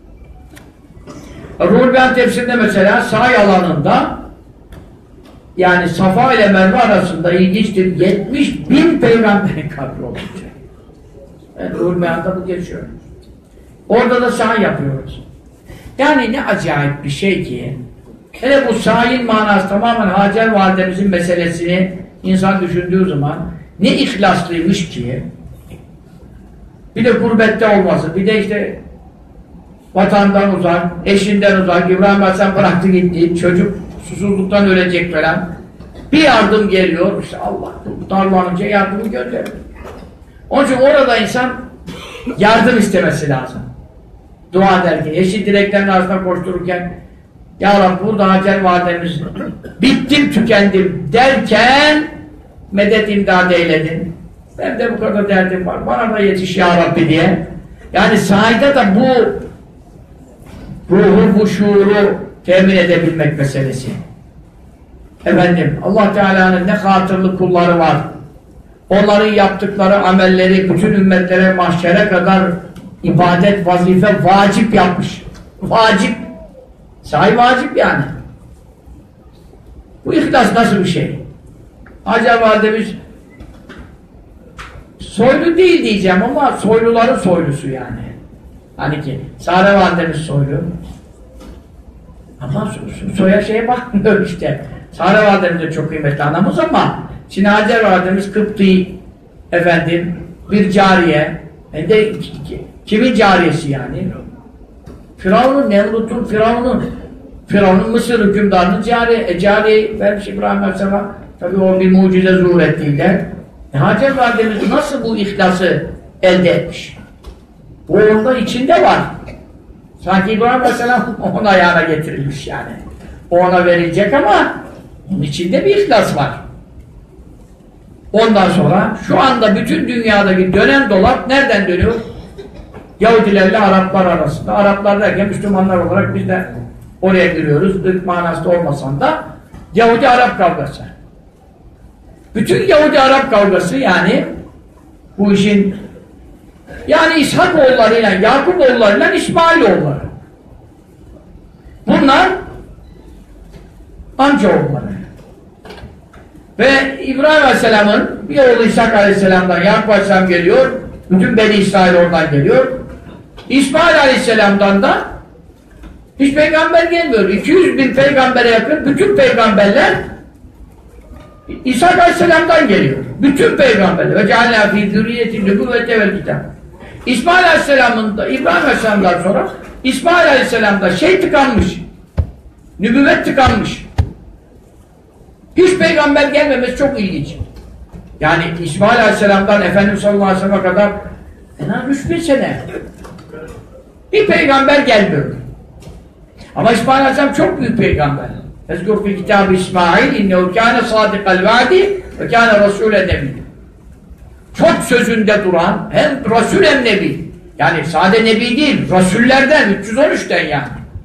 Ruhul Beyan tefsirinde mesela sahi alanında yani Safa ile Merve arasında ilginçtir. yetmiş bin peygamberin kabri olacak. Yani Ruhul Beyan'da bu geçiyor. Orada da sahi yapıyoruz. Yani ne acayip bir şey ki hele bu sahin manası tamamen Hacer validemizin meselesini insan düşündüğü zaman ne ihlaslıymış ki bir de gurbette olması, bir de işte vatandan uzak, eşinden uzak, İbrahim Aleyhisselam bıraktı gitti, çocuk susuzluktan ölecek falan. Bir yardım geliyor, işte Allah darlanınca yardımı gönderiyor. Onun için orada insan yardım istemesi lazım. Dua ederken, eşi direklerin arasında koştururken Ya Rabbi burada Hacer validemiz bittim tükendim derken medet imdad eyledin. Ben de bu kadar derdim var. Bana da yetiş Ya Rabbi diye. Yani sahide de bu ruhu, bu şuuru temin edebilmek meselesi. Efendim, Allah Teala'nın ne hatırlı kulları var. Onların yaptıkları amelleri bütün ümmetlere mahşere kadar ibadet, vazife, vacip yapmış. Vacip. Sahi vacip yani. Bu ihlas nasıl bir şey? Hacer validemiz soylu değil diyeceğim ama soyluların soylusu yani. Hani ki Sare Validemiz soylu. Ama soya şeye bakmıyor işte. Sare Validemiz de çok kıymetli anamız ama şimdi Hacer Validemiz Kıpti efendim bir cariye. Hem de kimin cariyesi yani? Firavun'un, Nemrut'un, Firavun'un Firavun'un Mısır hükümdarının cariye. E cariye vermiş İbrahim Aleyhisselam. Tabii o bir mucize zuhur ettiğinde. E Hacer Validemiz nasıl bu ihlası elde etmiş? O onda içinde var. Sanki İbrahim Aleyhisselam onun ayağına getirilmiş yani. O ona verilecek ama onun içinde bir ihlas var. Ondan sonra şu anda bütün dünyadaki dönen dolap nereden dönüyor? Yahudilerle Araplar arasında. Araplar derken Müslümanlar olarak biz de oraya giriyoruz. Irk manasında olmasan da Yahudi-Arap kavgası. Bütün Yahudi-Arap kavgası yani bu işin yani İshak oğullarıyla, Yakup oğullarıyla İsmail oğulları. Bunlar amca oğulları. Ve İbrahim Aleyhisselam'ın bir oğlu İshak Aleyhisselam'dan Yakup Aleyhisselam geliyor. Bütün Beni İsrail oradan geliyor. İsmail Aleyhisselam'dan da hiç peygamber gelmiyor. iki yüz bin peygambere yakın bütün peygamberler İsa Aleyhisselam'dan geliyor. Bütün peygamberler. Ve cealna fî zürriyyeti nübüvvete vel kitâb. İsmail Aleyhisselam'ın da İbrahim Aleyhisselam'dan sonra İsmail Aleyhisselam'da şey tıkanmış. Nübüvvet tıkanmış. Hiç peygamber gelmemesi çok ilginç. Yani İsmail Aleyhisselam'dan Efendimiz sallallahu aleyhi ve sellem'e kadar en az üç bin sene. Bir peygamber gelmiyor. Ama İsmail Aleyhisselam çok büyük peygamber. Ezgur fi kitab-ı İsmail innehu kâne sâdikal vâdi ve kâne rasûlen nebi. Çok sözünde duran hem Resul hem Nebi. Yani sade Nebi değil, Resullerden, üç yüz on üçten yani.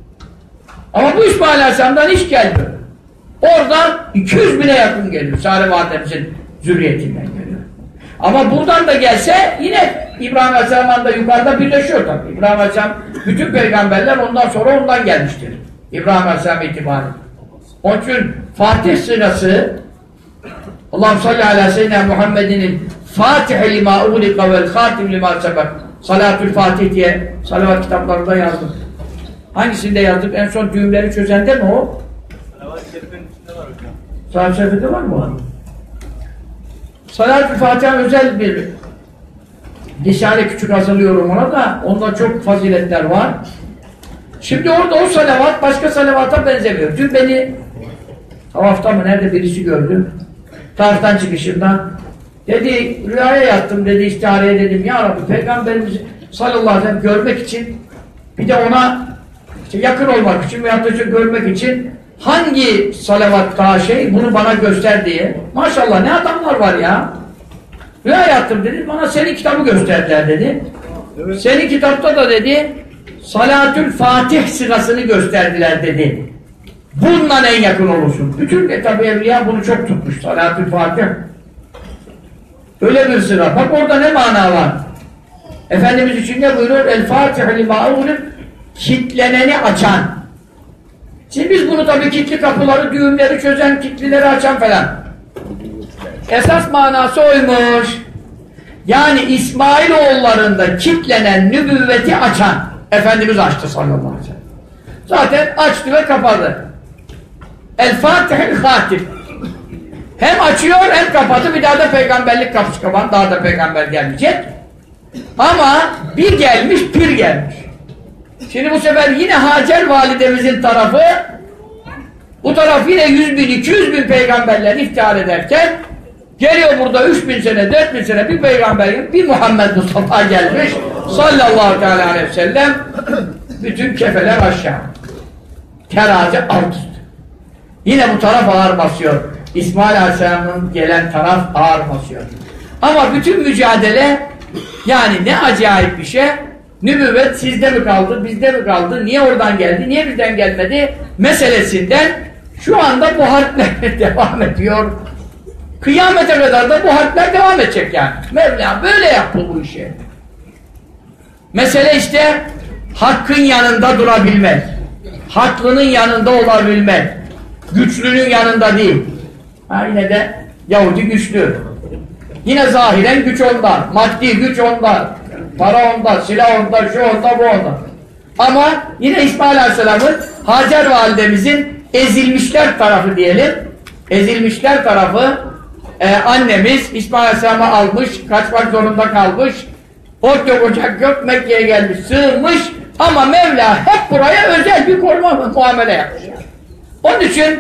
Ama bu İsmail Aleyhisselam'dan hiç gelmiyor. Oradan iki yüz bine yakın geliyor. Sare Validemizin zürriyetinden geliyor. Ama buradan da gelse yine İbrahim Aleyhisselam'dan da yukarıda birleşiyor tabii. İbrahim Aleyhisselam, bütün peygamberler ondan sonra ondan gelmiştir. İbrahim Aleyhisselam itibariyle. Onun için Fatih sırası Allah'ım salli ala seyyidina Muhammed'in Fatih lima uğlika vel hatim lima sebek Salatül Fatih diye salavat kitaplarında yazdık. Hangisinde yazdık? En son düğümleri çözende mi o? Salavat-ı Şerif'in üstünde var hocam. Salavat-ı Şerif'te var mı o? Salatül Fatih'a özel bir Risale küçük hazırlıyorum ona da onda çok faziletler var. Şimdi orada o salavat başka salavata benzemiyor. Dün beni hafta mı nerede birisi gördü. Taraftan çıkışımdan. Dedi rüyaya yattım dedi istihareye dedim. Ya Rabbi Peygamberimizi sallallahu aleyhi ve sellem görmek için bir de ona işte yakın olmak için veyahut da görmek için hangi salavat daha şey bunu bana göster diye. Maşallah ne adamlar var ya. Rüya yattım dedi. Bana senin kitabı gösterdiler dedi. Evet. Senin kitapta da dedi Salatül Fatih sırasını gösterdiler dedi. Bununla en yakın olursun. Bütün de tabi evliya bunu çok tutmuş. Salatül Fatih. Öyle bir sıra. Bak orada ne mana var? Efendimiz için ne buyuruyor? El Fatiha lima uğrib kitleneni açan. Şimdi biz bunu tabi kilitli kapıları, düğümleri çözen, kilitlileri açan falan. Esas manası oymuş. Yani İsmailoğullarında kilitlenen nübüvveti açan Efendimiz açtı sallallahu aleyhi ve sellem. Zaten açtı ve kapadı. El Fatih'il Hatim. Hem açıyor hem kapadı. Bir daha da peygamberlik kapısı kapan. Daha da peygamber gelmeyecek. Ama bir gelmiş, pir gelmiş. Şimdi bu sefer yine Hacer validemizin tarafı bu taraf yine yüz bin, iki yüz bin peygamberler iftihar ederken geliyor burada üç bin sene, dört bin sene bir peygamber, bir Muhammed Mustafa gelmiş sallallahu aleyhi ve sellem bütün kefeler aşağı. Terazi alt üstü. Yine bu taraf ağır basıyor. İsmail Aleyhisselam'ın gelen taraf ağır basıyor. Ama bütün mücadele yani ne acayip bir şey. Nübüvvet sizde mi kaldı, bizde mi kaldı, niye oradan geldi, niye bizden gelmedi meselesinden şu anda bu harpler devam ediyor. Kıyamete kadar da bu harpler devam edecek yani. Mevla böyle yaptı bu işi. Mesele işte hakkın yanında durabilmek. Haklının yanında olabilmek. Güçlünün yanında değil. Ha yine de Yahudi güçlü. Yine zahiren güç onda. Maddi güç onda. Para onda, silah onda, şu onda, bu onda. Ama yine İsmail Aleyhisselam'ın Hacer validemizin ezilmişler tarafı diyelim. Ezilmişler tarafı e, annemiz İsmail Aleyhisselam'ı almış, kaçmak zorunda kalmış. Ot yok, ocak yok, Mekke'ye gelmiş, sığınmış. Ama Mevla hep buraya özel bir koruma muamele yapmış. Onun için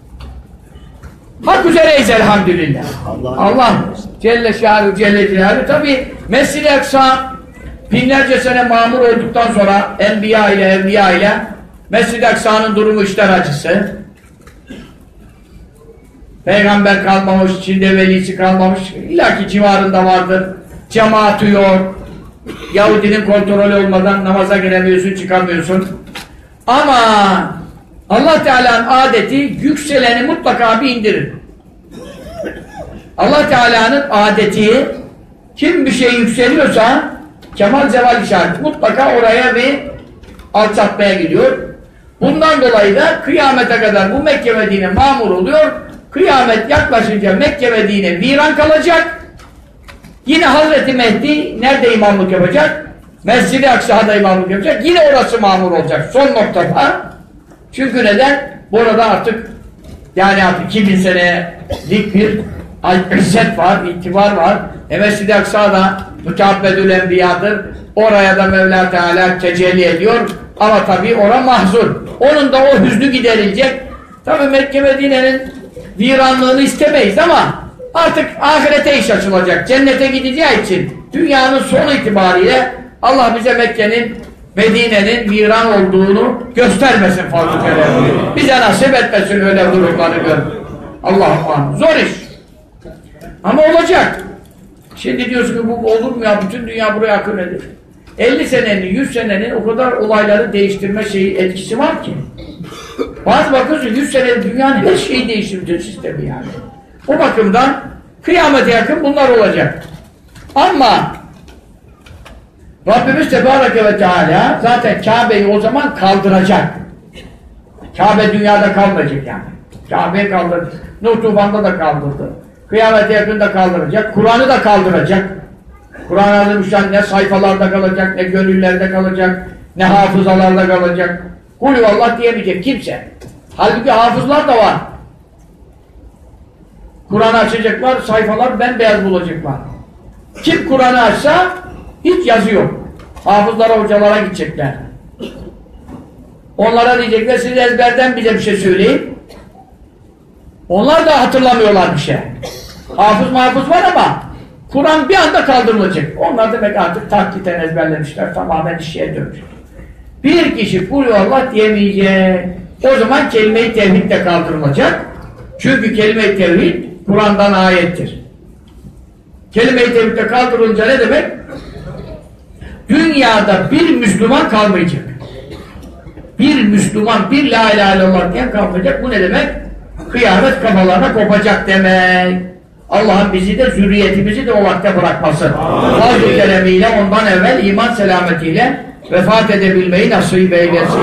hak üzereyiz elhamdülillah. Allah, Allah Celle Şâhu Celle Celaluhu. Tabi Mescid-i Aksa binlerce sene mamur olduktan sonra Enbiya ile Evliya ile Mescid-i Aksa'nın durumu işler acısı. Peygamber kalmamış, içinde velisi kalmamış. İlla ki civarında vardır. Cemaati yok. Yahudinin kontrolü olmadan namaza giremiyorsun, çıkamıyorsun. Ama Allah Teala'nın adeti yükseleni mutlaka bir indirir. Allah Teala'nın adeti kim bir şey yükseliyorsa kemal zeval işareti mutlaka oraya bir alçaltmaya gidiyor. Bundan dolayı da kıyamete kadar bu Mekke Medine mamur oluyor. Kıyamet yaklaşınca Mekke Medine viran kalacak. Yine Hazreti Mehdi nerede imamlık yapacak? Mescid-i Aksa'da imamlık yapacak. Yine orası mamur olacak. Son noktada. Çünkü neden? Burada artık yani artık iki bin senelik bir izzet var, itibar var. E Mescid-i Aksa'da müteabbedül enbiyadır. Oraya da Mevla Teala tecelli ediyor. Ama tabii ora mahzur. Onun da o hüznü giderilecek. Tabii Mekke Medine'nin viranlığını istemeyiz ama artık ahirete iş açılacak. Cennete gideceği için dünyanın son itibariyle Allah bize Mekke'nin, Medine'nin viran olduğunu göstermesin fazla kere. Bize nasip etmesin öyle durumları gör. Allah'ım zor iş. Ama olacak. Şimdi diyorsun ki bu olur mu ya? Bütün dünya buraya akın edir. elli senenin, yüz senenin o kadar olayları değiştirme şeyi, etkisi var ki. Bazı bakıyorsun yüz sene dünyanın her şeyi değiştirdiği sistemi yani. O bakımdan kıyamete yakın bunlar olacak. Ama Rabbimiz Tebareke ve Teala zaten Kabe'yi o zaman kaldıracak. Kabe dünyada kalmayacak yani. Kabe'yi kaldırdı. Nuh Tufan'da da kaldırdı. Kıyamete yakın da kaldıracak. Kur'an'ı da kaldıracak. Kur'an Azimüşşan ne sayfalarda kalacak, ne gönüllerde kalacak, ne hafızalarda kalacak. Hulüvallah diyemeyecek kimse. Halbuki hafızlar da var. Kur'an'ı açacaklar, sayfalar bembeyaz bulacaklar. Kim Kur'an'ı açsa hiç yazı yok. Hafızlara, hocalara gidecekler. Onlara diyecekler, siz ezberden bize bir şey söyleyin. Onlar da hatırlamıyorlar bir şey. Hafız mahfuz var ama Kur'an bir anda kaldırılacak. Onlar demek artık takliten ezberlemişler, tamamen işe dönmüş. Bir kişi Kulüvallah diyemeyecek. O zaman kelime-i tevhid de kaldırılacak. Çünkü kelime-i tevhid Kur'an'dan ayettir. Kelime-i tevhid de kaldırılınca ne demek? Dünyada bir Müslüman kalmayacak. Bir Müslüman, bir la ilahe illallah diyen kalmayacak. Bu ne demek? Kıyamet kafalarına kopacak demek. Allah'ın bizi de zürriyetimizi de o vakte bırakmasın. Fazl-ı keremiyle ondan evvel iman selametiyle vefat edebilmeyi nasip eylesin.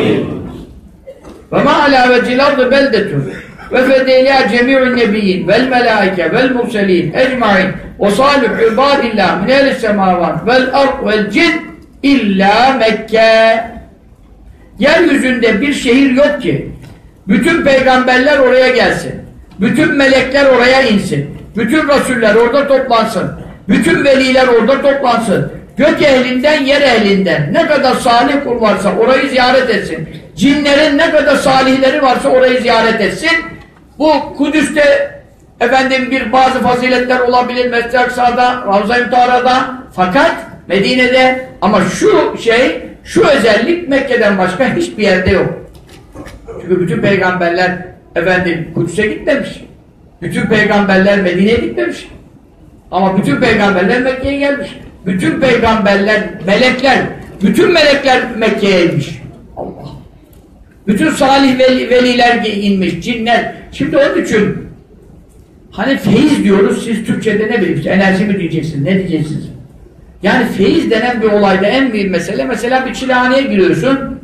Ve ma alâ vecil ardı beldetun ve fedeylâ cemî'ün nebiyyin vel melâike vel murselîn ecmaîn ve sâlih ibâdillâh min ehlis semâvât vel ard vel cin illâ Mekke. Yeryüzünde bir şehir yok ki bütün peygamberler oraya gelsin. Bütün melekler oraya insin. Bütün rasuller orada toplansın. Bütün veliler orada toplansın. Gök ehlinden, yer ehlinden ne kadar salih kul varsa orayı ziyaret etsin. Cinlerin ne kadar salihleri varsa orayı ziyaret etsin. Bu Kudüs'te efendim bir bazı faziletler olabilir. Mescid-i Aksa'da, Ravza-i Mutahara'da, fakat Medine'de ama şu şey, şu özellik Mekke'den başka hiçbir yerde yok. Çünkü bütün peygamberler efendim Kudüs'e gitmemiş. Bütün peygamberler Medine'ye gitmemiş. Ama bütün peygamberler Mekke'ye gelmiş. Bütün peygamberler, melekler, bütün melekler Mekke'ye inmiş. Allah. Bütün salih veli, veliler inmiş, cinler. Şimdi onun için hani feyiz diyoruz, siz Türkçe'de ne bileyim, enerji mi diyeceksiniz, ne diyeceksiniz? Yani feyiz denen bir olayda en büyük mesele, mesela bir çilehaneye giriyorsun.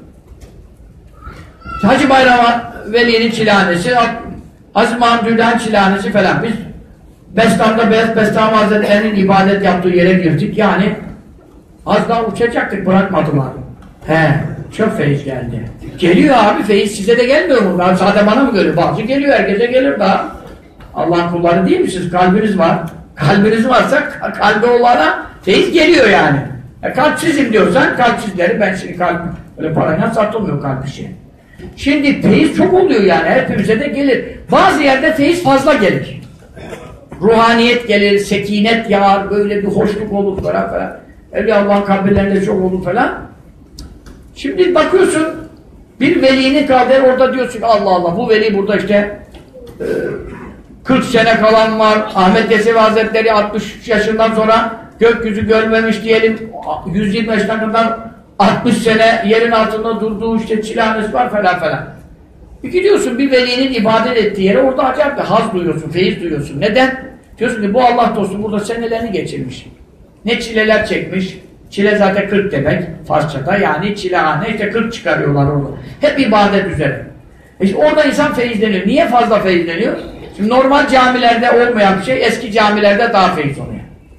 Hacı Bayram Veli'nin çilehanesi, Aziz Mahmud'un çilehanesi falan. Biz Bestam'da Beyaz Bestami Hazretleri'nin ibadet yaptığı yere girdik. Yani Az daha uçacaktık, bırakmadılar. He, çok feyiz geldi. Geliyor abi, feyiz size de gelmiyor mu? Sadece bana mı geliyor? Bazı geliyor, herkese gelir daha. Allah'ın kulları değil misiniz? Kalbiniz var. Kalbiniz varsa kalbi olana feyiz geliyor yani. E, kalpsizim diyorsan kalpsizleri, ben şimdi kalp öyle parayla satılmıyor kalp işi. Şimdi feyiz çok oluyor yani, hepimize de gelir. Bazı yerde feyiz fazla gelir. Ruhaniyet gelir, sekinet yağar, böyle bir hoşluk olur falan falan. Evliya Allah'ın kabirlerinde çok olur falan. Şimdi bakıyorsun, bir velinin kaderi orada diyorsun ki Allah Allah, bu veli burada işte e, kırk sene kalan var. Ahmet Yesevi Hazretleri altmış yaşından sonra gökyüzü görmemiş diyelim. yüz yirmi yaşına kadar altmış sene yerin altında durduğu işte çilehanesi var falan falan. Bir gidiyorsun bir velinin ibadet ettiği yere, orada acayip bir haz duyuyorsun, feyiz duyuyorsun. Neden? Diyorsun ki bu Allah dostu burada senelerini geçirmiş. Ne çileler çekmiş. Çile zaten kırk demek Farsçada, yani çilehane, işte kırk çıkarıyorlar orada. Hep ibadet üzere. İşte orada insan feyizleniyor. Niye fazla feyizleniyor? Şimdi normal camilerde olmayan bir şey eski camilerde daha feyiz oluyor.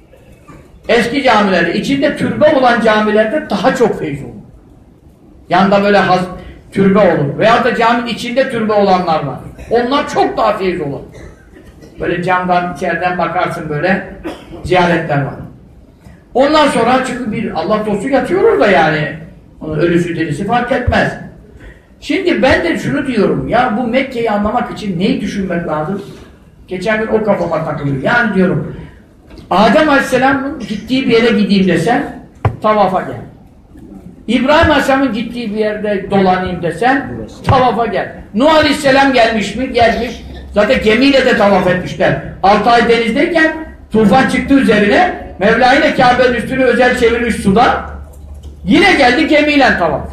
Eski camilerde, içinde türbe olan camilerde daha çok feyiz olur. Yanında böyle haz, türbe olur. Veya da caminin içinde türbe olanlar var. Onlar çok daha feyiz olur. Böyle camdan, içeriden bakarsın böyle ziyaretler var. Ondan sonra çünkü bir Allah dostu yatıyor orada yani. Onun ölüsü dirisi fark etmez. Şimdi ben de şunu diyorum, ya bu Mekke'yi anlamak için neyi düşünmek lazım? Geçen gün o kafama takılıyor. Yani diyorum, Adem Aleyhisselam'ın gittiği bir yere gideyim desen, tavafa gel. İbrahim Aleyhisselam'ın gittiği bir yerde dolanayım desen, tavafa gel. Nuh Aleyhisselam gelmiş mi? Gelmiş. Zaten gemiyle de tavaf etmişler. Altı ay denizdeyken tufan çıktı üzerine, Mevla yine Kabe'nin üstünü özel çevirmiş suda, yine geldi gemiyle tavaf.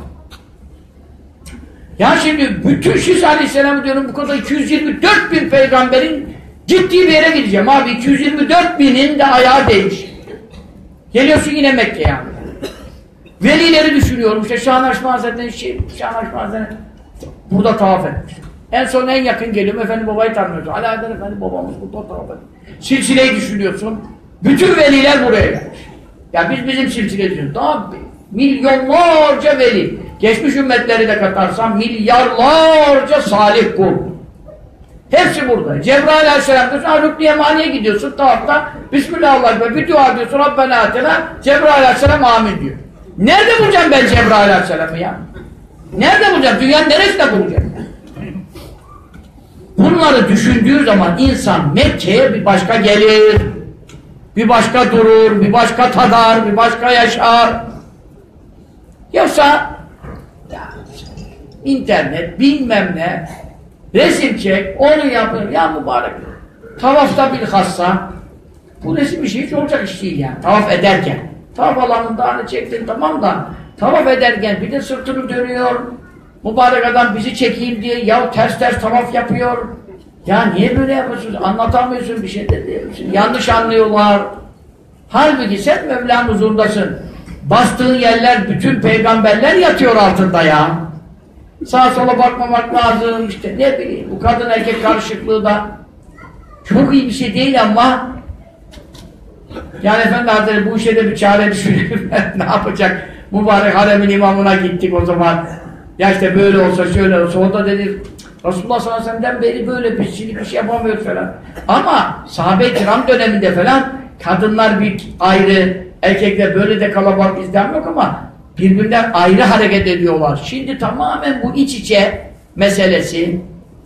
Ya şimdi bütün Şiş Aleyhisselam'ı diyorum, bu kadar iki yüz yirmi dört bin peygamberin gittiği bir yere gideceğim abi, iki yüz yirmi dört binin de ayağı değmiş. Geliyorsun yine Mekke yani. Velileri düşünüyorum, işte Şahnaşma Hazretleri, şey, Şahnaşma Hazretleri burada tavaf etmiş. En son en yakın geliyorum, efendim babayı tanımıyorsun. Alaeddin Efendi babamız burada tavaf etmiş. Silsileyi düşünüyorsun, bütün veliler buraya gelmiş. Ya biz bizim silsileyi düşünüyoruz. Daha milyonlarca veli. Geçmiş ümmetleri de katarsam milyarlarca salih kul. Hepsi burada. Cebrail Aleyhisselam diyorsun, Rükn-i Yemani'ye gidiyorsun, tavafta Bismillahirrahmanirrahim, bir dua diyorsun, Rabbena Atena, Cebrail Aleyhisselam amin diyor. Nerede bulacağım ben Cebrail Aleyhisselam'ı ya? Nerede bulacağım? Dünyanın neresinde bulacağım? Bunları düşündüğü zaman insan Mekke'ye bir başka gelir, bir başka durur, bir başka tadar, bir başka yaşar. Yoksa ya, internet, bilmem ne, resim çek, onu yapın, ya mübarek. Tavafta bilhassa, bu resim işi hiç olacak iş değil yani, tavaf ederken. Tavaf alanında hani çektin tamam da, tavaf ederken bir de sırtını dönüyor, mübarek adam bizi çekeyim diye, ya ters ters tavaf yapıyor. Ya niye böyle yapıyorsunuz? Anlatamıyorsun, bir şey de diyorsun. Yanlış anlıyorlar. Halbuki sen Mevla'nın huzurundasın. Bastığın yerler, bütün peygamberler yatıyor altında ya. Sağa sola bakmamak lazım, işte ne bileyim, bu kadın erkek karışıklığı da çok iyi bir şey değil ama yani Efendi Hazretleri bu işe de bir çare düşünelim. Ne yapacak? Mübarek haremin imamına gittik o zaman. Ya işte böyle olsa, şöyle olsa, o da dedi Resulullah sallallahu aleyhi ve sellem'den beri böyle bir şey, bir şey yapamıyoruz falan. Ama sahabe-i kiram döneminde falan kadınlar bir ayrı, erkekler böyle de kalabalık izlem yok ama birbirinden ayrı hareket ediyorlar. Şimdi tamamen bu iç içe meselesi.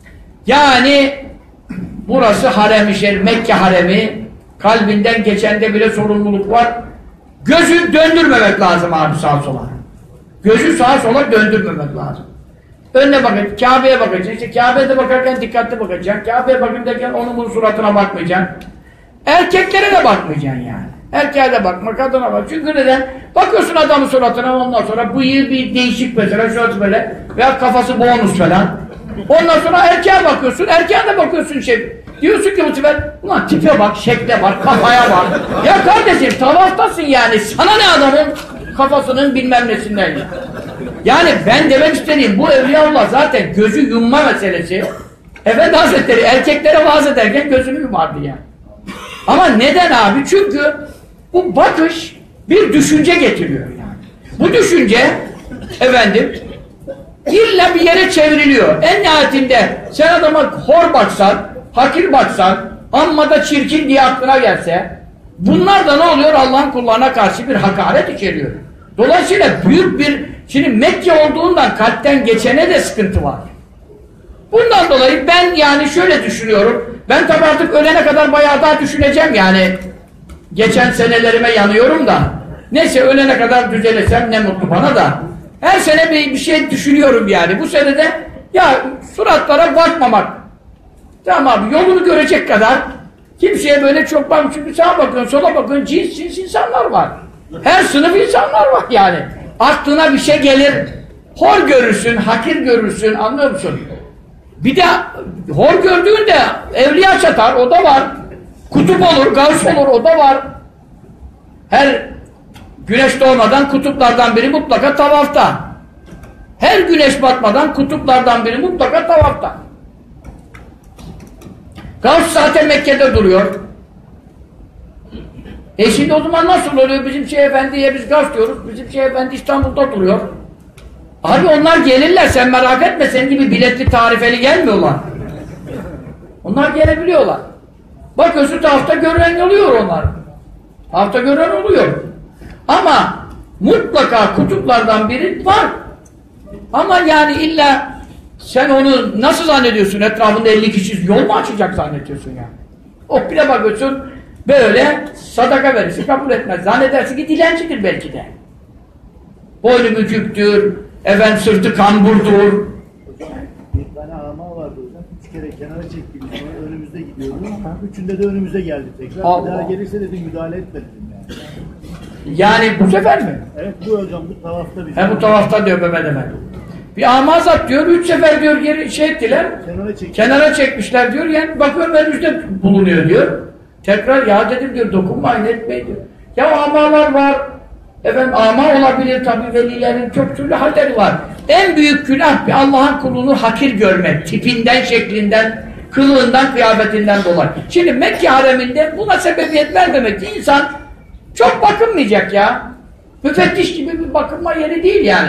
Yani burası harem-i şerif, Mekke haremi, kalbinden geçende bile sorumluluk var. Gözü döndürmemek lazım abi sağa sola. Gözü sağa sola döndürmemek lazım. Önüne bakacaksın, Kabe'ye bakacaksın. İşte Kabe'de bakarken dikkatli bakacaksın. Kabe'ye bakayım derken onun bunun suratına bakmayacaksın. Erkeklere de bakmayacaksın yani. Erkeğe de bakma, kadına bak. Çünkü neden? Bakıyorsun adamın suratına, ondan sonra bıyığı bir değişik mesela, şöyle böyle, veya kafası bonus falan. Ondan sonra erkeğe bakıyorsun, erkeğe de bakıyorsun şey. Diyorsun ki bu sefer, ulan tipe bak, şekle bak, kafaya bak. Ya kardeşim, tavaftasın yani, sana ne adamın kafasının bilmem nesinden ya. Yani ben demek istediğim, bu Evliyaullah zaten gözü yumma meselesi. Efendi Hazretleri erkeklere vaaz ederken gözünü yumardı yani. Ama neden abi? Çünkü bu bakış bir düşünce getiriyor yani. Bu düşünce efendim illa bir yere çevriliyor. En nihayetinde sen adama hor baksan, hakir baksan, amma da çirkin diye aklına gelse, bunlar da ne oluyor? Allah'ın kullarına karşı bir hakaret içeriyor. Dolayısıyla büyük bir, şimdi Mekke olduğundan kalpten geçene de sıkıntı var. Bundan dolayı ben yani şöyle düşünüyorum, ben tabi artık ölene kadar bayağı daha düşüneceğim yani. Geçen senelerime yanıyorum da, neyse ölene kadar düzelirsem ne mutlu bana da. Her sene bir, bir şey düşünüyorum yani. Bu sene de ya suratlara bakmamak. Tamam yolunu görecek kadar kimseye böyle çok bakmış. Çünkü sağa bakıyorsun, sola bakıyorsun, cins cins insanlar var. Her sınıf insanlar var yani. Aklına bir şey gelir, hor görürsün, hakir görürsün, anlıyor musun? Bir de hor gördüğünde evliya çatar, o da var. Kutup olur, gavs olur, o da var. Her güneş doğmadan kutuplardan biri mutlaka tavafta. Her güneş batmadan kutuplardan biri mutlaka tavafta. Gavs zaten Mekke'de duruyor. E şimdi o zaman nasıl oluyor? Bizim Şeyh Efendi'ye biz Gavs diyoruz. Bizim Şeyh Efendi İstanbul'da duruyor. Abi onlar gelirler, sen merak etme, senin gibi biletli tarifeli gelmiyorlar. Onlar gelebiliyorlar. Bakıyorsun hafta gören oluyor onlar. Hafta gören oluyor. Ama mutlaka kutuplardan biri var. Ama yani illa sen onu nasıl zannediyorsun? Etrafında elli kişi yol mu açacak zannediyorsun ya? O bile bakıyorsun böyle sadaka verirsin, kabul etmez. Zannedersin ki dilencidir belki de. Boynu büküktür, efendim sırtı kamburdur. Bir tane ama vardı hocam. Üç kere kenara çektik. Önümüzde gidiyordu. Üçünde de önümüze geldi tekrar. Allah. Bir daha gelirse dedim müdahale etme dedim yani. Yani bu sefer mi? Evet bu hocam bu tavafta bizim. He bu tavafta diyor Mehmet Emen. Bir amazat diyor, üç sefer diyor geri şey ettiler. Kenara çektik. Kenara çekmişler diyor, yani bakıyorum önümüzde bulunuyor diyor. Tekrar ya dedim diyor, dokunmayın etmeyin diyor. Ya amalar var, efendim ama olabilir tabii, velilerin çok türlü halleri var. En büyük günah bir Allah'ın kulunu hakir görmek, tipinden, şeklinden, kılığından, kıyafetinden dolayı. Şimdi Mekke hareminde buna sebebiyet vermemek, insan çok bakınmayacak ya. Müfettiş gibi bir bakınma yeri değil yani.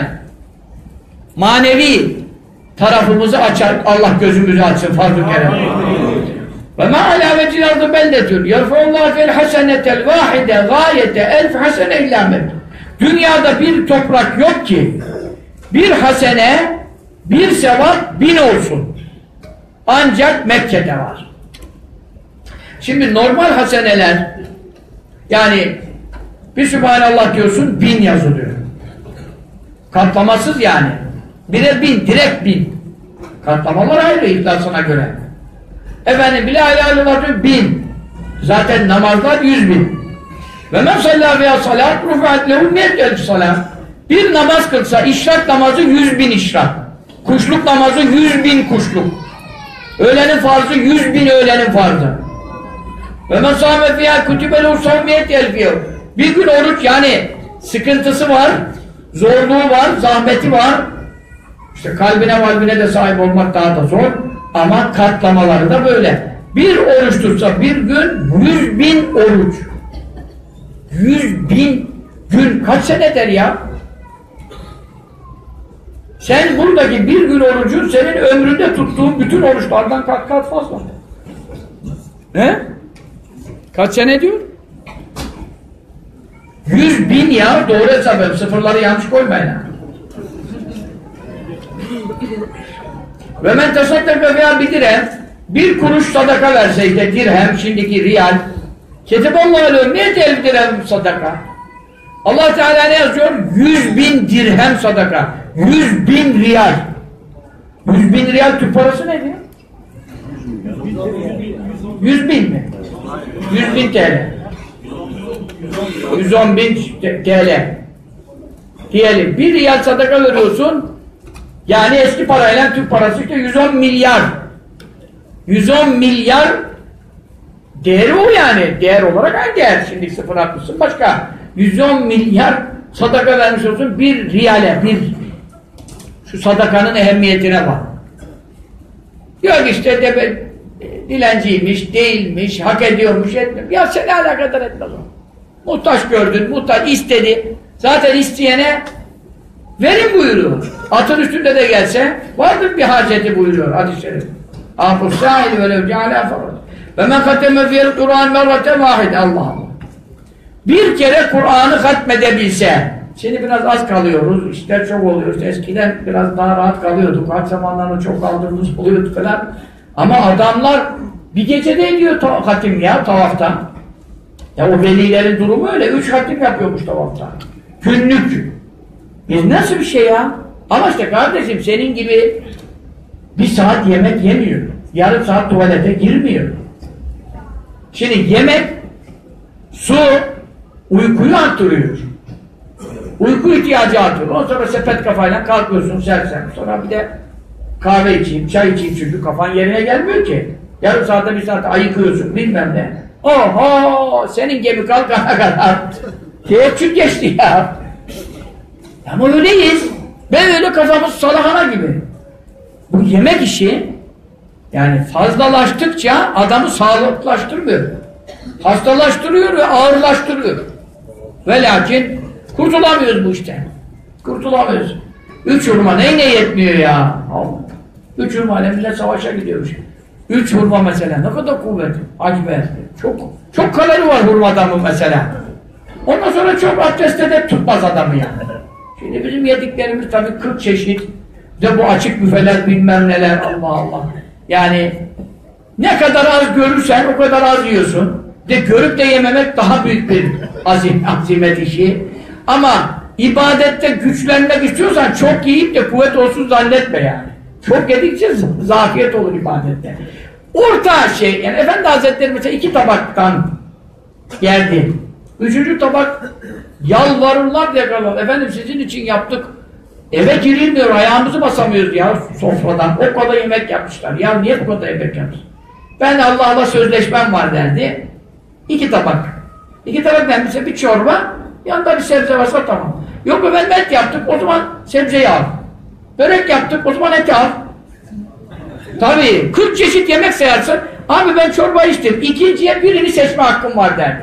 Manevi tarafımızı açar, Allah gözümüzü açsın farz-ı kerem. Ve ma alâ vecil ardı beldetün yerfeullah fel hasenetel vâhide gâyete elf hasene illâ med. Dünyada bir toprak yok ki bir hasene, bir sevap bin olsun. Ancak Mekke'de var. Şimdi normal haseneler, yani bir Sübhanallah diyorsun, bin yazılıyor. Katlamasız yani. Bire bin, direkt bin. Katlamalar ayrı ihlasına göre. Efendim, la ilahe illallah diyor, bin. Zaten namazlar yüz bin. Ve men sallâ veya salât, rufa'at lehu miyet salât. Bir namaz kılsa, işrak namazı yüz bin işrak. Kuşluk namazı yüz bin kuşluk. Öğlenin farzı yüz bin öğlenin farzı. Ve men sâme fiyâ kutübelehu savmiyet elfiyâ. Bir gün oruç, yani sıkıntısı var, zorluğu var, zahmeti var. İşte kalbine valbine de sahip olmak daha da zor. Ama katlamaları da böyle. Bir oruç tutsa bir gün yüz bin oruç. Yüz bin gün kaç senedir ya? Sen buradaki bir gün orucun senin ömründe tuttuğun bütün oruçlardan kat kat fazla. Ne? Kaç sene diyor? Yüz bin ya, doğru hesap edin. Sıfırları yanlış koymayın. Ve men tesaddaka veya bir dirhem, bir kuruş sadaka verseydi, dirhem, şimdiki riyal, keteballahu aleyhi niyet el dirhem sadaka. Allah Teala ne yazıyor? Yüz bin dirhem sadaka. Yüz bin riyal. Yüz bin riyal Türk parası ne diyor? Yüz bin mi? Yüz bin T L. Yüz on bin T L. Diyelim. Bir riyal sadaka veriyorsun. Yani eski parayla Türk parası işte yüz on milyar. yüz on milyar değeri o yani. Değer olarak aynı değer. Şimdi sıfır atmışsın başka. yüz on milyar sadaka vermiş olsun bir riyale, bir şu sadakanın ehemmiyetine bak. Yok işte de dilenciymiş, değilmiş, hak ediyormuş, etmiyor. Ya seni alakadar etmez o. Muhtaç gördün, muhtaç istedi. Zaten isteyene verin buyuruyor. Atın üstünde de gelse vardır bir haceti buyuruyor hadis-i şerif. Afus sahili ve lev ceale afarat. Ve men kateme fiyel Kur'an merrate vahid. Allah Allah. Bir kere Kur'an'ı hatmedebilse, şimdi biraz az kalıyoruz, işler çok oluyor. Eskiden biraz daha rahat kalıyorduk. Hat zamanlarını çok kaldığımız oluyordu falan. Ama adamlar bir gecede ediyor hatim ya tavafta. Ya o velilerin durumu öyle. Üç hatim yapıyormuş tavafta. Günlük. E nasıl bir şey ya? Ama işte kardeşim senin gibi bir saat yemek yemiyor. Yarım saat tuvalete girmiyor. Şimdi yemek, su, uykuyu arttırıyor. Uyku ihtiyacı artıyor. Ondan sonra sepet kafayla kalkıyorsun sersem. Sonra bir de kahve içeyim, çay içeyim çünkü kafan yerine gelmiyor ki. Yarım saatte bir saatte ayıkıyorsun bilmem ne. Oho! Senin gemi kalkana kadar teheccüd geçti ya. Ama öyleyiz. Ben öyle kafamız salahana gibi. Bu yemek işi yani fazlalaştıkça adamı sağlıklaştırmıyor. Hastalaştırıyor ve ağırlaştırıyor. Ve lakin kurtulamıyoruz bu işten. Kurtulamıyoruz. Üç hurma neyine yetmiyor ya? Üç hurma elimizle savaşa gidiyoruz. Üç hurma mesela ne kadar kuvvetli. Acbe. Çok çok kalori var hurmada mı mesela. Ondan sonra çok abdestte de tutmaz adamı yani. Şimdi bizim yediklerimiz tabii kırk çeşit. De bu açık büfeler bilmem neler. Allah Allah. Yani ne kadar az görürsen o kadar az yiyorsun. De görüp de yememek daha büyük bir azim, azimet işi. Ama ibadette güçlenmek istiyorsan çok yiyip de kuvvet olsun zannetme yani. Çok yedikçe zafiyet olur ibadette. Orta şey, yani Efendi Hazretleri mesela iki tabaktan geldi. Üçüncü tabak yalvarırlar diye kalır. Efendim sizin için yaptık. Eve girilmiyor, ayağımızı basamıyoruz ya sofradan. O kadar yemek yapmışlar. Ya niye bu kadar yemek yapmış? Ben Allah'la sözleşmem var derdi. İki tabak. İki tabak denmişse bir çorba, yanında bir sebze varsa tamam. Yok efendim et yaptık, o zaman sebzeyi al. Börek yaptık, o zaman eti al. Tabii, kırk çeşit yemek sayarsın. Abi ben çorba içtim, ikinciye birini seçme hakkım var derdi.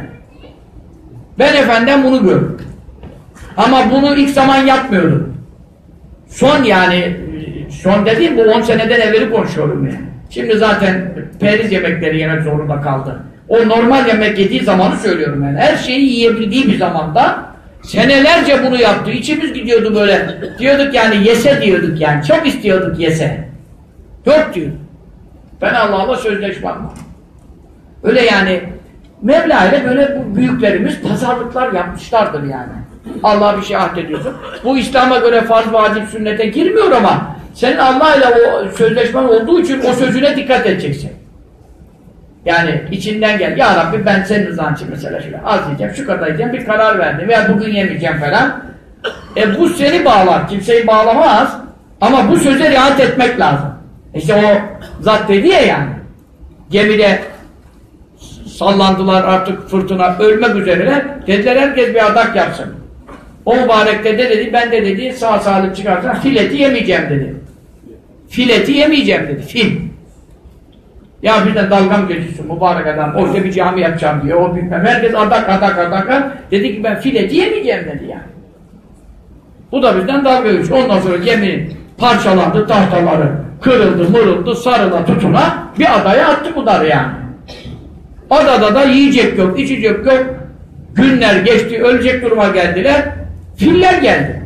Ben efendim bunu gördüm. Ama bunu ilk zaman yapmıyordum. Son yani, son dediğim bu on seneden evveli konuşuyorum yani. Şimdi zaten periz yemekleri yemek zorunda kaldı. O normal yemek yediği zamanı söylüyorum yani. Her şeyi yiyebildiği bir zamanda senelerce bunu yaptı. İçimiz gidiyordu böyle. Diyorduk yani yese diyorduk yani. Çok istiyorduk yese. Yok diyor. Ben Allah'la sözleşmem var. Öyle yani Mevla ile böyle bu büyüklerimiz pazarlıklar yapmışlardır yani. Allah'a bir şey ahdediyorsun. Bu İslam'a göre farz, vacip, sünnete girmiyor ama senin Allah ile o sözleşmen olduğu için o sözüne dikkat edeceksin. Yani içinden gel. Ya Rabbi ben senin rızan için mesela şöyle az yiyeceğim, şu kadar yiyeceğim, bir karar verdim veya bugün yemeyeceğim falan. E bu seni bağlar. Kimseyi bağlamaz. Ama bu söze riayet etmek lazım. İşte o zat dedi ya yani. Gemide sallandılar artık fırtına, ölmek üzereler. Dediler herkes bir adak yapsın. O mübarek de dedi, ben de dedi sağ salim çıkarsan fileti yemeyeceğim dedi. Fileti yemeyeceğim dedi. Fil. Ya birden dalga mı geçiyorsun mübarek adam, orada bir cami yapacağım diyor. O bilmem. Herkes adak adak adak. Dedi ki ben fileti yemeyeceğim dedi yani. Bu da bizden dalga geçiyor. Ondan sonra geminin parçalandı, tahtaları kırıldı, mırıldı, sarıla tutuna bir adaya attı bunları yani. Adada da yiyecek yok, içecek yok. Günler geçti, ölecek duruma geldiler. Filler geldi.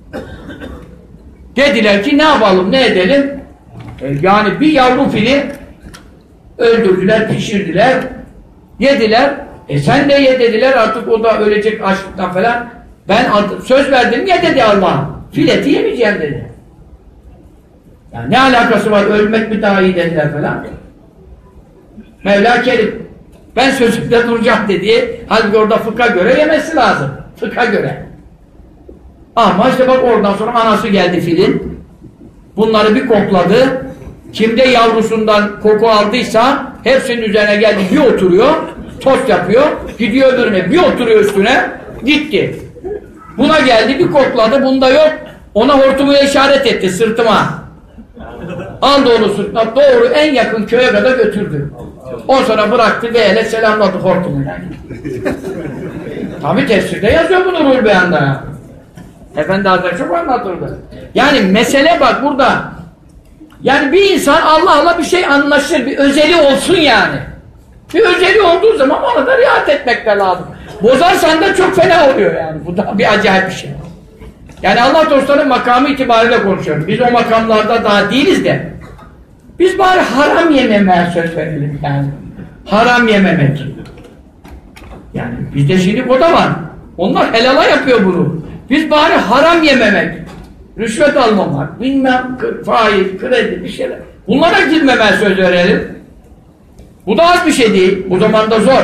Dediler ki ne yapalım, ne edelim? E, yani bir yavru fili öldürdüler, pişirdiler, yediler. E sen de ye dediler, artık o da ölecek açlıktan falan. Ben söz verdim ya dedi Allah. Fileti yemeyeceğim dedi. Yani ne alakası var, ölmek mi daha iyi dediler falan. Mevla Kerim. Ben sözümde duracağım dedi. Halbuki orada fıkha göre yemesi lazım. Fıkha göre. Ama işte bak oradan sonra anası geldi filin. Bunları bir kokladı. Kimde yavrusundan koku aldıysa hepsinin üzerine geldi, bir oturuyor, tost yapıyor, gidiyor öbürüne, bir oturuyor üstüne, gitti. Buna geldi, bir kokladı, bunda yok. Ona hortumuyla işaret etti, sırtıma. Aldı onu sırtına, doğru en yakın köye kadar götürdü. Ondan sonra bıraktı ve ele selamladı hortumuyla. Tabi tefsirde yazıyor bunu Ruhul Beyan'da. Efendi Hazretleri çok anlatırdı. Yani mesele bak burada. Yani bir insan Allah'la bir şey anlaşır, bir özeli olsun yani. Bir özeli olduğu zaman ona da riayet etmek de lazım. Bozarsan da çok fena oluyor yani. Bu da bir acayip bir şey. Yani Allah dostlarının makamı itibariyle konuşuyoruz. Biz o makamlarda daha değiliz de. Biz bari haram yememeye söz verelim yani. Haram yememek. Yani bizde şimdi o da var. Onlar helala yapıyor bunu. Biz bari haram yememek. Rüşvet almamak, bilmem faiz, kredi bir şeyler. Bunlara girmemeye söz verelim. Bu da az bir şey değil. Bu zamanda zor.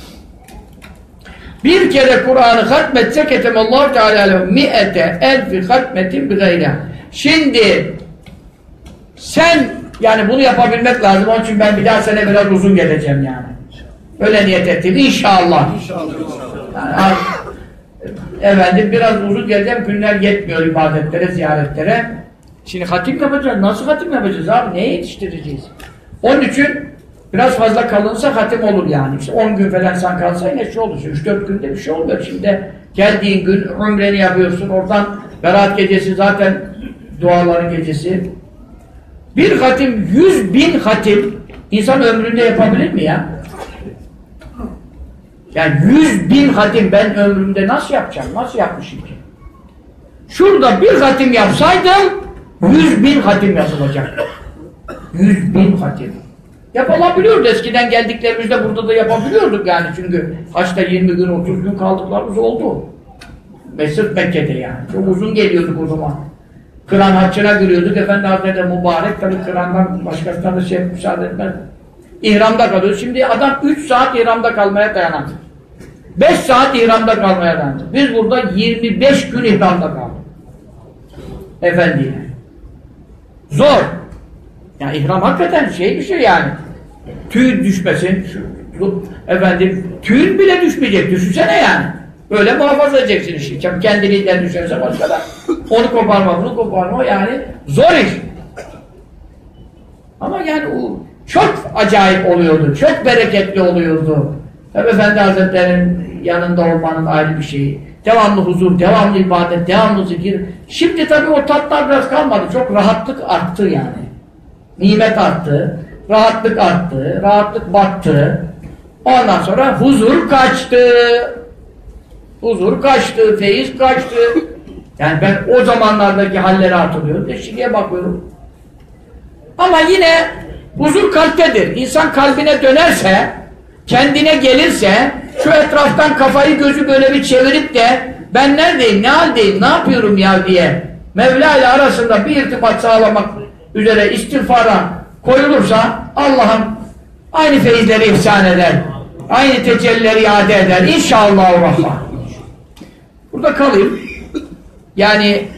Bir kere Kur'an'ı hatmetse ketemallahu teala mi'ete elfi hatmetin bi gayriha. Şimdi sen yani bunu yapabilmek lazım. Onun için ben bir daha sene biraz uzun geleceğim yani. Öyle niyet ettim. İnşallah. İnşallah. Yani, efendim biraz uzun geleceğim. Günler yetmiyor ibadetlere, ziyaretlere. Şimdi hatim yapacağız. Nasıl hatim yapacağız abi? Neye yetiştireceğiz? Onun için biraz fazla kalınsa hatim olur yani. İşte on gün falan sen kalsa yine şey olur. üç dört günde bir şey olmuyor. Şimdi geldiğin gün umreni yapıyorsun. Oradan Berat gecesi zaten duaların gecesi. Bir hatim, yüz bin hatim insan ömründe yapabilir mi ya? Yani yüz bin hatim ben ömrümde nasıl yapacağım? Nasıl yapmışım ki? Şurada bir hatim yapsaydım yüz bin hatim yazılacak. Yüz bin hatim. Yapılabiliyordu. Eskiden geldiklerimizde burada da yapabiliyorduk yani. Çünkü haçta yirmi gün, otuz gün kaldıklarımız oldu. Mesut Mekke'de yani. Çok uzun geliyorduk o zaman. Kıran haccına giriyorduk. Efendi Hazretleri mübarek. Tabii kırandan başkasından da şey müsaade etmez. İhramda kalıyoruz. Şimdi adam üç saat ihramda kalmaya dayanamıyor. beş saat ihramda kalmaya dayanıyor. Biz burada yirmi beş gün ihramda kaldık. Efendiyle. Zor. Yani ihram hakikaten şey bir şey yani. Tüy düşmesin. Şu, efendim tüyün bile düşmeyecek. Düşünsene yani. Böyle muhafaza edeceksin işi. Kendiliğinden düşerse başka da. Onu koparma, bunu koparma yani. Zor iş. Ama yani o çok acayip oluyordu. Çok bereketli oluyordu. Tabi Efendi Hazretleri'nin yanında olmanın ayrı bir şeyi. Devamlı huzur, devamlı ibadet, devamlı zikir. Şimdi tabi o tatlar biraz kalmadı. Çok rahatlık arttı yani. Nimet arttı, rahatlık arttı, rahatlık battı. Ondan sonra huzur kaçtı. Huzur kaçtı, feyiz kaçtı. Yani ben o zamanlardaki halleri hatırlıyorum. E şimdiye bakıyorum. Ama yine huzur kalptedir. İnsan kalbine dönerse, kendine gelirse, şu etraftan kafayı gözü böyle bir çevirip de ben neredeyim, ne haldeyim, ne yapıyorum ya diye Mevla ile arasında bir irtibat sağlamak üzere istiğfara koyulursa Allah'ım aynı feyizleri ihsan eder. Aynı tecellileri iade eder. İnşallahurrahman. Burada kalayım. Yani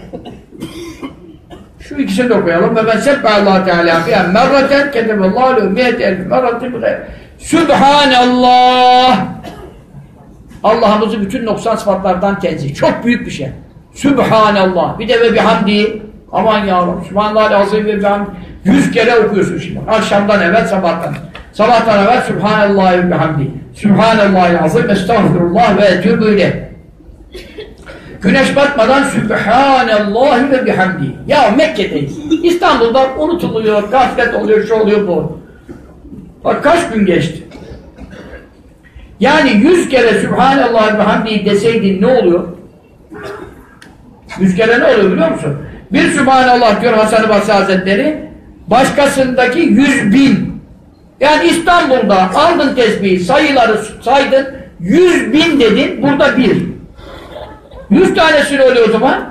şu ikisini de okuyalım. Ve ben sebbâllâhu teâlâ fiyâ merraten ketebellâhu lehu miyet elf merratin Sübhanallah. Allah'ımızı bütün noksan sıfatlardan tenzih. Çok büyük bir şey. Sübhanallah. Bir de ve bihamdi. Aman yavrum. Sübhanallah'ı azim ve bihamdi. Yüz kere okuyorsun şimdi. Akşamdan evvel, sabahtan. Sabahtan evvel Sübhanallah'ı ve bihamdi. Sübhanallah'ı azim. Estağfirullah ve etûbü ileyh. Güneş batmadan Sübhanallah ve bihamdi. Ya Mekke'deyiz. İstanbul'da unutuluyor, gaflet oluyor, şu oluyor, bu. Bak kaç gün geçti. Yani yüz kere Sübhanallah ve bihamdi deseydin ne oluyor? Yüz kere ne oluyor biliyor musun? Bir Sübhanallah diyor Hasan-ı Basri Hazretleri, başkasındaki yüz bin. Yani İstanbul'da aldın tesbihi, sayıları saydın, yüz bin dedin, burada bir. Yüz tanesi oluyor o zaman?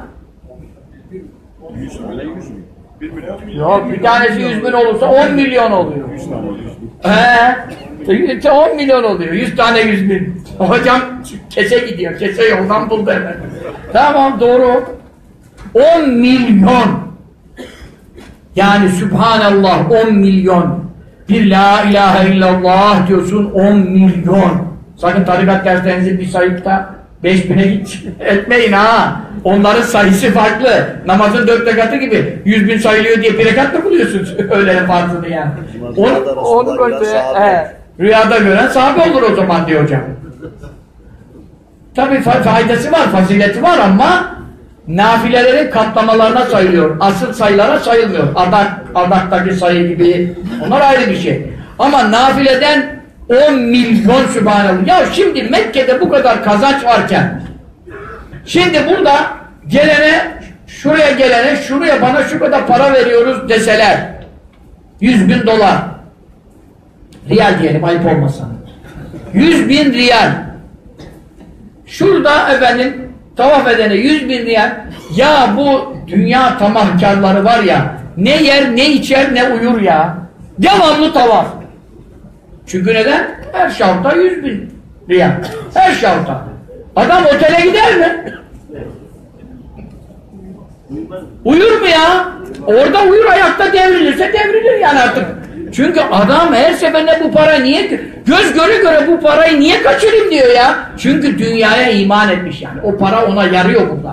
Yüz tane yüz mü? Bir milyon. Yok, bir tanesi yüz bin olursa on milyon oluyor. Yüz tane yüz bin. He, on milyon oluyor. Yüz tane yüz bin. Hocam kese gidiyor. Kese yoldan buldu hemen. Tamam, doğru. On milyon. Yani Sübhanallah on milyon. Bir la ilahe illallah diyorsun on milyon. Sakın tarikat derslerinizi bir sayıp da beş bine git etmeyin ha. Onların sayısı farklı. Namazın dört rekatı gibi. Yüz bin sayılıyor diye bir rekat mı buluyorsun? Öyle farzını yani. Onu, onu böyle, he, rüyada gören sahabe olur o zaman diyor hocam. Tabii faydası var, fazileti var ama nafilelerin katlamalarına sayılıyor. Asıl sayılara sayılmıyor. Adak, adaktaki sayı gibi. Onlar ayrı bir şey. Ama nafileden on milyon Sübhanallah. Ya şimdi Mekke'de bu kadar kazanç varken şimdi burada gelene, şuraya gelene, şuraya bana şu kadar para veriyoruz deseler yüz bin dolar riyal diyelim ayıp olmasın. Yüz bin riyal. Şurada efendim tavaf edene yüz bin riyal. Ya bu dünya tamahkarları var ya, ne yer, ne içer, ne uyur ya. Devamlı tavaf. Çünkü neden? Her şartta yüz bin riyal. Her şartta. Adam otele gider mi? Uyur mu ya? Orada uyur, ayakta devrilirse devrilir yani artık. Çünkü adam her seferinde bu para niye, göz göre göre bu parayı niye kaçırayım diyor ya. Çünkü dünyaya iman etmiş yani. O para ona yarıyor burada.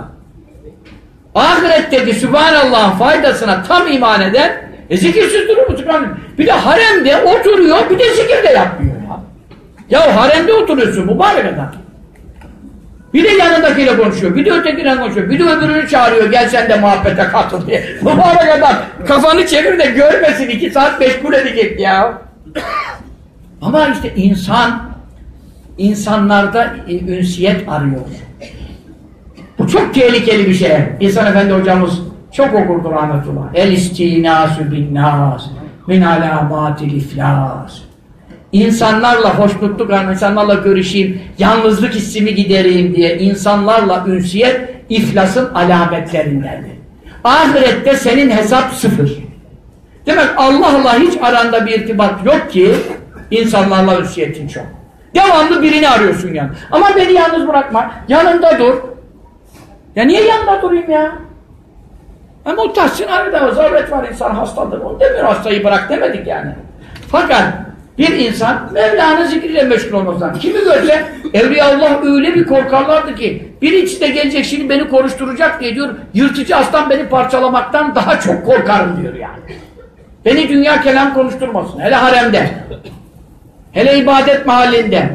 Ahiretteki Sübhanallah'ın faydasına tam iman eden e zikirsiz durur mu? Bir de haremde oturuyor, bir de zikir de yapmıyor ya. Ya haremde oturuyorsun mübarek adam. Bir de yanındakiyle konuşuyor, bir de ötekiyle konuşuyor, bir de öbürünü çağırıyor, gel sen de muhabbete katıl diye. Mübarek adam, kafanı çevir de görmesin, iki saat meşgul edecek ya. Ama işte insan, insanlarda ünsiyet arıyor. Bu çok tehlikeli bir şey. İhsan Efendi hocamız çok okurdu rahmetullah. El istinâsü binnâs min alâmâtil iflâs. İnsanlarla hoşnutluk, insanlarla görüşeyim, yalnızlık hissimi gidereyim diye insanlarla ünsiyet iflasın alametlerindendir. Ahirette senin hesap sıfır. Demek Allah'la hiç aranda bir irtibat yok ki insanlarla ünsiyetin çok. Devamlı birini arıyorsun yani. Ama beni yalnız bırakma, yanında dur. Ya niye yanında durayım ya? Ama o tahsin arada zaruret var, insan hastadır. Onu demiyor, hastayı bırak demedik yani. Fakat bir insan Mevla'nın zikriyle meşgul olmazdan. Kimi görse Evliyaullah öyle bir korkarlardı ki birisi de gelecek şimdi beni konuşturacak diye diyor, yırtıcı aslan beni parçalamaktan daha çok korkarım diyor yani. Beni dünya kelam konuşturmasın. Hele haremde. Hele ibadet mahallinde.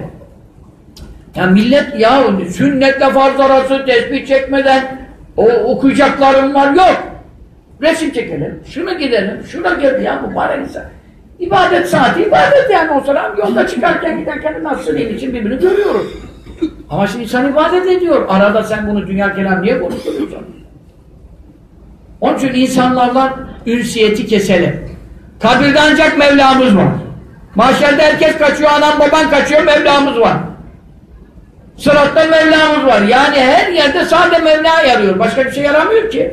Ya millet ya sünnetle farz arası tesbih çekmeden o okuyacaklarım var yok. Resim çekelim, şuna gidelim, şuna gel ya mübarek insan. İbadet saati, ibadet yani o sıra yolda çıkarken giderken nasıl için birbirini görüyoruz. Ama şimdi insan ibadet ediyor. Arada sen bunu dünya kelam niye konuşturuyorsun? Onun için insanlarla ünsiyeti keselim. Kabirde ancak Mevlamız var. Mahşerde herkes kaçıyor, anam baban kaçıyor, Mevlamız var. Sıratta Mevlamız var. Yani her yerde sadece Mevla yarıyor. Başka bir şey yaramıyor ki.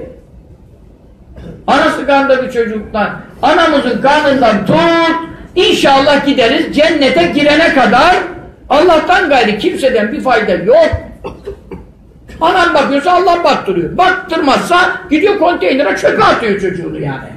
Anası karnında bir çocuktan, anamızın karnından tut, inşallah gideriz cennete girene kadar Allah'tan gayri kimseden bir fayda yok. Anam bakıyorsa Allah baktırıyor. Baktırmazsa gidiyor konteynere çöpe atıyor çocuğunu yani.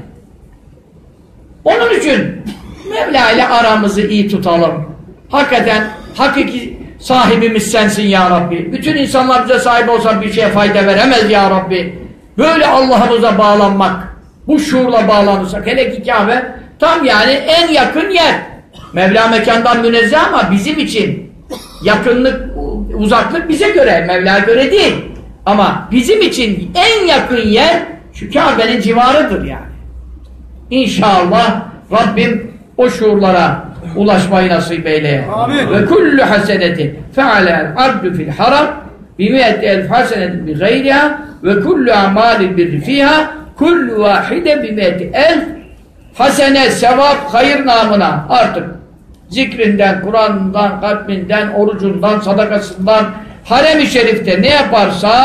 Onun için Mevla ile aramızı iyi tutalım. Hakikaten hakiki sahibimiz sensin ya Rabbi. Bütün insanlar bize sahip olsa bir şeye fayda veremez ya Rabbi. Böyle Allah'ımıza bağlanmak, bu şuurla bağlanırsak, hele ki Kabe tam yani en yakın yer. Mevla mekandan münezzeh ama bizim için yakınlık, uzaklık bize göre, Mevla göre değil. Ama bizim için en yakın yer şu Kabe'nin civarıdır yani. İnşallah Rabbim o şuurlara ulaşmayı nasip eyle. Ve kullu hasenetin fe'alel abdu fil haram bi mi'ati elf hasenetin bi gayriha ve kullu amalin birri fiha kullu vahide bi mi'ati elf hasene, sevap, hayır namına artık zikrinden, Kur'an'dan, kalbinden, orucundan, sadakasından harem-i şerifte ne yaparsa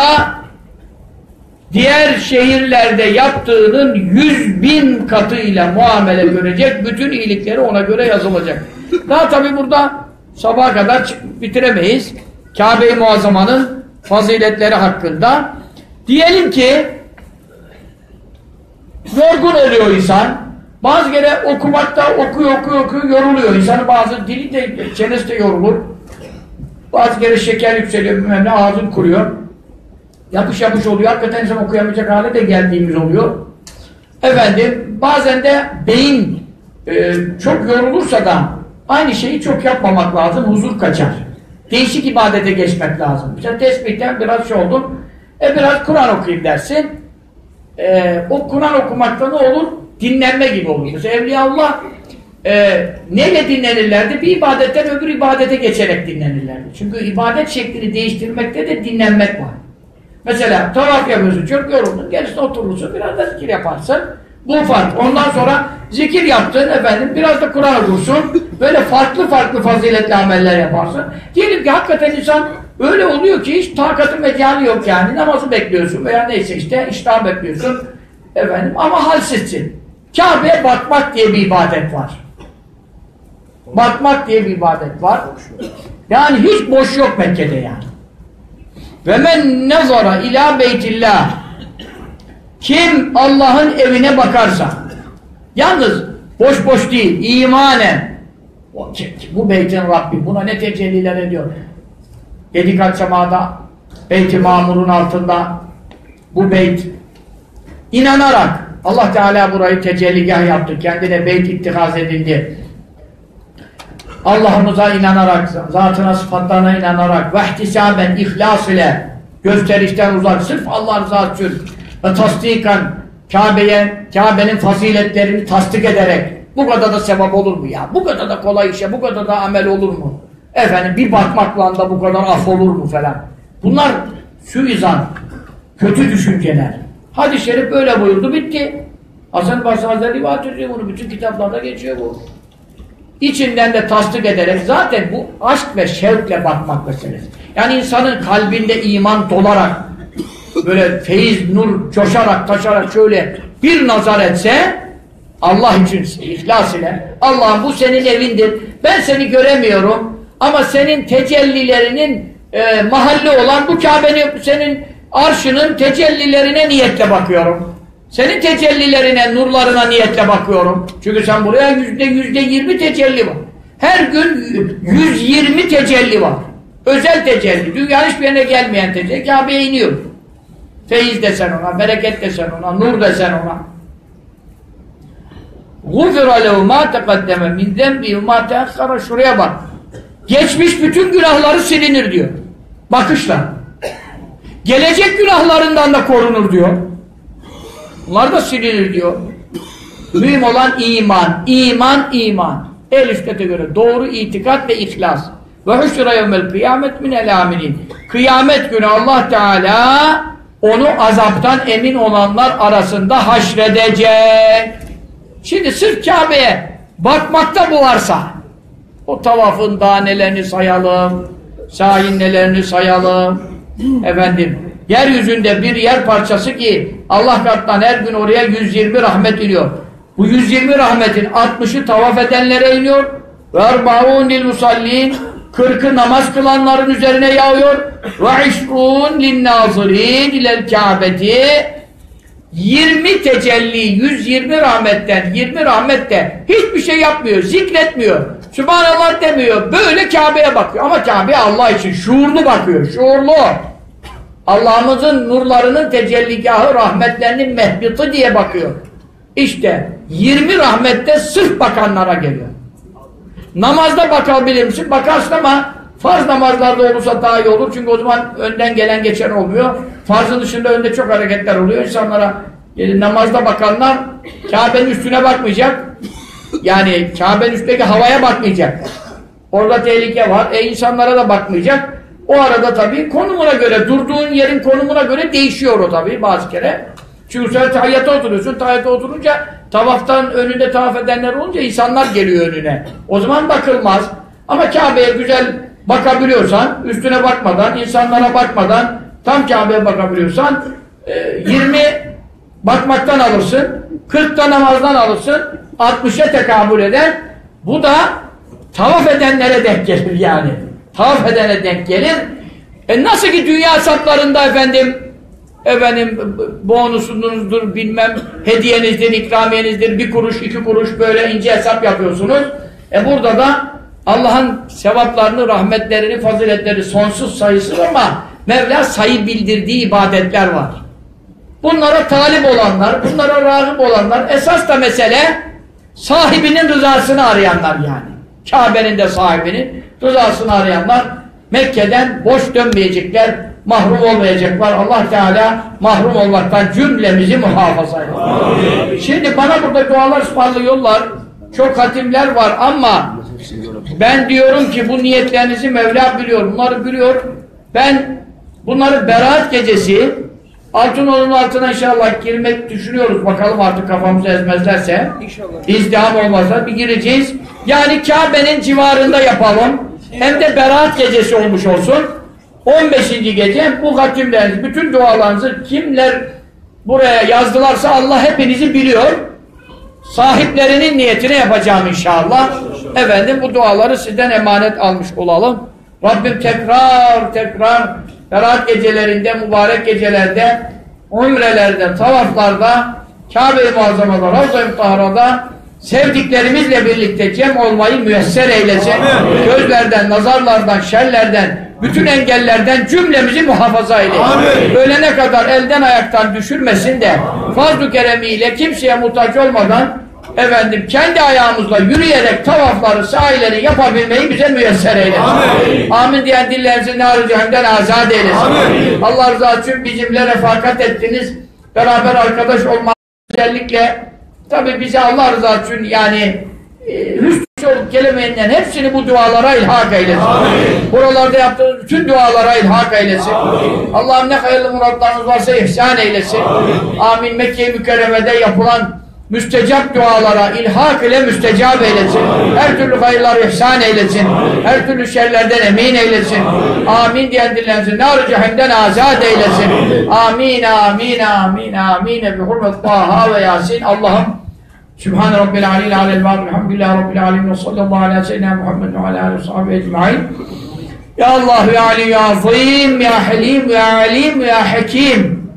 diğer şehirlerde yaptığının yüz bin katıyla muamele görecek, bütün iyilikleri ona göre yazılacak. Daha tabi burada sabaha kadar bitiremeyiz. Kabe-i Muazzama'nın faziletleri hakkında. Diyelim ki yorgun oluyor insan. Bazı kere okumakta okuyor okuyor okuyor yoruluyor. İnsanın bazı dili de çenesi de yorulur. Bazı kere şeker yükseliyor, bilmem ne, ağzın kuruyor. Yapış yapış oluyor. Hakikaten insan okuyamayacak hale de geldiğimiz oluyor. Efendim bazen de beyin e, çok yorulursa da aynı şeyi çok yapmamak lazım. Huzur kaçar. Değişik ibadete geçmek lazım. Mesela tesbihten biraz şey oldun, e biraz Kur'an okuyayım dersin. E, o Kur'an okumakta ne olur? Dinlenme gibi olur. Mesela Evliyaullah e, neyle dinlenirlerdi? Bir ibadetten öbür ibadete geçerek dinlenirlerdi. Çünkü ibadet şeklini değiştirmekte de dinlenmek var. Mesela tavaf yapıyorsun, çok yoruldun, gerisine oturursun, biraz da zikir yaparsın. Bu fark. Ondan sonra zikir yaptın efendim, biraz da Kur'an okursun. Böyle farklı farklı faziletli ameller yaparsın. Diyelim ki hakikaten insan öyle oluyor ki hiç takatı mecali yok yani. Namazı bekliyorsun veya neyse işte iştah bekliyorsun efendim ama halsizsin. Kabe'ye bakmak diye bir ibadet var. Bakmak diye bir ibadet var. Yani hiç boş yok Mekke'de yani. Ve men nezara ila beytillah, kim Allah'ın evine bakarsa, yalnız boş boş değil, imanen, bu beytin Rabbi buna ne tecelliler ediyor. Yedi kat semada, Beyt-i Mamur'un altında bu beyt, inanarak Allah Teala burayı tecelligah yaptı, kendine beyt ittihaz edildi. Allah'ımıza inanarak, zatına, sıfatlarına inanarak, vehtisaben, ihlas ile, gösterişten uzak, sırf Allah rızası için ve tasdikan, Kabe'ye, Kabe'nin faziletlerini tasdik ederek, bu kadar da sevap olur mu ya? Bu kadar da kolay işe, bu kadar da amel olur mu? Efendim bir bakmakla da bu kadar af olur mu falan? Bunlar suizan, kötü düşünceler. Hadis-i şerif böyle buyurdu, bitti. Hasan Basri Hazretleri rivayet ediyor bunu, bütün kitaplarda geçiyor bu. İçinden de tasdik ederek, zaten bu aşk ve şevkle bakmak meselesi. Yani insanın kalbinde iman dolarak, böyle feyiz, nur coşarak, taşarak şöyle bir nazar etse, Allah için ihlas ile, Allah'ım bu senin evindir, ben seni göremiyorum ama senin tecellilerinin e, mahalli olan bu Kabe'nin, senin arşının tecellilerine niyetle bakıyorum. Senin tecellilerine, nurlarına niyetle bakıyorum. Çünkü sen buraya yüzde yüzde yirmi tecelli var. Her gün yüz yirmi tecelli var. Özel tecelli. Dünyanın hiçbir yerine gelmeyen tecelli. Kabe'ye iniyor. Feyiz desen ona, bereket desen ona, nur desen ona. غُفِرَ لَهُ مَا تَقَدَّمَ مِنْ ذَنْبِهِ وَمَا تَأَخَّرَ. Şuraya bak. Geçmiş bütün günahları silinir diyor. Bakışla. Gelecek günahlarından da korunur diyor. Bunlar da silinir diyor. Mühim olan iman. İman, iman. El-üstete göre doğru itikat ve ihlas. Ve huşra yevmel kıyamet minel amilin. Kıyamet günü Allah Teala onu azaptan emin olanlar arasında haşredecek. Şimdi sırf Kabe'ye bakmakta bu varsa, o tavafın danelerini sayalım, sahin nelerini sayalım, efendim, yeryüzünde bir yer parçası ki Allah katından her gün oraya yüz yirmi rahmet iniyor. Bu yüz yirmi rahmetin altmışı tavaf edenlere iniyor. Ve erba'un lil musallin, kırkı namaz kılanların üzerine yağıyor. Ve işrun lin nazirin ilel Kâbeti, yirmi tecelli, yüz yirmi rahmetten, yirmi rahmette hiçbir şey yapmıyor, zikretmiyor, Sübhanallah demiyor, böyle Kabe'ye bakıyor. Ama Kabe Allah için şuurlu bakıyor, şuurlu. Allah'ımızın nurlarının tecelligahı, rahmetlerinin mehbiti diye bakıyor. İşte yirmi rahmette sırf bakanlara geliyor. Namazda bakabilir misin? Bakarsın ama farz namazlarda olursa daha iyi olur. Çünkü o zaman önden gelen geçen olmuyor. Farzın dışında önde çok hareketler oluyor. İnsanlara yani namazda bakanlar Kabe'nin üstüne bakmayacak. Yani Kabe'nin üstteki havaya bakmayacak. Orada tehlike var. E insanlara da bakmayacak. O arada tabii konumuna göre, durduğun yerin konumuna göre değişiyor o tabii bazı kere. Çünkü sen tahiyyata oturuyorsun. Tahiyyata oturunca tavaftan önünde tavaf edenler olunca insanlar geliyor önüne. O zaman bakılmaz. Ama Kabe'ye güzel bakabiliyorsan, üstüne bakmadan, insanlara bakmadan tam Kabe'ye bakabiliyorsan yirmi bakmaktan alırsın, kırkta namazdan alırsın, altmışa tekabül eder. Bu da tavaf edenlere denk gelir yani. Tavaf edene denk gelir. E nasıl ki dünya hesaplarında efendim efendim bonusunuzdur, bilmem hediyenizdir, ikramiyenizdir, bir kuruş, iki kuruş böyle ince hesap yapıyorsunuz. E burada da Allah'ın sevaplarını, rahmetlerini, faziletleri sonsuz sayısız ama Mevla sayı bildirdiği ibadetler var. Bunlara talip olanlar, bunlara rağip olanlar, esas da mesele sahibinin rızasını arayanlar yani. Kabe'nin de sahibinin rızasını arayanlar. Mekke'den boş dönmeyecekler, mahrum olmayacaklar. Allah Teala mahrum olmaktan cümlemizi muhafaza eder. Şimdi bana burada dualar ısmarlıyorlar. Çok hatimler var ama ben diyorum ki bu niyetlerinizi Mevla biliyor. Bunları biliyor. Ben bunları Berat gecesi Altınoğlu'nun altına inşallah girmek düşünüyoruz. Bakalım artık kafamızı ezmezlerse. İnşallah. İzdiham olmazsa bir gireceğiz. Yani Kabe'nin civarında yapalım. Hem de Berat gecesi olmuş olsun. on beşinci gece bu hatimleriniz, bütün dualarınızı kimler buraya yazdılarsa Allah hepinizi biliyor. Sahiplerinin niyetine yapacağım inşallah. Efendim bu duaları sizden emanet almış olalım. Rabbim tekrar tekrar Berat gecelerinde, mübarek gecelerde, umrelerde, tavaflarda, Kabe-i Muazzama'da, Ravza-i Mutahhara'da sevdiklerimizle birlikte cem olmayı müyesser eylesin. Amin. Gözlerden, nazarlardan, şerlerden, bütün engellerden cümlemizi muhafaza eylesin. Ölene kadar elden ayaktan düşürmesin de fazl-ı keremiyle kimseye muhtaç olmadan efendim kendi ayağımızla yürüyerek tavafları, sahileri yapabilmeyi bize müyesser eylesin. Amin, Amin diyen dillerinizi nar-ı cehennemden azat eylesin. Amin. Allah rızası için bizimle refakat ettiniz. Beraber arkadaş olmak özellikle tabi bize Allah rızası için yani e, hüsnü olup gelemeyenlerin hepsini bu dualara ilhak eylesin. Amin. Buralarda yaptığınız bütün dualara ilhak eylesin. Allah'ım ne hayırlı muratlarınız varsa ihsan eylesin. Amin. Amin. Mekke-i Mükerreme'de yapılan müstecap dualara ilhak ile müstecap eylesin. Amin. Her türlü hayırlar ihsan eylesin. Amin. Her türlü şerlerden emin eylesin. Amin, amin diyen dillerinizi nar-ı cehennemden azat eylesin. Amin, amin, amin, amin. Bi hurmet Taha ve Yasin. Allah'ım Sübhane Rabbil Aleyhi Aleyhi ve Elhamdülillahi Rabbil Alemin ve sallallahu aleyhi ve sellem Muhammed ve aleyhi ve sahibi ecmaîn. Ya Allah, Ya Ali, Ya Azim, Ya Halim, Ya Alim, Ya Hakim.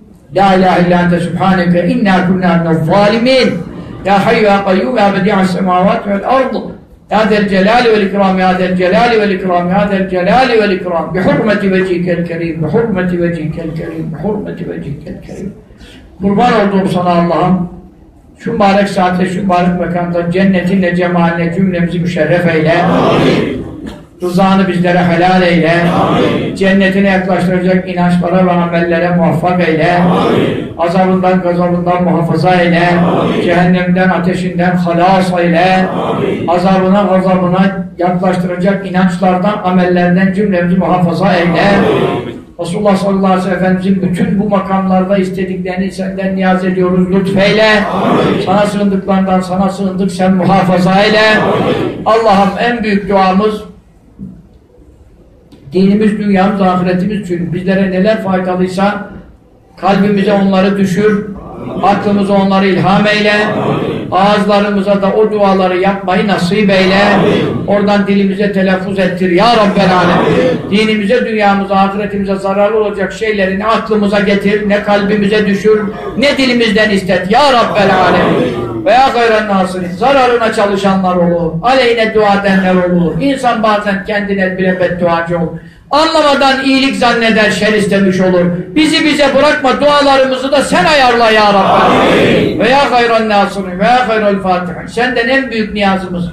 La ilahe illa ente subhaneke inna kunna minez zalimin. Ya hayyu ya kayyum ya bedi'as semavati vel ard. Ya del celali vel ikram, ya del celali vel ikram, ya del celali vel ikram. Bi hurmeti vecihikel kerim, bi hurmeti vecihikel kerim, bi hurmeti vecihikel kerim. Kurban olduğum sana Allah'ım. Şu mübarek saatte, şu mübarek mekanında cennetinle, cemaline cümlemizi müşerref eyle. Amin. Rızanı bizlere helal eyle. Amin. Cennetine yaklaştıracak inançlara ve amellere muvaffak eyle. Amin. Azabından, gazabından muhafaza eyle. Amin. Cehennemden, ateşinden halas eyle. Amin. Azabına, gazabına yaklaştıracak inançlardan, amellerden cümlemizi muhafaza eyle. Amin. Resulullah sallallahu aleyhi ve sellem Efendimizin bütün bu makamlarda istediklerini senden niyaz ediyoruz, lütfeyle. Amin. Sana sığındıklarından sana sığındık, sen muhafaza eyle. Allah'ım en büyük duamız dinimiz, dünyamız, ahiretimiz için bizlere neler faydalıysa kalbimize onları düşür, aklımıza onları ilham eyle, ağızlarımıza da o duaları yapmayı nasip eyle, oradan dilimize telaffuz ettir ya Rabbel Alem. Dinimize, dünyamıza, ahiretimize zararlı olacak şeyleri ne aklımıza getir, ne kalbimize düşür, ne dilimizden istet ya Rabbel Alem. Veya gayren nasılın, zararına çalışanlar olur, aleyhine dua edenler olur. İnsan bazen kendine bile bedduacı olur. Anlamadan iyilik zanneder, şer istemiş olur. Bizi bize bırakma, dualarımızı da sen ayarla ya Rabbi. Veya gayren nasılın, veya gayrel Fatiha. Senden en büyük niyazımız.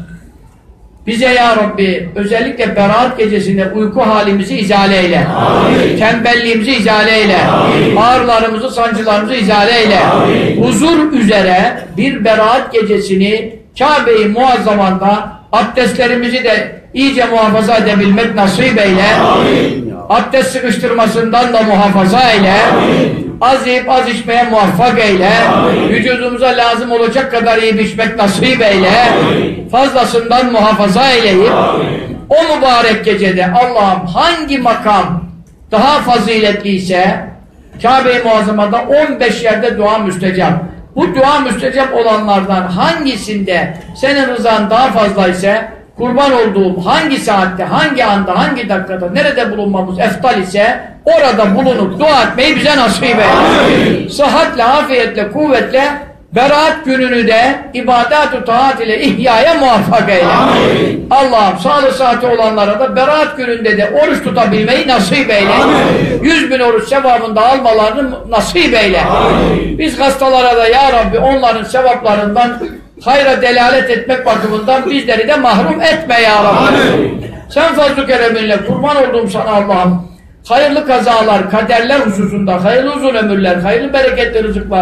Bize ya Rabbi, özellikle Berat gecesinde uyku halimizi izale eyle. Amin. Tembelliğimizi izale eyle. Amin. Ağrılarımızı, sancılarımızı izale eyle. Amin. Huzur üzere bir Berat gecesini Kabe-i Muazzama'nda abdestlerimizi de iyice muhafaza edebilmek nasip eyle. Amin. Abdest sıkıştırmasından da muhafaza eyle. Amin. Az yiyip az içmeye muvaffak eyle. Amin. Vücudumuza lazım olacak kadar yiyip içmek nasip eyle. Amin. Fazlasından muhafaza eyleyip amin. O mübarek gecede Allah'ım hangi makam daha faziletliyse Kabe-i Muazzama'da on beş yerde dua müstecap. Bu dua müstecap olanlardan hangisinde senin rızan daha fazla ise kurban olduğum hangi saatte, hangi anda, hangi dakikada, nerede bulunmamız eftal ise orada bulunup dua etmeyi bize nasip eyle. Sıhhatle, afiyetle, kuvvetle Berat gününü de ibadet-ü taat ile ihyaya muvaffak eyle. Allah'ım sağlık saati olanlara da Berat gününde de oruç tutabilmeyi nasip eyle. Yüz bin oruç sevabında almalarını nasip eyle. Amin. Biz hastalara da ya Rabbi onların sevaplarından hayra delalet etmek bakımından bizleri de mahrum etme ya Rabbi. Amin. Sen fazl-ı kereminle kurban olduğum sana Allah'ım. Hayırlı kazalar, kaderler hususunda, hayırlı uzun ömürler, hayırlı bereketli rızıklar,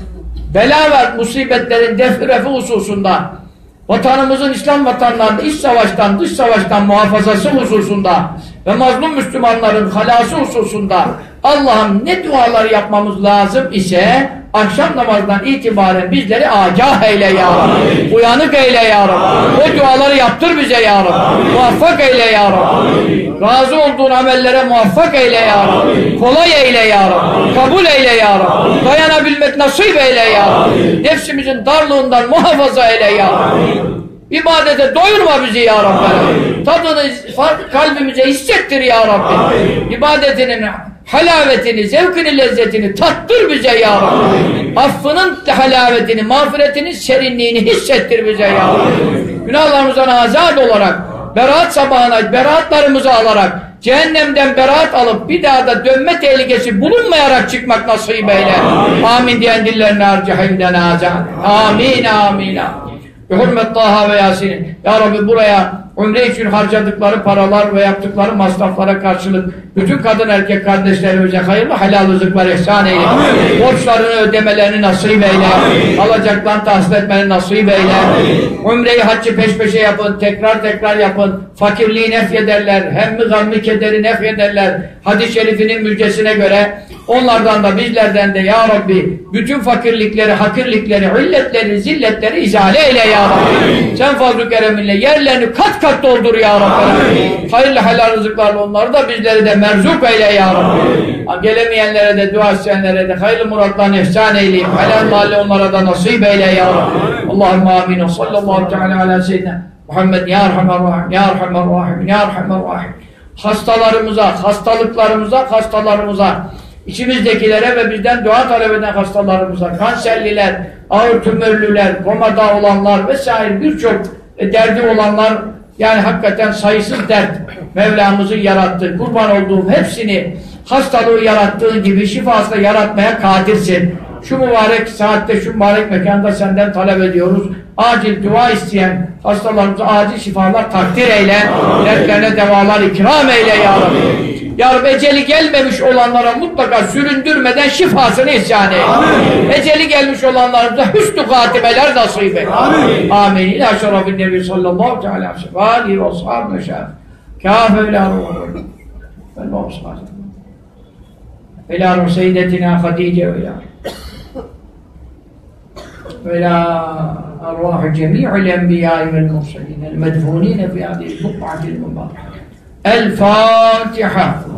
bela ve musibetlerin def-i refi hususunda, vatanımızın, İslam vatanlarının iç savaştan, dış savaştan muhafazası hususunda ve mazlum Müslümanların halası hususunda Allah'ım ne dualar yapmamız lazım ise akşam namazından itibaren bizleri agah eyle ya Rabbi. Uyanık eyle ya Rabbi. O duaları yaptır bize ya Rabbi. Muvaffak eyle ya Rabbi. Razı olduğun amellere muvaffak eyle ya Rabbi. Kolay eyle ya Rabbi. Kabul eyle ya Rabbi. Dayanabilmek nasip eyle ya Rabbi. Nefsimizin darlığından muhafaza eyle ya Rabbi. İbadete doyurma bizi ya Rabbi. Tadını kalbimize hissettir ya Rabbi. İbadetinin halavetini, zevkini, lezzetini tattır bize ya Rabbi. Affının halavetini, mağfiretinin serinliğini hissettir bize ya Rabbi. Günahlarımızdan azad olarak, beraat sabahına beraatlarımızı alarak, cehennemden beraat alıp bir daha da dönme tehlikesi bulunmayarak çıkmak nasip eyle. Amin, amin diyen dillerine harcahimden azad. Amin, amin, amin. Hürmet Taha ve Yasin. Ya Rabbi buraya umre için harcadıkları paralar ve yaptıkları masraflara karşılık bütün kadın erkek kardeşlerimize hayırlı helal rızıklar ihsan eyle. Amin. Borçlarını ödemelerini nasip eyle. Amin. Alacaklarını tahsil etmeni nasip eyle. Amin. Umreyi haccı peş peşe yapın, tekrar tekrar yapın. Fakirliği nefyederler, hemmi gammi kederi nefyederler. Hadis-i şerifinin müjdesine göre onlardan da bizlerden de ya Rabbi bütün fakirlikleri, hakirlikleri, illetleri, zilletleri izale eyle ya Rabbi. Amin. Sen fazl-ı kereminle yerlerini kat kat doldur ya Rabbi. Amin. Hayırlı helal rızıklarla onları da bizleri de merzuk eyle ya Rabbi. Amin. Gelemeyenlere de, dua isteyenlere de hayırlı muratlarını ihsan eyleyip helal mahalle onlara da nasip eyle ya Rabbi. Allahümme amin. Sallallahu teala ala seyyidina Muhammed ya Erhamer Rahim, ya Erhamer Rahim, ya Erhamer Rahim. Hastalarımıza, hastalıklarımıza, hastalarımıza, İçimizdekilere ve bizden dua talep eden hastalarımıza, kanserliler, ağır tümörlüler, komada olanlar vesaire birçok e, derdi olanlar, yani hakikaten sayısız dert Mevlamızın yarattığı, kurban olduğum hepsini hastalığı yarattığı gibi şifasla yaratmaya kadirsin. Şu mübarek saatte, şu mübarek mekanda senden talep ediyoruz. Acil dua isteyen hastalarımıza acil şifalar takdir eyle. Dertlerine devalar ikram eyle ya Rabbi. Ya Rabbi eceli gelmemiş olanlara mutlaka süründürmeden şifasını ihsan eyle. Amin. Eceli gelmiş olanlarımıza hüsnü hatimeler nasip eyle. Amin. Amin. İlâ şerefin nebi sallallahu teâlâ aleyhi ve sellem. Vâli ve ashâb ve şâf. Kâfe ilâ ruhu. Ben bu ashâb. İlâ ruhu seyyidetina Hadice ve ilâ. وإلى أرواح جميع الأنبياء والمرسلين المدفونين في هذه البقعة المباركة. الفاتحة.